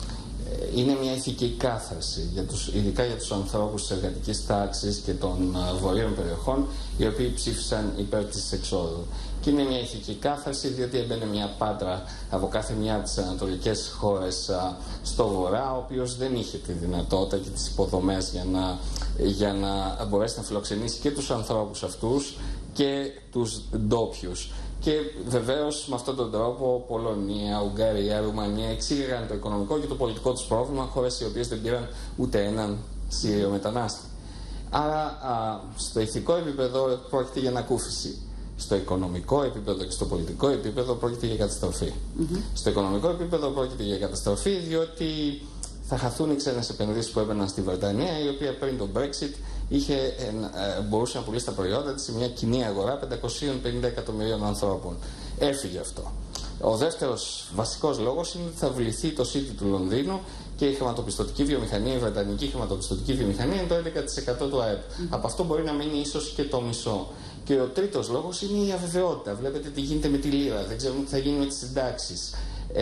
είναι μια ηθική κάθαρση, ειδικά για τους ανθρώπους της εργατικής τάξης και των βορείων περιοχών, οι οποίοι ψήφισαν υπέρ της εξόδου. Και είναι μια ηθική κάθαρση, διότι έμπαινε μια πάτρα από κάθε μια από τις ανατολικές χώρες στο βορρά, ο οποίος δεν είχε τη δυνατότητα και τις υποδομές για να μπορέσει να φιλοξενήσει και τους ανθρώπους αυτούς και τους ντόπιους. Και βεβαίως με αυτόν τον τρόπο Πολωνία, Ουγγαρία, Ρουμανία εξήγαγαν το οικονομικό και το πολιτικό τους πρόβλημα, χώρες οι οποίες δεν πήραν ούτε έναν Σύριο μετανάστη. Άρα στο ηθικό επίπεδο πρόκειται για ανακούφιση. Στο οικονομικό επίπεδο και στο πολιτικό επίπεδο πρόκειται για καταστροφή. Στο οικονομικό επίπεδο πρόκειται για καταστροφή, διότι θα χαθούν οι ξένες επενδύσεις που έμπαιναν στη Βρετανία, η οποία πριν τον Brexit μπορούσε να πουλήσει τα προϊόντα της σε μια κοινή αγορά 550 εκατομμυρίων ανθρώπων. Έφυγε αυτό. Ο δεύτερος βασικός λόγος είναι ότι θα βληθεί το City του Λονδίνου και η χρηματοπιστωτική βιομηχανία, η βρετανική χρηματοπιστωτική βιομηχανία είναι το 11% του ΑΕΠ. Από αυτό μπορεί να μείνει ίσως και το μισό. Και ο τρίτος λόγος είναι η αβεβαιότητα. Βλέπετε τι γίνεται με τη λίρα, δεν ξέρουμε τι θα γίνει με τις συντάξεις.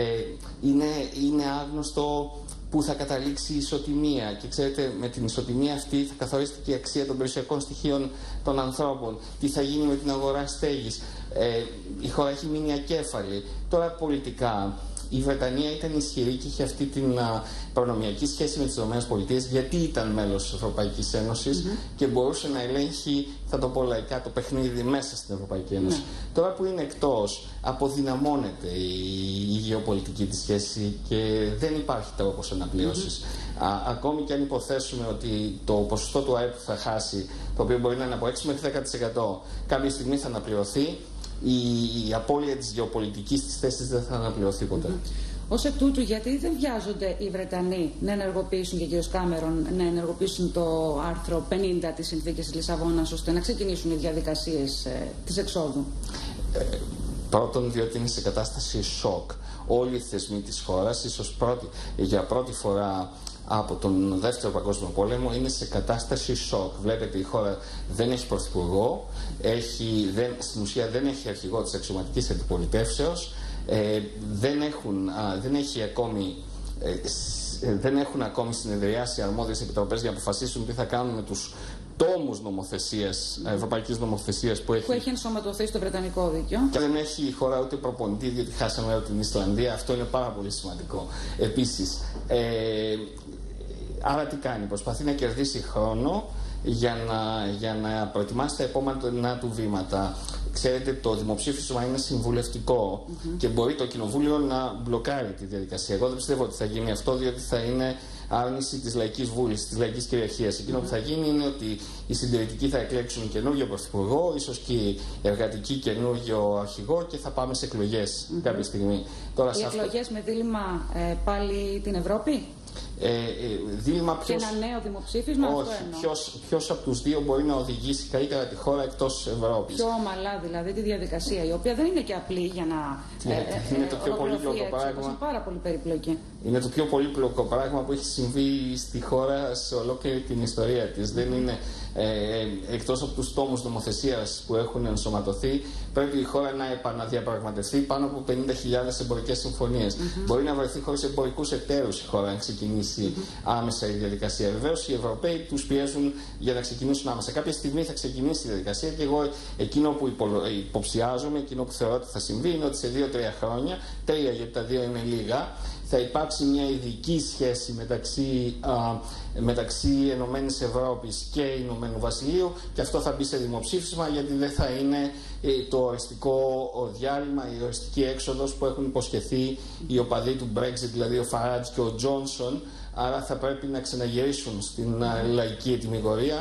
Είναι άγνωστο πού θα καταλήξει η ισοτιμία. Και ξέρετε, με την ισοτιμία αυτή θα καθορίζεται και η αξία των περιουσιακών στοιχείων των ανθρώπων. Τι θα γίνει με την αγορά στέγης. Η χώρα έχει μείνει ακέφαλη. Τώρα πολιτικά η Βρετανία ήταν ισχυρή και είχε αυτή την προνομιακή σχέση με τις ΗΠΑ, γιατί ήταν μέλος της Ευρωπαϊκής Ένωσης και μπορούσε να ελέγχει, θα το πω λαϊκά, το παιχνίδι μέσα στην Ευρωπαϊκή Ένωση. Τώρα που είναι εκτός, αποδυναμώνεται η γεωπολιτική της σχέση και δεν υπάρχει τρόπος αναπλήρωσης. Ακόμη και αν υποθέσουμε ότι το ποσοστό του ΑΕΠ θα χάσει, το οποίο μπορεί να είναι από 6 μέχρι 10%, κάποια στιγμή θα αναπληρωθεί. Η απώλεια της γεωπολιτικής της θέσης δεν θα αναπληρωθεί ποτέ. Ως εκ τούτου, γιατί δεν βιάζονται οι Βρετανοί να ενεργοποιήσουν, και ο κ. Κάμερον, να ενεργοποιήσουν το άρθρο 50 της Συνθήκης της Λισαβόνας, ώστε να ξεκινήσουν οι διαδικασίες της εξόδου? Πρώτον, διότι είναι σε κατάσταση σοκ. Όλοι οι θεσμοί της χώρας, ίσως για πρώτη φορά από τον Δεύτερο Παγκόσμιο Πόλεμο, είναι σε κατάσταση σοκ. Βλέπετε, η χώρα δεν έχει πρωθυπουργό, στην ουσία δεν έχει αρχηγό της αξιωματικής αντιπολιτεύσεως, δεν έχουν ακόμη συνεδριάσει αρμόδιες επιτροπές για να αποφασίσουν τι θα κάνουν με τους τόμους νομοθεσίας, ευρωπαϊκής νομοθεσίας που έχει ενσωματωθεί στο Βρετανικό Δίκαιο. Και δεν έχει η χώρα ούτε προπονητή, διότι χάσαμε από την Ισλανδία. Αυτό είναι πάρα πολύ σημαντικό. Επίσης, άρα τι κάνει? Προσπαθεί να κερδίσει χρόνο για να προετοιμάσει τα επόμενα του βήματα. Ξέρετε, το δημοψήφισμα είναι συμβουλευτικό και μπορεί το Κοινοβούλιο να μπλοκάρει τη διαδικασία. Εγώ δεν πιστεύω ότι θα γίνει αυτό, διότι θα είναι άρνηση της λαϊκής βούλησης, της λαϊκής κυριαρχίας. Εκείνο που θα γίνει είναι ότι οι συντηρητικοί θα εκλέξουν καινούργιο πρωθυπουργό, ίσως και οι εργατικοί καινούργιο αρχηγό, και θα πάμε σε εκλογές κάποια στιγμή. Τώρα, οι εκλογές με δίλημμα πάλι την Ευρώπη? Δίλημμα και ένα νέο δημοψήφισμα? Όχι. Ποιος από τους δύο μπορεί να οδηγήσει καλύτερα τη χώρα εκτός Ευρώπης? Πιο ομαλά δηλαδή τη διαδικασία, η οποία δεν είναι και απλή για να είναι το πιο πολύπλοκο πράγμα. Είναι πάρα πολύ περίπλοκη. Είναι το πιο πολύπλοκο πράγμα που έχει συμβεί στη χώρα σε ολόκληρη την ιστορία της. Δεν είναι, εκτός από τους τόμους νομοθεσίας που έχουν ενσωματωθεί, πρέπει η χώρα να επαναδιαπραγματευτεί πάνω από 50.000 εμπορικές συμφωνίες. Μπορεί να βρεθεί χωρίς εμπορικούς εταίρους η χώρα να ξεκινήσει άμεσα η διαδικασία. Βεβαίως οι Ευρωπαίοι τους πιέζουν για να ξεκινήσουν άμεσα. Κάποια στιγμή θα ξεκινήσει η διαδικασία και εγώ εκείνο που υποψιάζομαι, εκείνο που θεωρώ ότι θα συμβεί, είναι ότι σε 2-3 χρόνια, 3 γιατί τα 2 είναι λίγα, θα υπάρξει μια ειδική σχέση μεταξύ Ενωμένης Ευρώπης και Ηνωμένου Βασιλείου, και αυτό θα μπει σε δημοψήφισμα, γιατί δεν θα είναι το οριστικό διάλειμμα, η οριστική έξοδος που έχουν υποσχεθεί οι οπαδοί του Brexit, δηλαδή ο Φαράτζ και ο Τζόνσον. Άρα θα πρέπει να ξαναγυρίσουν στην λαϊκή ετυμηγορία.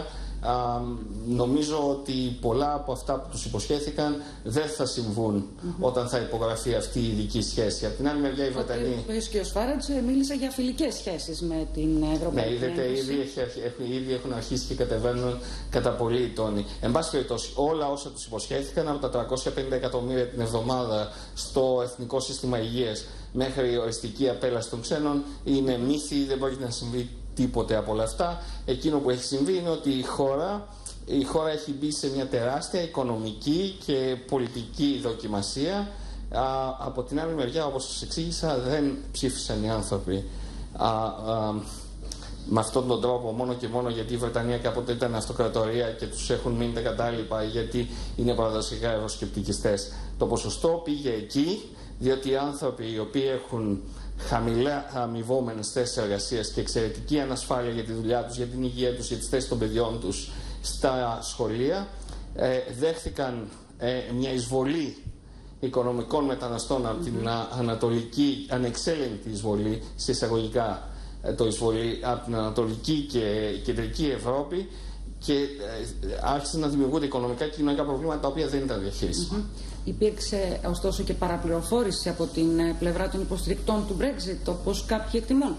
Νομίζω ότι πολλά από αυτά που τους υποσχέθηκαν δεν θα συμβούν όταν θα υπογραφεί αυτή η ειδική σχέση. Από την άλλη μεριά η Βρετανία... Ο κ. Φάραντς μίλησε για φιλικές σχέσεις με την Ευρωπαϊκή Ένωση. Ναι, είδετε, ήδη έχουν αρχίσει και κατεβαίνουν κατά πολύ οι τόνοι. Εν πάση περιπτώσει, όλα όσα τους υποσχέθηκαν, από τα 350 εκατομμύρια την εβδομάδα στο Εθνικό Σύστημα Υγείας μέχρι οριστική απέλαση των ξένων, είναι μύθι, δεν πρόκειται να συμβεί τίποτε από όλα αυτά. Εκείνο που έχει συμβεί είναι ότι η χώρα έχει μπει σε μια τεράστια οικονομική και πολιτική δοκιμασία. Από την άλλη μεριά, όπως σας εξήγησα, δεν ψήφισαν οι άνθρωποι με αυτόν τον τρόπο, μόνο και μόνο γιατί η Βρετανία κάποτε ήταν αυτοκρατορία και τους έχουν μείνει τα κατάλοιπα, γιατί είναι παραδοσιακά ευρωσκεπτικιστές. Το ποσοστό πήγε εκεί, διότι οι άνθρωποι οι οποίοι έχουν χαμηλά αμοιβόμενες θέσεις εργασίας και εξαιρετική ανασφάλεια για τη δουλειά τους, για την υγεία τους, για τις θέσεις των παιδιών τους στα σχολεία, δέχθηκαν μια εισβολή οικονομικών μεταναστών από την ανατολική, ανεξέλεγκτη εισβολή, σε εισαγωγικά το εισβολή από την ανατολική και κεντρική Ευρώπη, και άρχισαν να δημιουργούνται οικονομικά και κοινωνικά προβλήματα τα οποία δεν ήταν διαχείρισιμα. Υπήρξε ωστόσο και παραπληροφόρηση από την πλευρά των υποστηρικτών του Brexit, όπως κάποιοι εκτιμούν.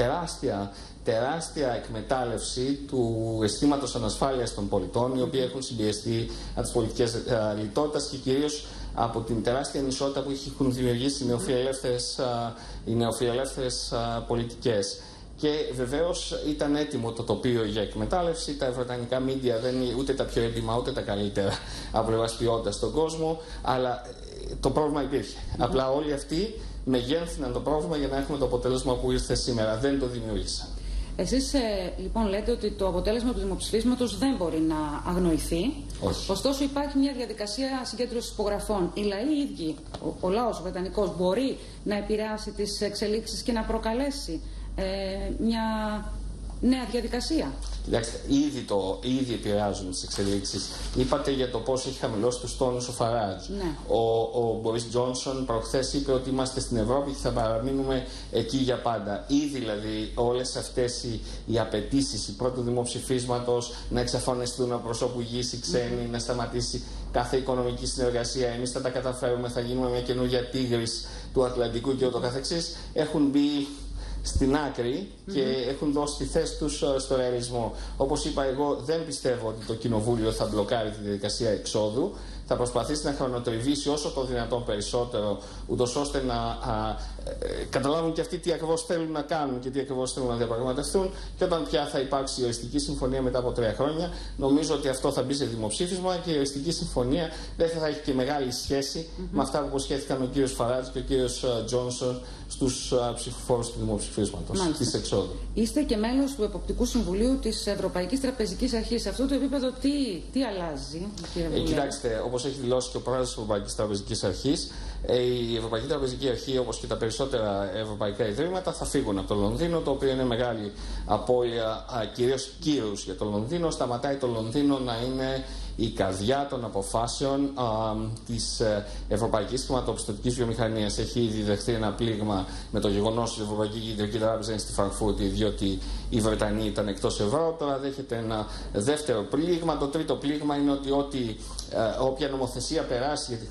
Τεράστια εκμετάλλευση του αισθήματος ανασφάλειας των πολιτών, οι οποίοι έχουν συμπιεστεί από τις πολιτικές λιτότητας και κυρίως από την τεράστια ανισότητα που έχουν δημιουργήσει οι νεοφιλελεύθερες πολιτικές. Και βεβαίως ήταν έτοιμο το τοπίο για εκμετάλλευση. Τα βρετανικά μίντια δεν είναι ούτε τα πιο έτοιμα ούτε τα καλύτερα από πλευράς ποιότητας στον κόσμο, αλλά το πρόβλημα υπήρχε. Απλά όλοι αυτοί μεγένθυναν το πρόβλημα για να έχουμε το αποτέλεσμα που ήρθε σήμερα. Δεν το δημιούργησαν. Εσείς λοιπόν λέτε ότι το αποτέλεσμα του δημοψηφίσματος δεν μπορεί να αγνοηθεί. Όχι. Ωστόσο υπάρχει μια διαδικασία συγκέντρωσης υπογραφών. Οι λαοί οι ίδιοι, ο λαός ο βρετανικός, μπορεί να επηρεάσει τις εξελίξεις και να προκαλέσει μια νέα διαδικασία. Κοιτάξτε, ήδη επηρεάζουν τις εξελίξεις. Είπατε για το πώς έχει χαμηλώσει τους τόνους ο Φαράτζ. Ναι. Ο Μπορίς Τζόνσον προχθές είπε ότι είμαστε στην Ευρώπη και θα παραμείνουμε εκεί για πάντα. Ήδη δηλαδή όλες αυτές οι απαιτήσεις πρώτου δημοψηφίσματος, να εξαφανιστούν από προσώπου γης οι ξένοι, να σταματήσει κάθε οικονομική συνεργασία, εμείς θα τα καταφέρουμε, θα γίνουμε μια καινούργια τίγρης του Ατλαντικού και ούτω καθεξής, έχουν μπει στην άκρη και έχουν δώσει τη θέση τους στο ρεαλισμό. Όπως είπα, εγώ δεν πιστεύω ότι το Κοινοβούλιο θα μπλοκάρει τη διαδικασία εξόδου. Θα προσπαθήσει να χρονοτριβήσει όσο το δυνατόν περισσότερο, ούτως ώστε να καταλάβουν και αυτοί τι ακριβώς θέλουν να κάνουν και τι ακριβώς θέλουν να διαπραγματευτούν. Και όταν πια θα υπάρξει η οριστική συμφωνία μετά από 3 χρόνια, νομίζω ότι αυτό θα μπει σε δημοψήφισμα και η οριστική συμφωνία δεν θα έχει και μεγάλη σχέση με αυτά που υποσχέθηκαν ο κύριος Φαράτζ και ο κύριος Τζόνσον στους ψηφοφόρους του δημοψηφίσματος της εξόδου. Είστε και μέλος του Εποπτικού Συμβουλίου της Ευρωπαϊκής Τραπεζικής Αρχής. Σε αυτό το επίπεδο τι αλλάζει, κύριε Βουλή? Κοιτάξτε, όπως έχει δηλώσει και ο πρόεδρος της Ευρωπαϊκής Τραπεζικής Αρχής, η Ευρωπαϊκή Τραπεζική Αρχή, όπως και τα περισσότερα ευρωπαϊκά ιδρύματα, θα φύγουν από το Λονδίνο, το οποίο είναι μεγάλη απώλεια κυρίως κύρους για το Λονδίνο. Σταματάει το Λονδίνο να είναι η καρδιά των αποφάσεων της ευρωπαϊκής χρηματοπιστωτικής βιομηχανίας. Έχει ήδη δεχθεί ένα πλήγμα με το γεγονός ότι η Ευρωπαϊκή Κεντρική Τράπεζα είναι στη Φραγκφούρτη, διότι οι Βρετανοί ήταν εκτός ευρώ. Τώρα δέχεται ένα δεύτερο πλήγμα. Το τρίτο πλήγμα είναι ότι όποια νομοθεσία περάσει για τη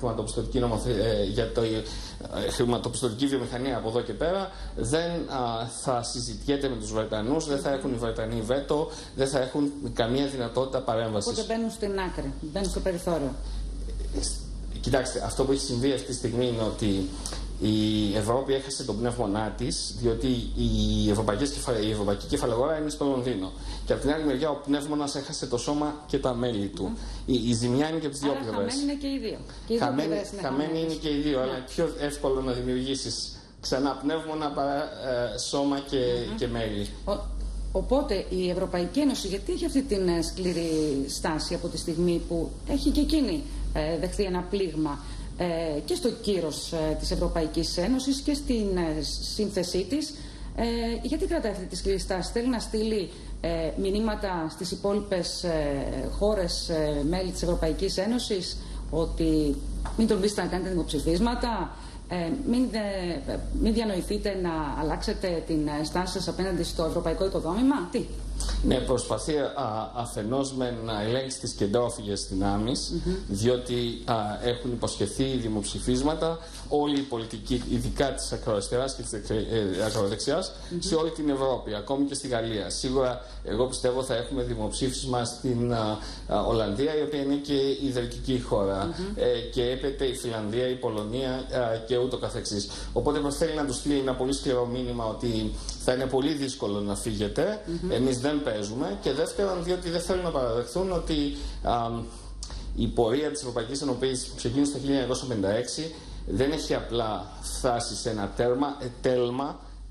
χρηματοπιστωτική βιομηχανία από εδώ και πέρα δεν θα συζητιέται με τους Βρετανούς, δεν θα έχουν οι Βρετανοί βέτο, δεν θα έχουν καμία δυνατότητα παρέμβασης. Οπότε μπαίνουν στην άκρη, μπαίνουν στο περιθώριο. Κοιτάξτε, αυτό που έχει συμβεί αυτή τη στιγμή είναι ότι η Ευρώπη έχασε τον πνεύμονά της, διότι η ευρωπαϊκή κεφαλαιογορά είναι στο Λονδίνο. Και από την άλλη μεριά ο πνεύμονας έχασε το σώμα και τα μέλη του. Η ζημιά είναι και από τις δύο πλευρές. Χαμένοι είναι και οι δύο. Χαμένοι είναι και οι δύο, αλλά είναι πιο εύκολο να δημιουργήσεις ξανά πνεύμονα παρά σώμα και μέλη. Οπότε η Ευρωπαϊκή Ένωση, γιατί έχει αυτή την σκληρή στάση από τη στιγμή που έχει και εκείνη δεχθεί ένα πλήγμα και στο κύρος της Ευρωπαϊκής Ένωσης και στην σύνθεσή της, γιατί κρατάει αυτή τη σκληρή στάση? Θέλει να στείλει μηνύματα στις υπόλοιπες χώρες μέλη της Ευρωπαϊκής Ένωσης ότι μην τον πείσετε να κάνετε δημοψηφίσματα, μην διανοηθείτε να αλλάξετε την στάση σας απέναντι στο ευρωπαϊκό οικοδόμημα? Τι? Ναι, προσπαθεί αφενός να ελέγξει τις κεντρώφυγες δυνάμεις, διότι έχουν υποσχεθεί δημοψηφίσματα όλοι οι πολιτικοί, ειδικά της ακροαριστεράς και της ακροδεξιάς, σε όλη την Ευρώπη, ακόμη και στη Γαλλία. Σίγουρα, εγώ πιστεύω, θα έχουμε δημοψήφισμα στην Ολλανδία, η οποία είναι και η ιδρυτική χώρα, και έπεται η Φιλανδία, η Πολωνία και ούτω καθεξής. Οπότε θέλει να του στείλει ένα πολύ σκληρό μήνυμα ότι θα είναι πολύ δύσκολο να φύγετε, εμείς δεν παίζουμε, και δεύτερον διότι δεν θέλουν να παραδεχθούν ότι η πορεία της Ευρωπαϊκής Ενοποίησης που ξεκίνησε το 1956 δεν έχει απλά φτάσει σε ένα τέλμα,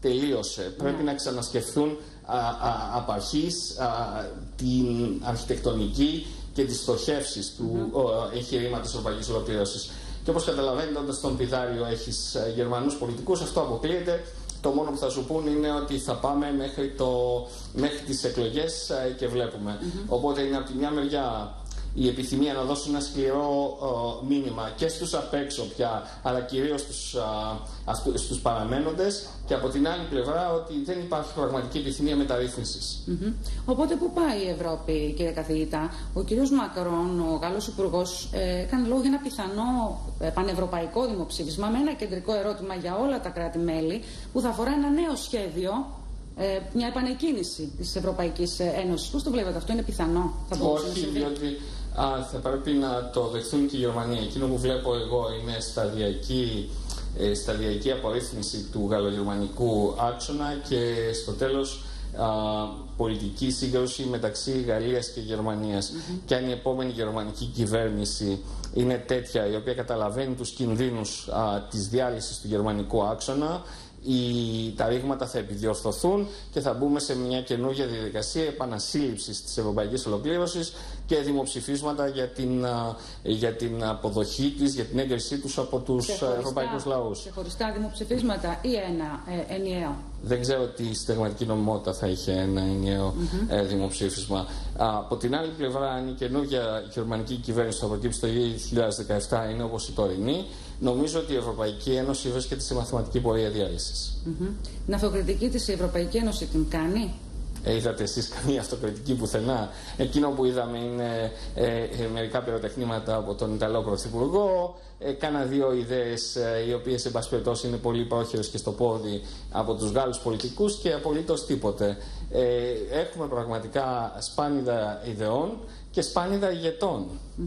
τελείωσε. Πρέπει να ξανασκεφθούν απ' αρχής την αρχιτεκτονική και τις στοχεύσεις του εγχειρήματος της ευρωπαϊκής ολοκλήρωσης. Και όπως καταλαβαίνετε, όταν στον πηδάριο έχεις Γερμανούς πολιτικούς, αυτό αποκλείεται. Το μόνο που θα σου πούν είναι ότι θα πάμε μέχρι τις εκλογές και βλέπουμε. Οπότε είναι από τη μια μεριά η επιθυμία να δώσει ένα σκληρό μήνυμα και στους απ' έξω πια, αλλά κυρίως στους παραμένοντες, και από την άλλη πλευρά ότι δεν υπάρχει πραγματική επιθυμία μεταρρύθμισης. Οπότε πού πάει η Ευρώπη, κύριε καθηγητά? Ο κύριος Μακρόν, ο Γάλλος Υπουργός, έκανε λόγο για ένα πιθανό πανευρωπαϊκό δημοψήφισμα με ένα κεντρικό ερώτημα για όλα τα κράτη-μέλη, που θα αφορά ένα νέο σχέδιο, μια επανεκκίνηση της Ευρωπαϊκής Ένωσης. Πώς το βλέπετε αυτό, είναι πιθανό? Όχι, διότι θα πρέπει να το δεχθούν και οι Γερμανοί. Εκείνο που βλέπω εγώ είναι σταδιακή απορρίθμιση του γαλλογερμανικού άξονα και στο τέλος πολιτική σύγκρουση μεταξύ Γαλλίας και Γερμανίας. Και αν η επόμενη γερμανική κυβέρνηση είναι τέτοια, η οποία καταλαβαίνει τους κινδύνους της διάλυσης του γερμανικού άξονα, τα ρήγματα θα επιδιορθωθούν και θα μπούμε σε μια καινούργια διαδικασία επανασύλληψης της ευρωπαϊκής ολοκλήρωσης και δημοψηφίσματα για την αποδοχή της, για την έγκρισή τους από τους ευρωπαϊκούς λαούς. Ξεχωριστά δημοψηφίσματα ή ένα ενιαίο? Δεν ξέρω τι συνταγματική νομιμότητα θα είχε ένα ενιαίο δημοψήφισμα. Από την άλλη πλευρά, αν η καινούργια γερμανική κυβέρνηση θα προκύψει το 2017 είναι όπως η τωρινή, νομίζω ότι η Ευρωπαϊκή Ένωση βρίσκεται σε μαθηματική πορεία διάλυσης. Την αυτοκριτική της η Ευρωπαϊκή Ένωση την κάνει? Είδατε εσείς καμία αυτοκριτική πουθενά? Εκείνο που είδαμε είναι μερικά πυροτεχνήματα από τον Ιταλό Πρωθυπουργό, κάνα δύο ιδέες οι οποίες εν πάση περιπτώσει είναι πολύ πρόχειρες και στο πόδι από τους Γάλλους πολιτικούς, και απολύτως τίποτε. Έχουμε πραγματικά σπάνιδα ιδεών και σπάνιδα ηγετών.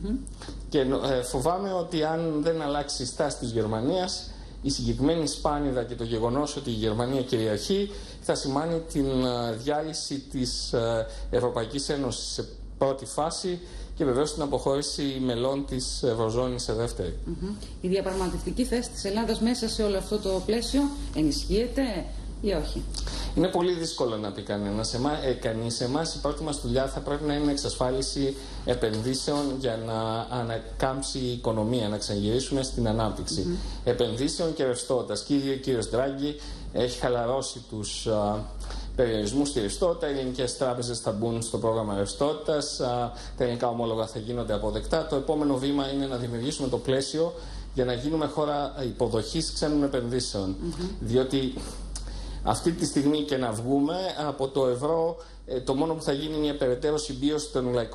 Και φοβάμαι ότι αν δεν αλλάξει η στάση της Γερμανίας, η συγκεκριμένη σπάνιδα και το γεγονός ότι η Γερμανία κυριαρχεί θα σημάνει την διάλυση της Ευρωπαϊκής Ένωσης σε πρώτη φάση και βεβαίως την αποχώρηση μελών της Ευρωζώνης σε δεύτερη. Η διαπραγματευτική θέση της Ελλάδας μέσα σε όλο αυτό το πλαίσιο ενισχύεται ή όχι? Είναι πολύ δύσκολο να πει κανείς. Εμάς η πρώτη μας δουλειά θα πρέπει να είναι εξασφάλιση επενδύσεων για να ανακάμψει η οικονομία, να ξαναγυρίσουμε στην ανάπτυξη. Επενδύσεων και ρευστότητας. Και ο κύριος Ντράγκη έχει χαλαρώσει τους περιορισμούς στη ρευστότητα. Οι ελληνικές τράπεζες θα μπουν στο πρόγραμμα ρευστότητας. Τα ελληνικά ομόλογα θα γίνονται αποδεκτά. Το επόμενο βήμα είναι να δημιουργήσουμε το πλαίσιο για να γίνουμε χώρα υποδοχής ξένων επενδύσεων. Διότι αυτή τη στιγμή και να βγούμε από το ευρώ, το μόνο που θα γίνει είναι μια περαιτέρω συμπίωση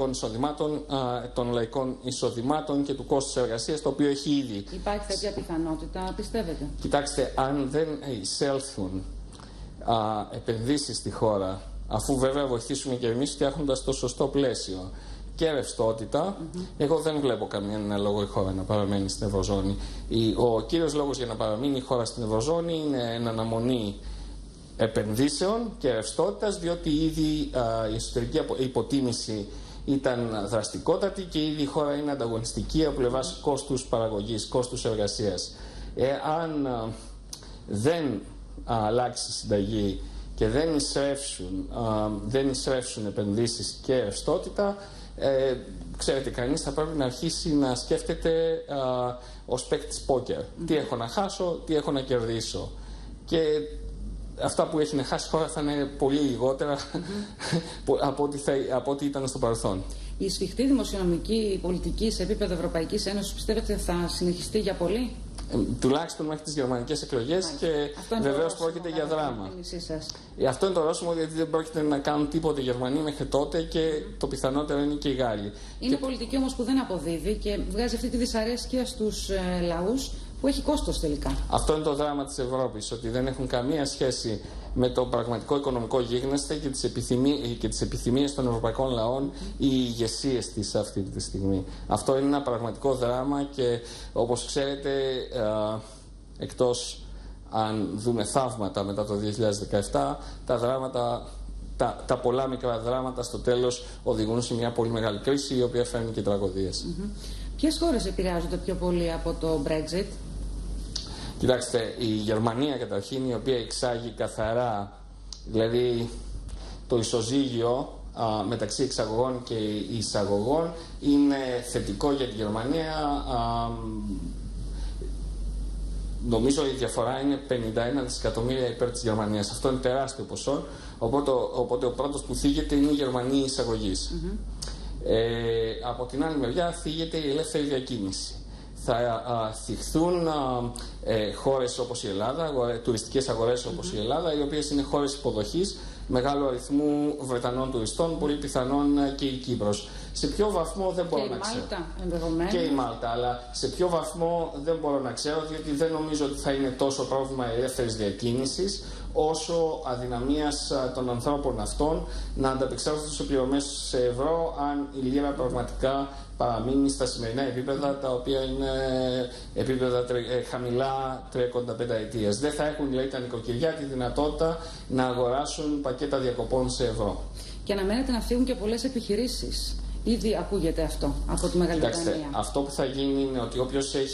των λαϊκών εισοδημάτων και του κόστους εργασίας, το οποίο έχει ήδη. Υπάρχει τέτοια πιθανότητα, πιστεύετε? Κοιτάξτε, αν δεν εισέλθουν επενδύσεις στη χώρα, αφού βέβαια βοηθήσουμε και εμείς φτιάχνοντας το σωστό πλαίσιο και ρευστότητα, εγώ δεν βλέπω κανένα λόγο η χώρα να παραμένει στην Ευρωζώνη. Ο κύριος λόγος για να παραμείνει η χώρα στην Ευρωζώνη είναι εν αναμονή επενδύσεων και ρευστότητας, διότι ήδη η εσωτερική υποτίμηση ήταν δραστικότατη και ήδη η χώρα είναι ανταγωνιστική από πλευράς κόστους παραγωγής, κόστους εργασίας. Αν δεν αλλάξει η συνταγή και δεν εισρεύσουν επενδύσεις και ρευστότητα, ξέρετε, κανείς θα πρέπει να αρχίσει να σκέφτεται ως παίκτης πόκερ. Τι έχω να χάσω, τι έχω να κερδίσω. Και αυτά που έχει να χάσει η χώρα θα είναι πολύ λιγότερα από ό,τι ήταν στο παρελθόν. Η σφιχτή δημοσιονομική πολιτική σε επίπεδο Ευρωπαϊκής Ένωσης πιστεύετε θα συνεχιστεί για πολύ? Τουλάχιστον μέχρι τις γερμανικές εκλογές, και βεβαίως πρόκειται για δράμα. Αυτό είναι το ορόσημο, γιατί δεν πρόκειται να κάνουν τίποτε οι Γερμανοί μέχρι τότε, και το πιθανότερο είναι και οι Γάλλοι. Είναι πολιτική όμως που δεν αποδίδει και βγάζει αυτή τη δυσαρέσκεια στους λαούς, που έχει κόστος τελικά. Αυτό είναι το δράμα της Ευρώπης, ότι δεν έχουν καμία σχέση με το πραγματικό οικονομικό γίγνεσθε και τις επιθυμίες των ευρωπαϊκών λαών οι ηγεσίες της αυτή τη στιγμή. Αυτό είναι ένα πραγματικό δράμα, και όπως ξέρετε, εκτός αν δούμε θαύματα μετά το 2017, τα πολλά μικρά δράματα στο τέλος οδηγούν σε μια πολύ μεγάλη κρίση, η οποία φέρνει και τραγωδίες. Ποιες χώρες επηρεάζονται πιο πολύ από το Brexit? Κοιτάξτε, η Γερμανία καταρχήν, η οποία εξάγει καθαρά, δηλαδή το ισοζύγιο μεταξύ εξαγωγών και εισαγωγών είναι θετικό για τη Γερμανία. Νομίζω η διαφορά είναι 51 δισεκατομμύρια υπέρ της Γερμανίας. Αυτό είναι τεράστιο ποσό, οπότε ο πρώτος που θίγεται είναι η Γερμανία εισαγωγής. Από την άλλη μεριά θίγεται η ελεύθερη διακίνηση. Θα θυχθούν χώρες όπως η Ελλάδα, τουριστικές αγορές όπως η Ελλάδα, οι οποίες είναι χώρες υποδοχής μεγάλου αριθμού Βρετανών τουριστών, πολύ πιθανόν και η Κύπρος. Σε ποιο βαθμό δεν μπορώ να ξέρω. Και η Μάλτα, αλλά σε ποιο βαθμό δεν μπορώ να ξέρω, διότι δεν νομίζω ότι θα είναι τόσο πρόβλημα ελεύθερης διακίνησης, όσο αδυναμίας των ανθρώπων αυτών να ανταπεξέλθουν σε πληρωμές σε ευρώ, αν η λίρα πραγματικά παραμείνει στα σημερινά επίπεδα, τα οποία είναι επίπεδα χαμηλά τρέχοντα πενταετίας. Δεν θα έχουν δηλαδή τα νοικοκυριά τη δυνατότητα να αγοράσουν πακέτα διακοπών σε ευρώ. Και αναμένεται να φύγουν και πολλές επιχειρήσεις. Ήδη ακούγεται αυτό από τη Μεγάλη Βρετανία. Αυτό που θα γίνει είναι ότι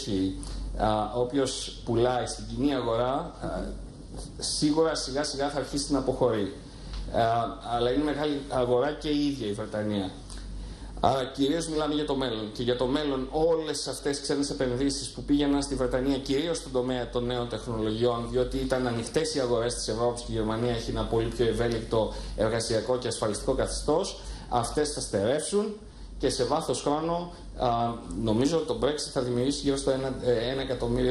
όποιος πουλάει στην κοινή αγορά, σίγουρα σιγά σιγά θα αρχίσει να αποχωρεί. Αλλά είναι μεγάλη αγορά και η ίδια η Βρετανία. Άρα κυρίως μιλάμε για το μέλλον. Και για το μέλλον όλες αυτές τις ξένες επενδύσεις που πήγαιναν στη Βρετανία, κυρίως στον τομέα των νέων τεχνολογιών, διότι ήταν ανοιχτές οι αγορές της Ευρώπης και η Γερμανία έχει ένα πολύ πιο ευέλικτο εργασιακό και ασφαλιστικό καθεστώς, αυτές θα στερεύσουν και σε βάθος χρόνου νομίζω ότι το Brexit θα δημιουργήσει γύρω στο 1 εκατομμύριο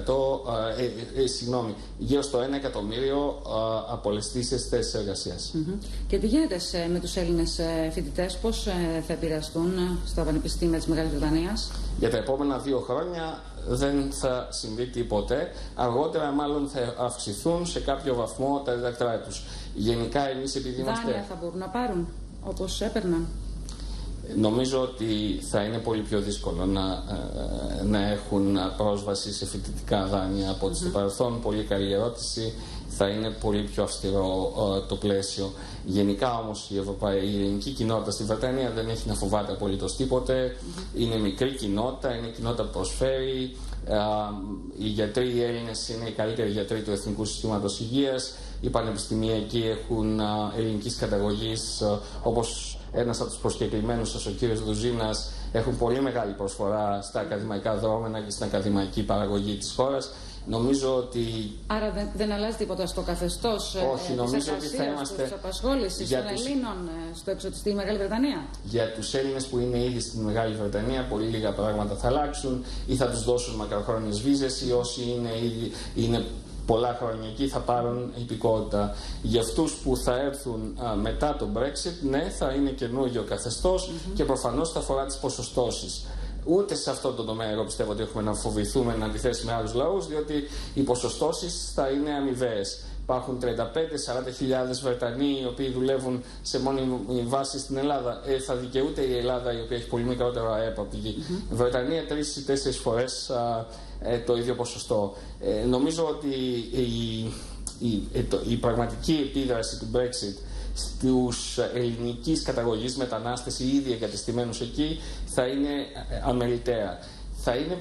γύρω στο 1 εκατομμύριο απολεστήσεις θέσεις εργασίας. Και τι γίνεται με τους Έλληνες φοιτητές, πώς θα επηρεαστούν στα πανεπιστήμια της Μεγάλης Βρετανίας? Για τα επόμενα 2 χρόνια δεν θα συμβεί τίποτε. Αργότερα μάλλον θα αυξηθούν σε κάποιο βαθμό τα διδακτρά τους. Γενικά εμείς επειδή είμαστε... Δάνεια θα μπορούν να πάρουν όπως έπαιρναν? Νομίζω ότι θα είναι πολύ πιο δύσκολο να έχουν πρόσβαση σε φοιτητικά δάνεια από ό,τι στο παρελθόν. Πολύ καλή ερώτηση. Θα είναι πολύ πιο αυστηρό το πλαίσιο. Γενικά όμως η ελληνική κοινότητα στη Βρετανία δεν έχει να φοβάται απολύτως τίποτε. Είναι μικρή κοινότητα, είναι κοινότητα που προσφέρει. Οι γιατροί οι Έλληνες είναι οι καλύτεροι γιατροί του Εθνικού Συστήματος Υγείας. Οι πανεπιστημιακοί έχουν ελληνικής καταγωγής, όπως ένας από τους προσκεκλημένους σας, ο κύριος Δουζίνας, έχουν πολύ μεγάλη προσφορά στα ακαδημαϊκά δρόμενα και στην ακαδημαϊκή παραγωγή της χώρας. Νομίζω ότι... Άρα δεν αλλάζει τίποτα στο καθεστώς της εργασίας, της απασχόλησης των Ελλήνων στη Μεγάλη Βρετανία? Για τους Έλληνες που είναι ήδη στη Μεγάλη Βρετανία, πολύ λίγα πράγματα θα αλλάξουν ή θα τους δώσουν μακροχρόνιες βίζες, ή όσοι είναι πολλά χρόνια εκεί θα πάρουν υπηκότητα. Για αυτούς που θα έρθουν μετά το Brexit, ναι, θα είναι καινούργιο καθεστώς και προφανώς θα αφορά τις ποσοστώσεις. Ούτε σε αυτό το τομέα εγώ πιστεύω ότι έχουμε να φοβηθούμε να αντιθέσει με άλλους λαούς, διότι οι ποσοστώσεις θα είναι αμοιβαίες. Υπάρχουν 35-40 χιλιάδες Βρετανοί οι οποίοι δουλεύουν σε μόνιμη βάση στην Ελλάδα. Θα δικαιούται η Ελλάδα, η οποία έχει πολύ μικρότερο ΑΕΠ από τη Βρετανία, 3 ή 4 φορές το ίδιο ποσοστό. Νομίζω ότι η πραγματική επίδραση του Brexit στους ελληνικής καταγωγής μετανάστες ή ήδη εγκατεστημένους εκεί θα είναι αμεληταία. Θα είναι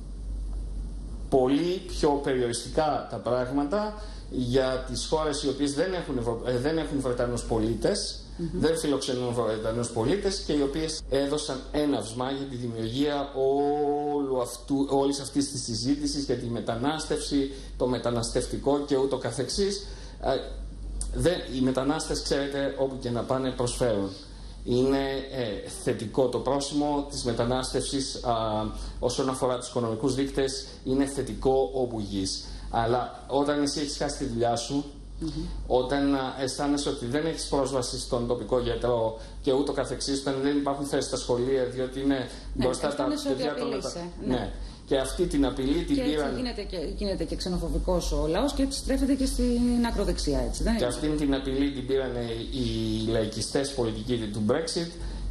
πολύ πιο περιοριστικά τα πράγματα για τις χώρες οι οποίες δεν έχουν Βρετανούς πολίτες, δεν φιλοξενούν Βρετανούς πολίτες και οι οποίες έδωσαν έναυσμα για τη δημιουργία όλης αυτής της συζήτησης για τη μετανάστευση, το μεταναστευτικό και ούτω καθεξής. Οι μετανάστες, ξέρετε, όπου και να πάνε προσφέρουν. Είναι θετικό το πρόσημο της μετανάστευσης όσον αφορά τους οικονομικούς δείκτες, είναι θετικό όπου γης. Αλλά όταν εσύ έχεις χάσει τη δουλειά σου, όταν αισθάνεσαι ότι δεν έχεις πρόσβαση στον τοπικό γιατρό και ούτω καθεξής, όταν δεν υπάρχουν θέσεις στα σχολεία, διότι είναι μπροστά τα παιδιά των μεταναστών. Και αυτή την απειλή την πήραν. Γίνεται και ξενοφοβικός ο λαός και έτσι στρέφεται και στην ακροδεξιά. Έτσι, δεν και αυτή την απειλή την πήραν οι λαϊκιστές πολιτικοί του Brexit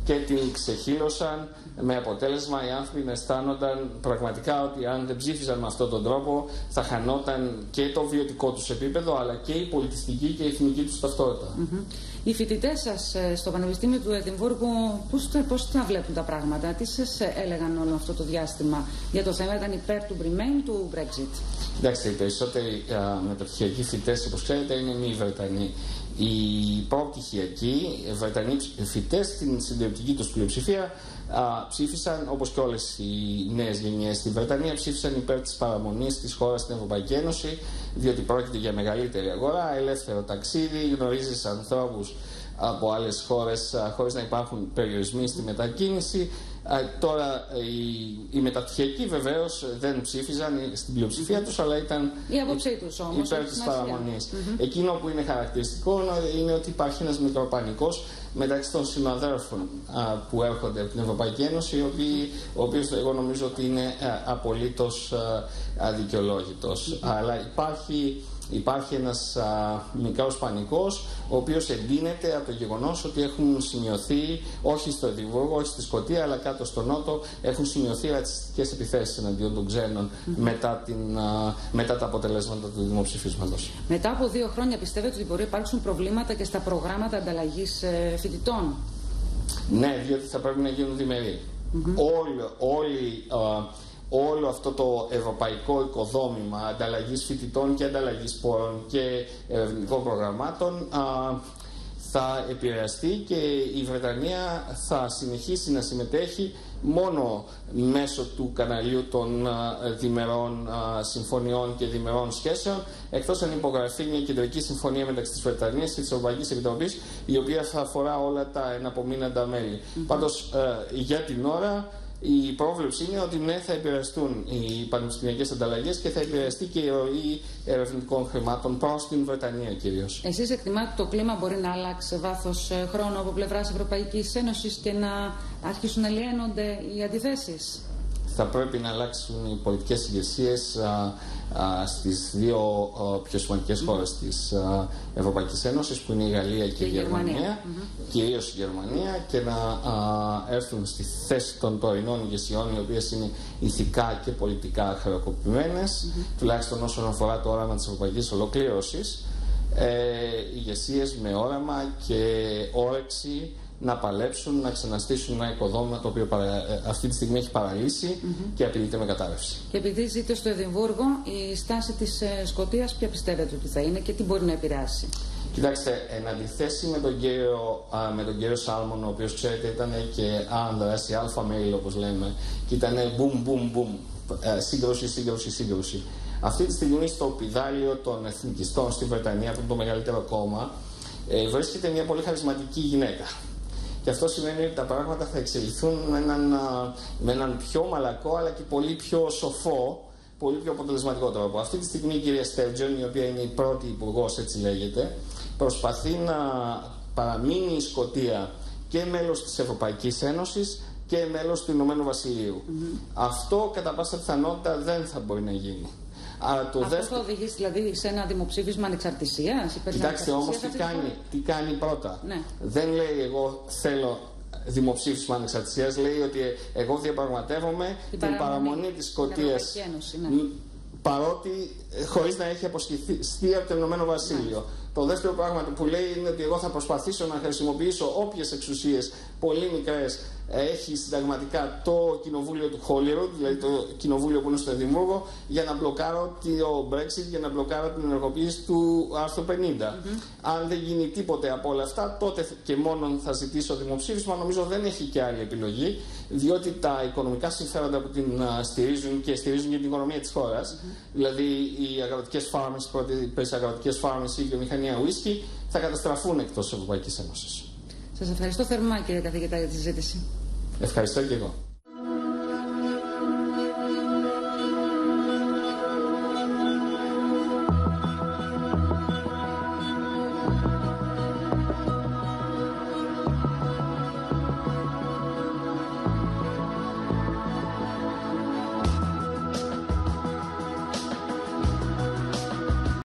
και την ξεχύλωσαν, με αποτέλεσμα οι άνθρωποι να αισθάνονταν πραγματικά ότι αν δεν ψήφιζαν με αυτόν τον τρόπο θα χανόταν και το βιωτικό τους επίπεδο, αλλά και η πολιτιστική και η εθνική τους ταυτότητα. Οι φοιτητές σας στο Πανεπιστήμιο του Εδιμβούργου πώς τα βλέπουν τα πράγματα, τι σας έλεγαν όλο αυτό το διάστημα για το θέμα, ήταν υπέρ του Remain, του Brexit? Εντάξει, οι περισσότεροι μεταπτυχιακοί φοιτητές, όπως ξέρετε, είναι μη Βρετανοί. Οι προπτυχιακοί Βρετανοί φοιτητές στην συντριπτική τους πλειοψηφία ψήφισαν, όπως και όλες οι νέες γενιές στη Βρετανία, ψήφισαν υπέρ της παραμονής της χώρας στην Ευρωπαϊκή Ένωση, διότι πρόκειται για μεγαλύτερη αγορά, ελεύθερο ταξίδι, γνωρίζεις ανθρώπους από άλλες χώρες χωρίς να υπάρχουν περιορισμοί στη μετακίνηση. Τώρα οι μεταπτυχιακοί βεβαίως δεν ψήφιζαν στην πλειοψηφία τους, αλλά ήταν υπέρ της παραμονής. Εκείνο που είναι χαρακτηριστικό είναι ότι υπάρχει ένας μικροπανικός μεταξύ των συναδέλφων που έρχονται από την Ευρωπαϊκή Ένωση, ο οποίος εγώ νομίζω ότι είναι απολύτως αδικαιολόγητος. Αλλά υπάρχει ένας μικρός πανικός, ο οποίος εντείνεται από το γεγονός ότι έχουν σημειωθεί, όχι στο Εδιμβούργο, όχι στη Σκωτία, αλλά κάτω στο Νότο, έχουν σημειωθεί ρατσιστικές επιθέσεις εναντίον των ξένων μετά τα αποτελέσματα του δημοψηφίσματος. Μετά από 2 χρόνια πιστεύετε ότι μπορεί να υπάρξουν προβλήματα και στα προγράμματα ανταλλαγής φοιτητών? Ναι, διότι θα πρέπει να γίνουν διμερεί. Όλο αυτό το ευρωπαϊκό οικοδόμημα ανταλλαγής φοιτητών και ανταλλαγής πόρων και ερευνητικών προγραμμάτων θα επηρεαστεί, και η Βρετανία θα συνεχίσει να συμμετέχει μόνο μέσω του καναλιού των διμερών συμφωνιών και διμερών σχέσεων, εκτός αν υπογραφεί μια κεντρική συμφωνία μεταξύ της Βρετανίας και της Ευρωπαϊκής Επιτροπής, η οποία θα αφορά όλα τα εναπομείναντα μέλη. Πάντως, για την ώρα, η πρόβλεψη είναι ότι ναι, θα επηρεαστούν οι πανεπιστημιακές ανταλλαγές και θα επηρεαστεί και η ροή ερευνητικών χρημάτων προς την Βρετανία κυρίως. Εσείς εκτιμάτε το κλίμα μπορεί να αλλάξει σε βάθος χρόνου από πλευράς Ευρωπαϊκής Ένωσης και να αρχίσουν να λιένονται οι αντιθέσεις? Θα πρέπει να αλλάξουν οι πολιτικές ηγεσίες στις 2 πιο σημαντικές χώρες της Ευρωπαϊκής Ένωσης, που είναι η Γαλλία και η Γερμανία, κυρίως η Γερμανία, και να έρθουν στη θέση των τωρινών ηγεσιών, οι οποίες είναι ηθικά και πολιτικά χρεοκοπημένες, τουλάχιστον όσον αφορά το όραμα της ευρωπαϊκής ολοκλήρωσης, ηγεσίες με όραμα και όρεξη να παλέψουν, να ξαναστήσουν ένα οικοδόμημα το οποίο αυτή τη στιγμή έχει παραλύσει και απειλείται με κατάρρευση. Και επειδή ζείτε στο Εδιμβούργο, η στάση της Σκωτίας ποια πιστεύετε ότι θα είναι και τι μπορεί να επηρεάσει? Κοιτάξτε, εν αντιθέσει με τον κύριο Σάλμον, ο οποίος ξέρετε ήταν και άνδρας, η αλφα μέιλ όπως λέμε, και ήταν boom, σύγκρουση. Αυτή τη στιγμή στο πηδάλιο των εθνικιστών στη Βρετανία, που είναι το μεγαλύτερο κόμμα, βρίσκεται μια πολύ χαρισματική γυναίκα. Και αυτό σημαίνει ότι τα πράγματα θα εξελιχθούν με έναν πιο μαλακό, αλλά και πολύ πιο σοφό, πολύ πιο αποτελεσματικό τρόπο. Αυτή τη στιγμή η κυρία Στέρτζον, η οποία είναι η πρώτη υπουργός, έτσι λέγεται, προσπαθεί να παραμείνει η Σκωτία και μέλος της Ευρωπαϊκής Ένωσης και μέλος του Ηνωμένου Βασιλείου. Αυτό κατά πάσα πιθανότητα δεν θα μπορεί να γίνει. Αυτό θα οδηγήσει δηλαδή σε ένα δημοψήφισμα ανεξαρτησίας? Κοιτάξτε όμως τι κάνει πρώτα. Ναι. Δεν λέει εγώ θέλω δημοψήφισμα ανεξαρτησίας, λέει ότι εγώ διαπραγματεύομαι την παραμονή της Σκωτίας, παρότι χωρίς να έχει αποσχεθεί από το Ηνωμένο Βασίλειο. Το δεύτερο πράγμα που λέει είναι ότι εγώ θα προσπαθήσω να χρησιμοποιήσω όποιες εξουσίες, πολύ μικρές, έχει συνταγματικά το κοινοβούλιο του Holyrood, δηλαδή το κοινοβούλιο που είναι στο Εδιμβούργο, για να μπλοκάρω το Brexit, για να μπλοκάρω την ενεργοποίηση του άρθρου 50. Αν δεν γίνει τίποτε από όλα αυτά, τότε και μόνο θα ζητήσω δημοψήφισμα. Νομίζω δεν έχει και άλλη επιλογή, διότι τα οικονομικά συμφέροντα που την στηρίζουν και στηρίζουν και την οικονομία της χώρας, δηλαδή οι αγροτικές φάρμες, οι πρώτες αγροτικές φάρμες, η βιομηχανία ουίσκι, θα καταστραφούν εκτός της Ευρωπαϊκής Ένωσης. Σας ευχαριστώ θερμά, κύριε καθηγητά, για τη συζήτηση. Ευχαριστώ και εγώ.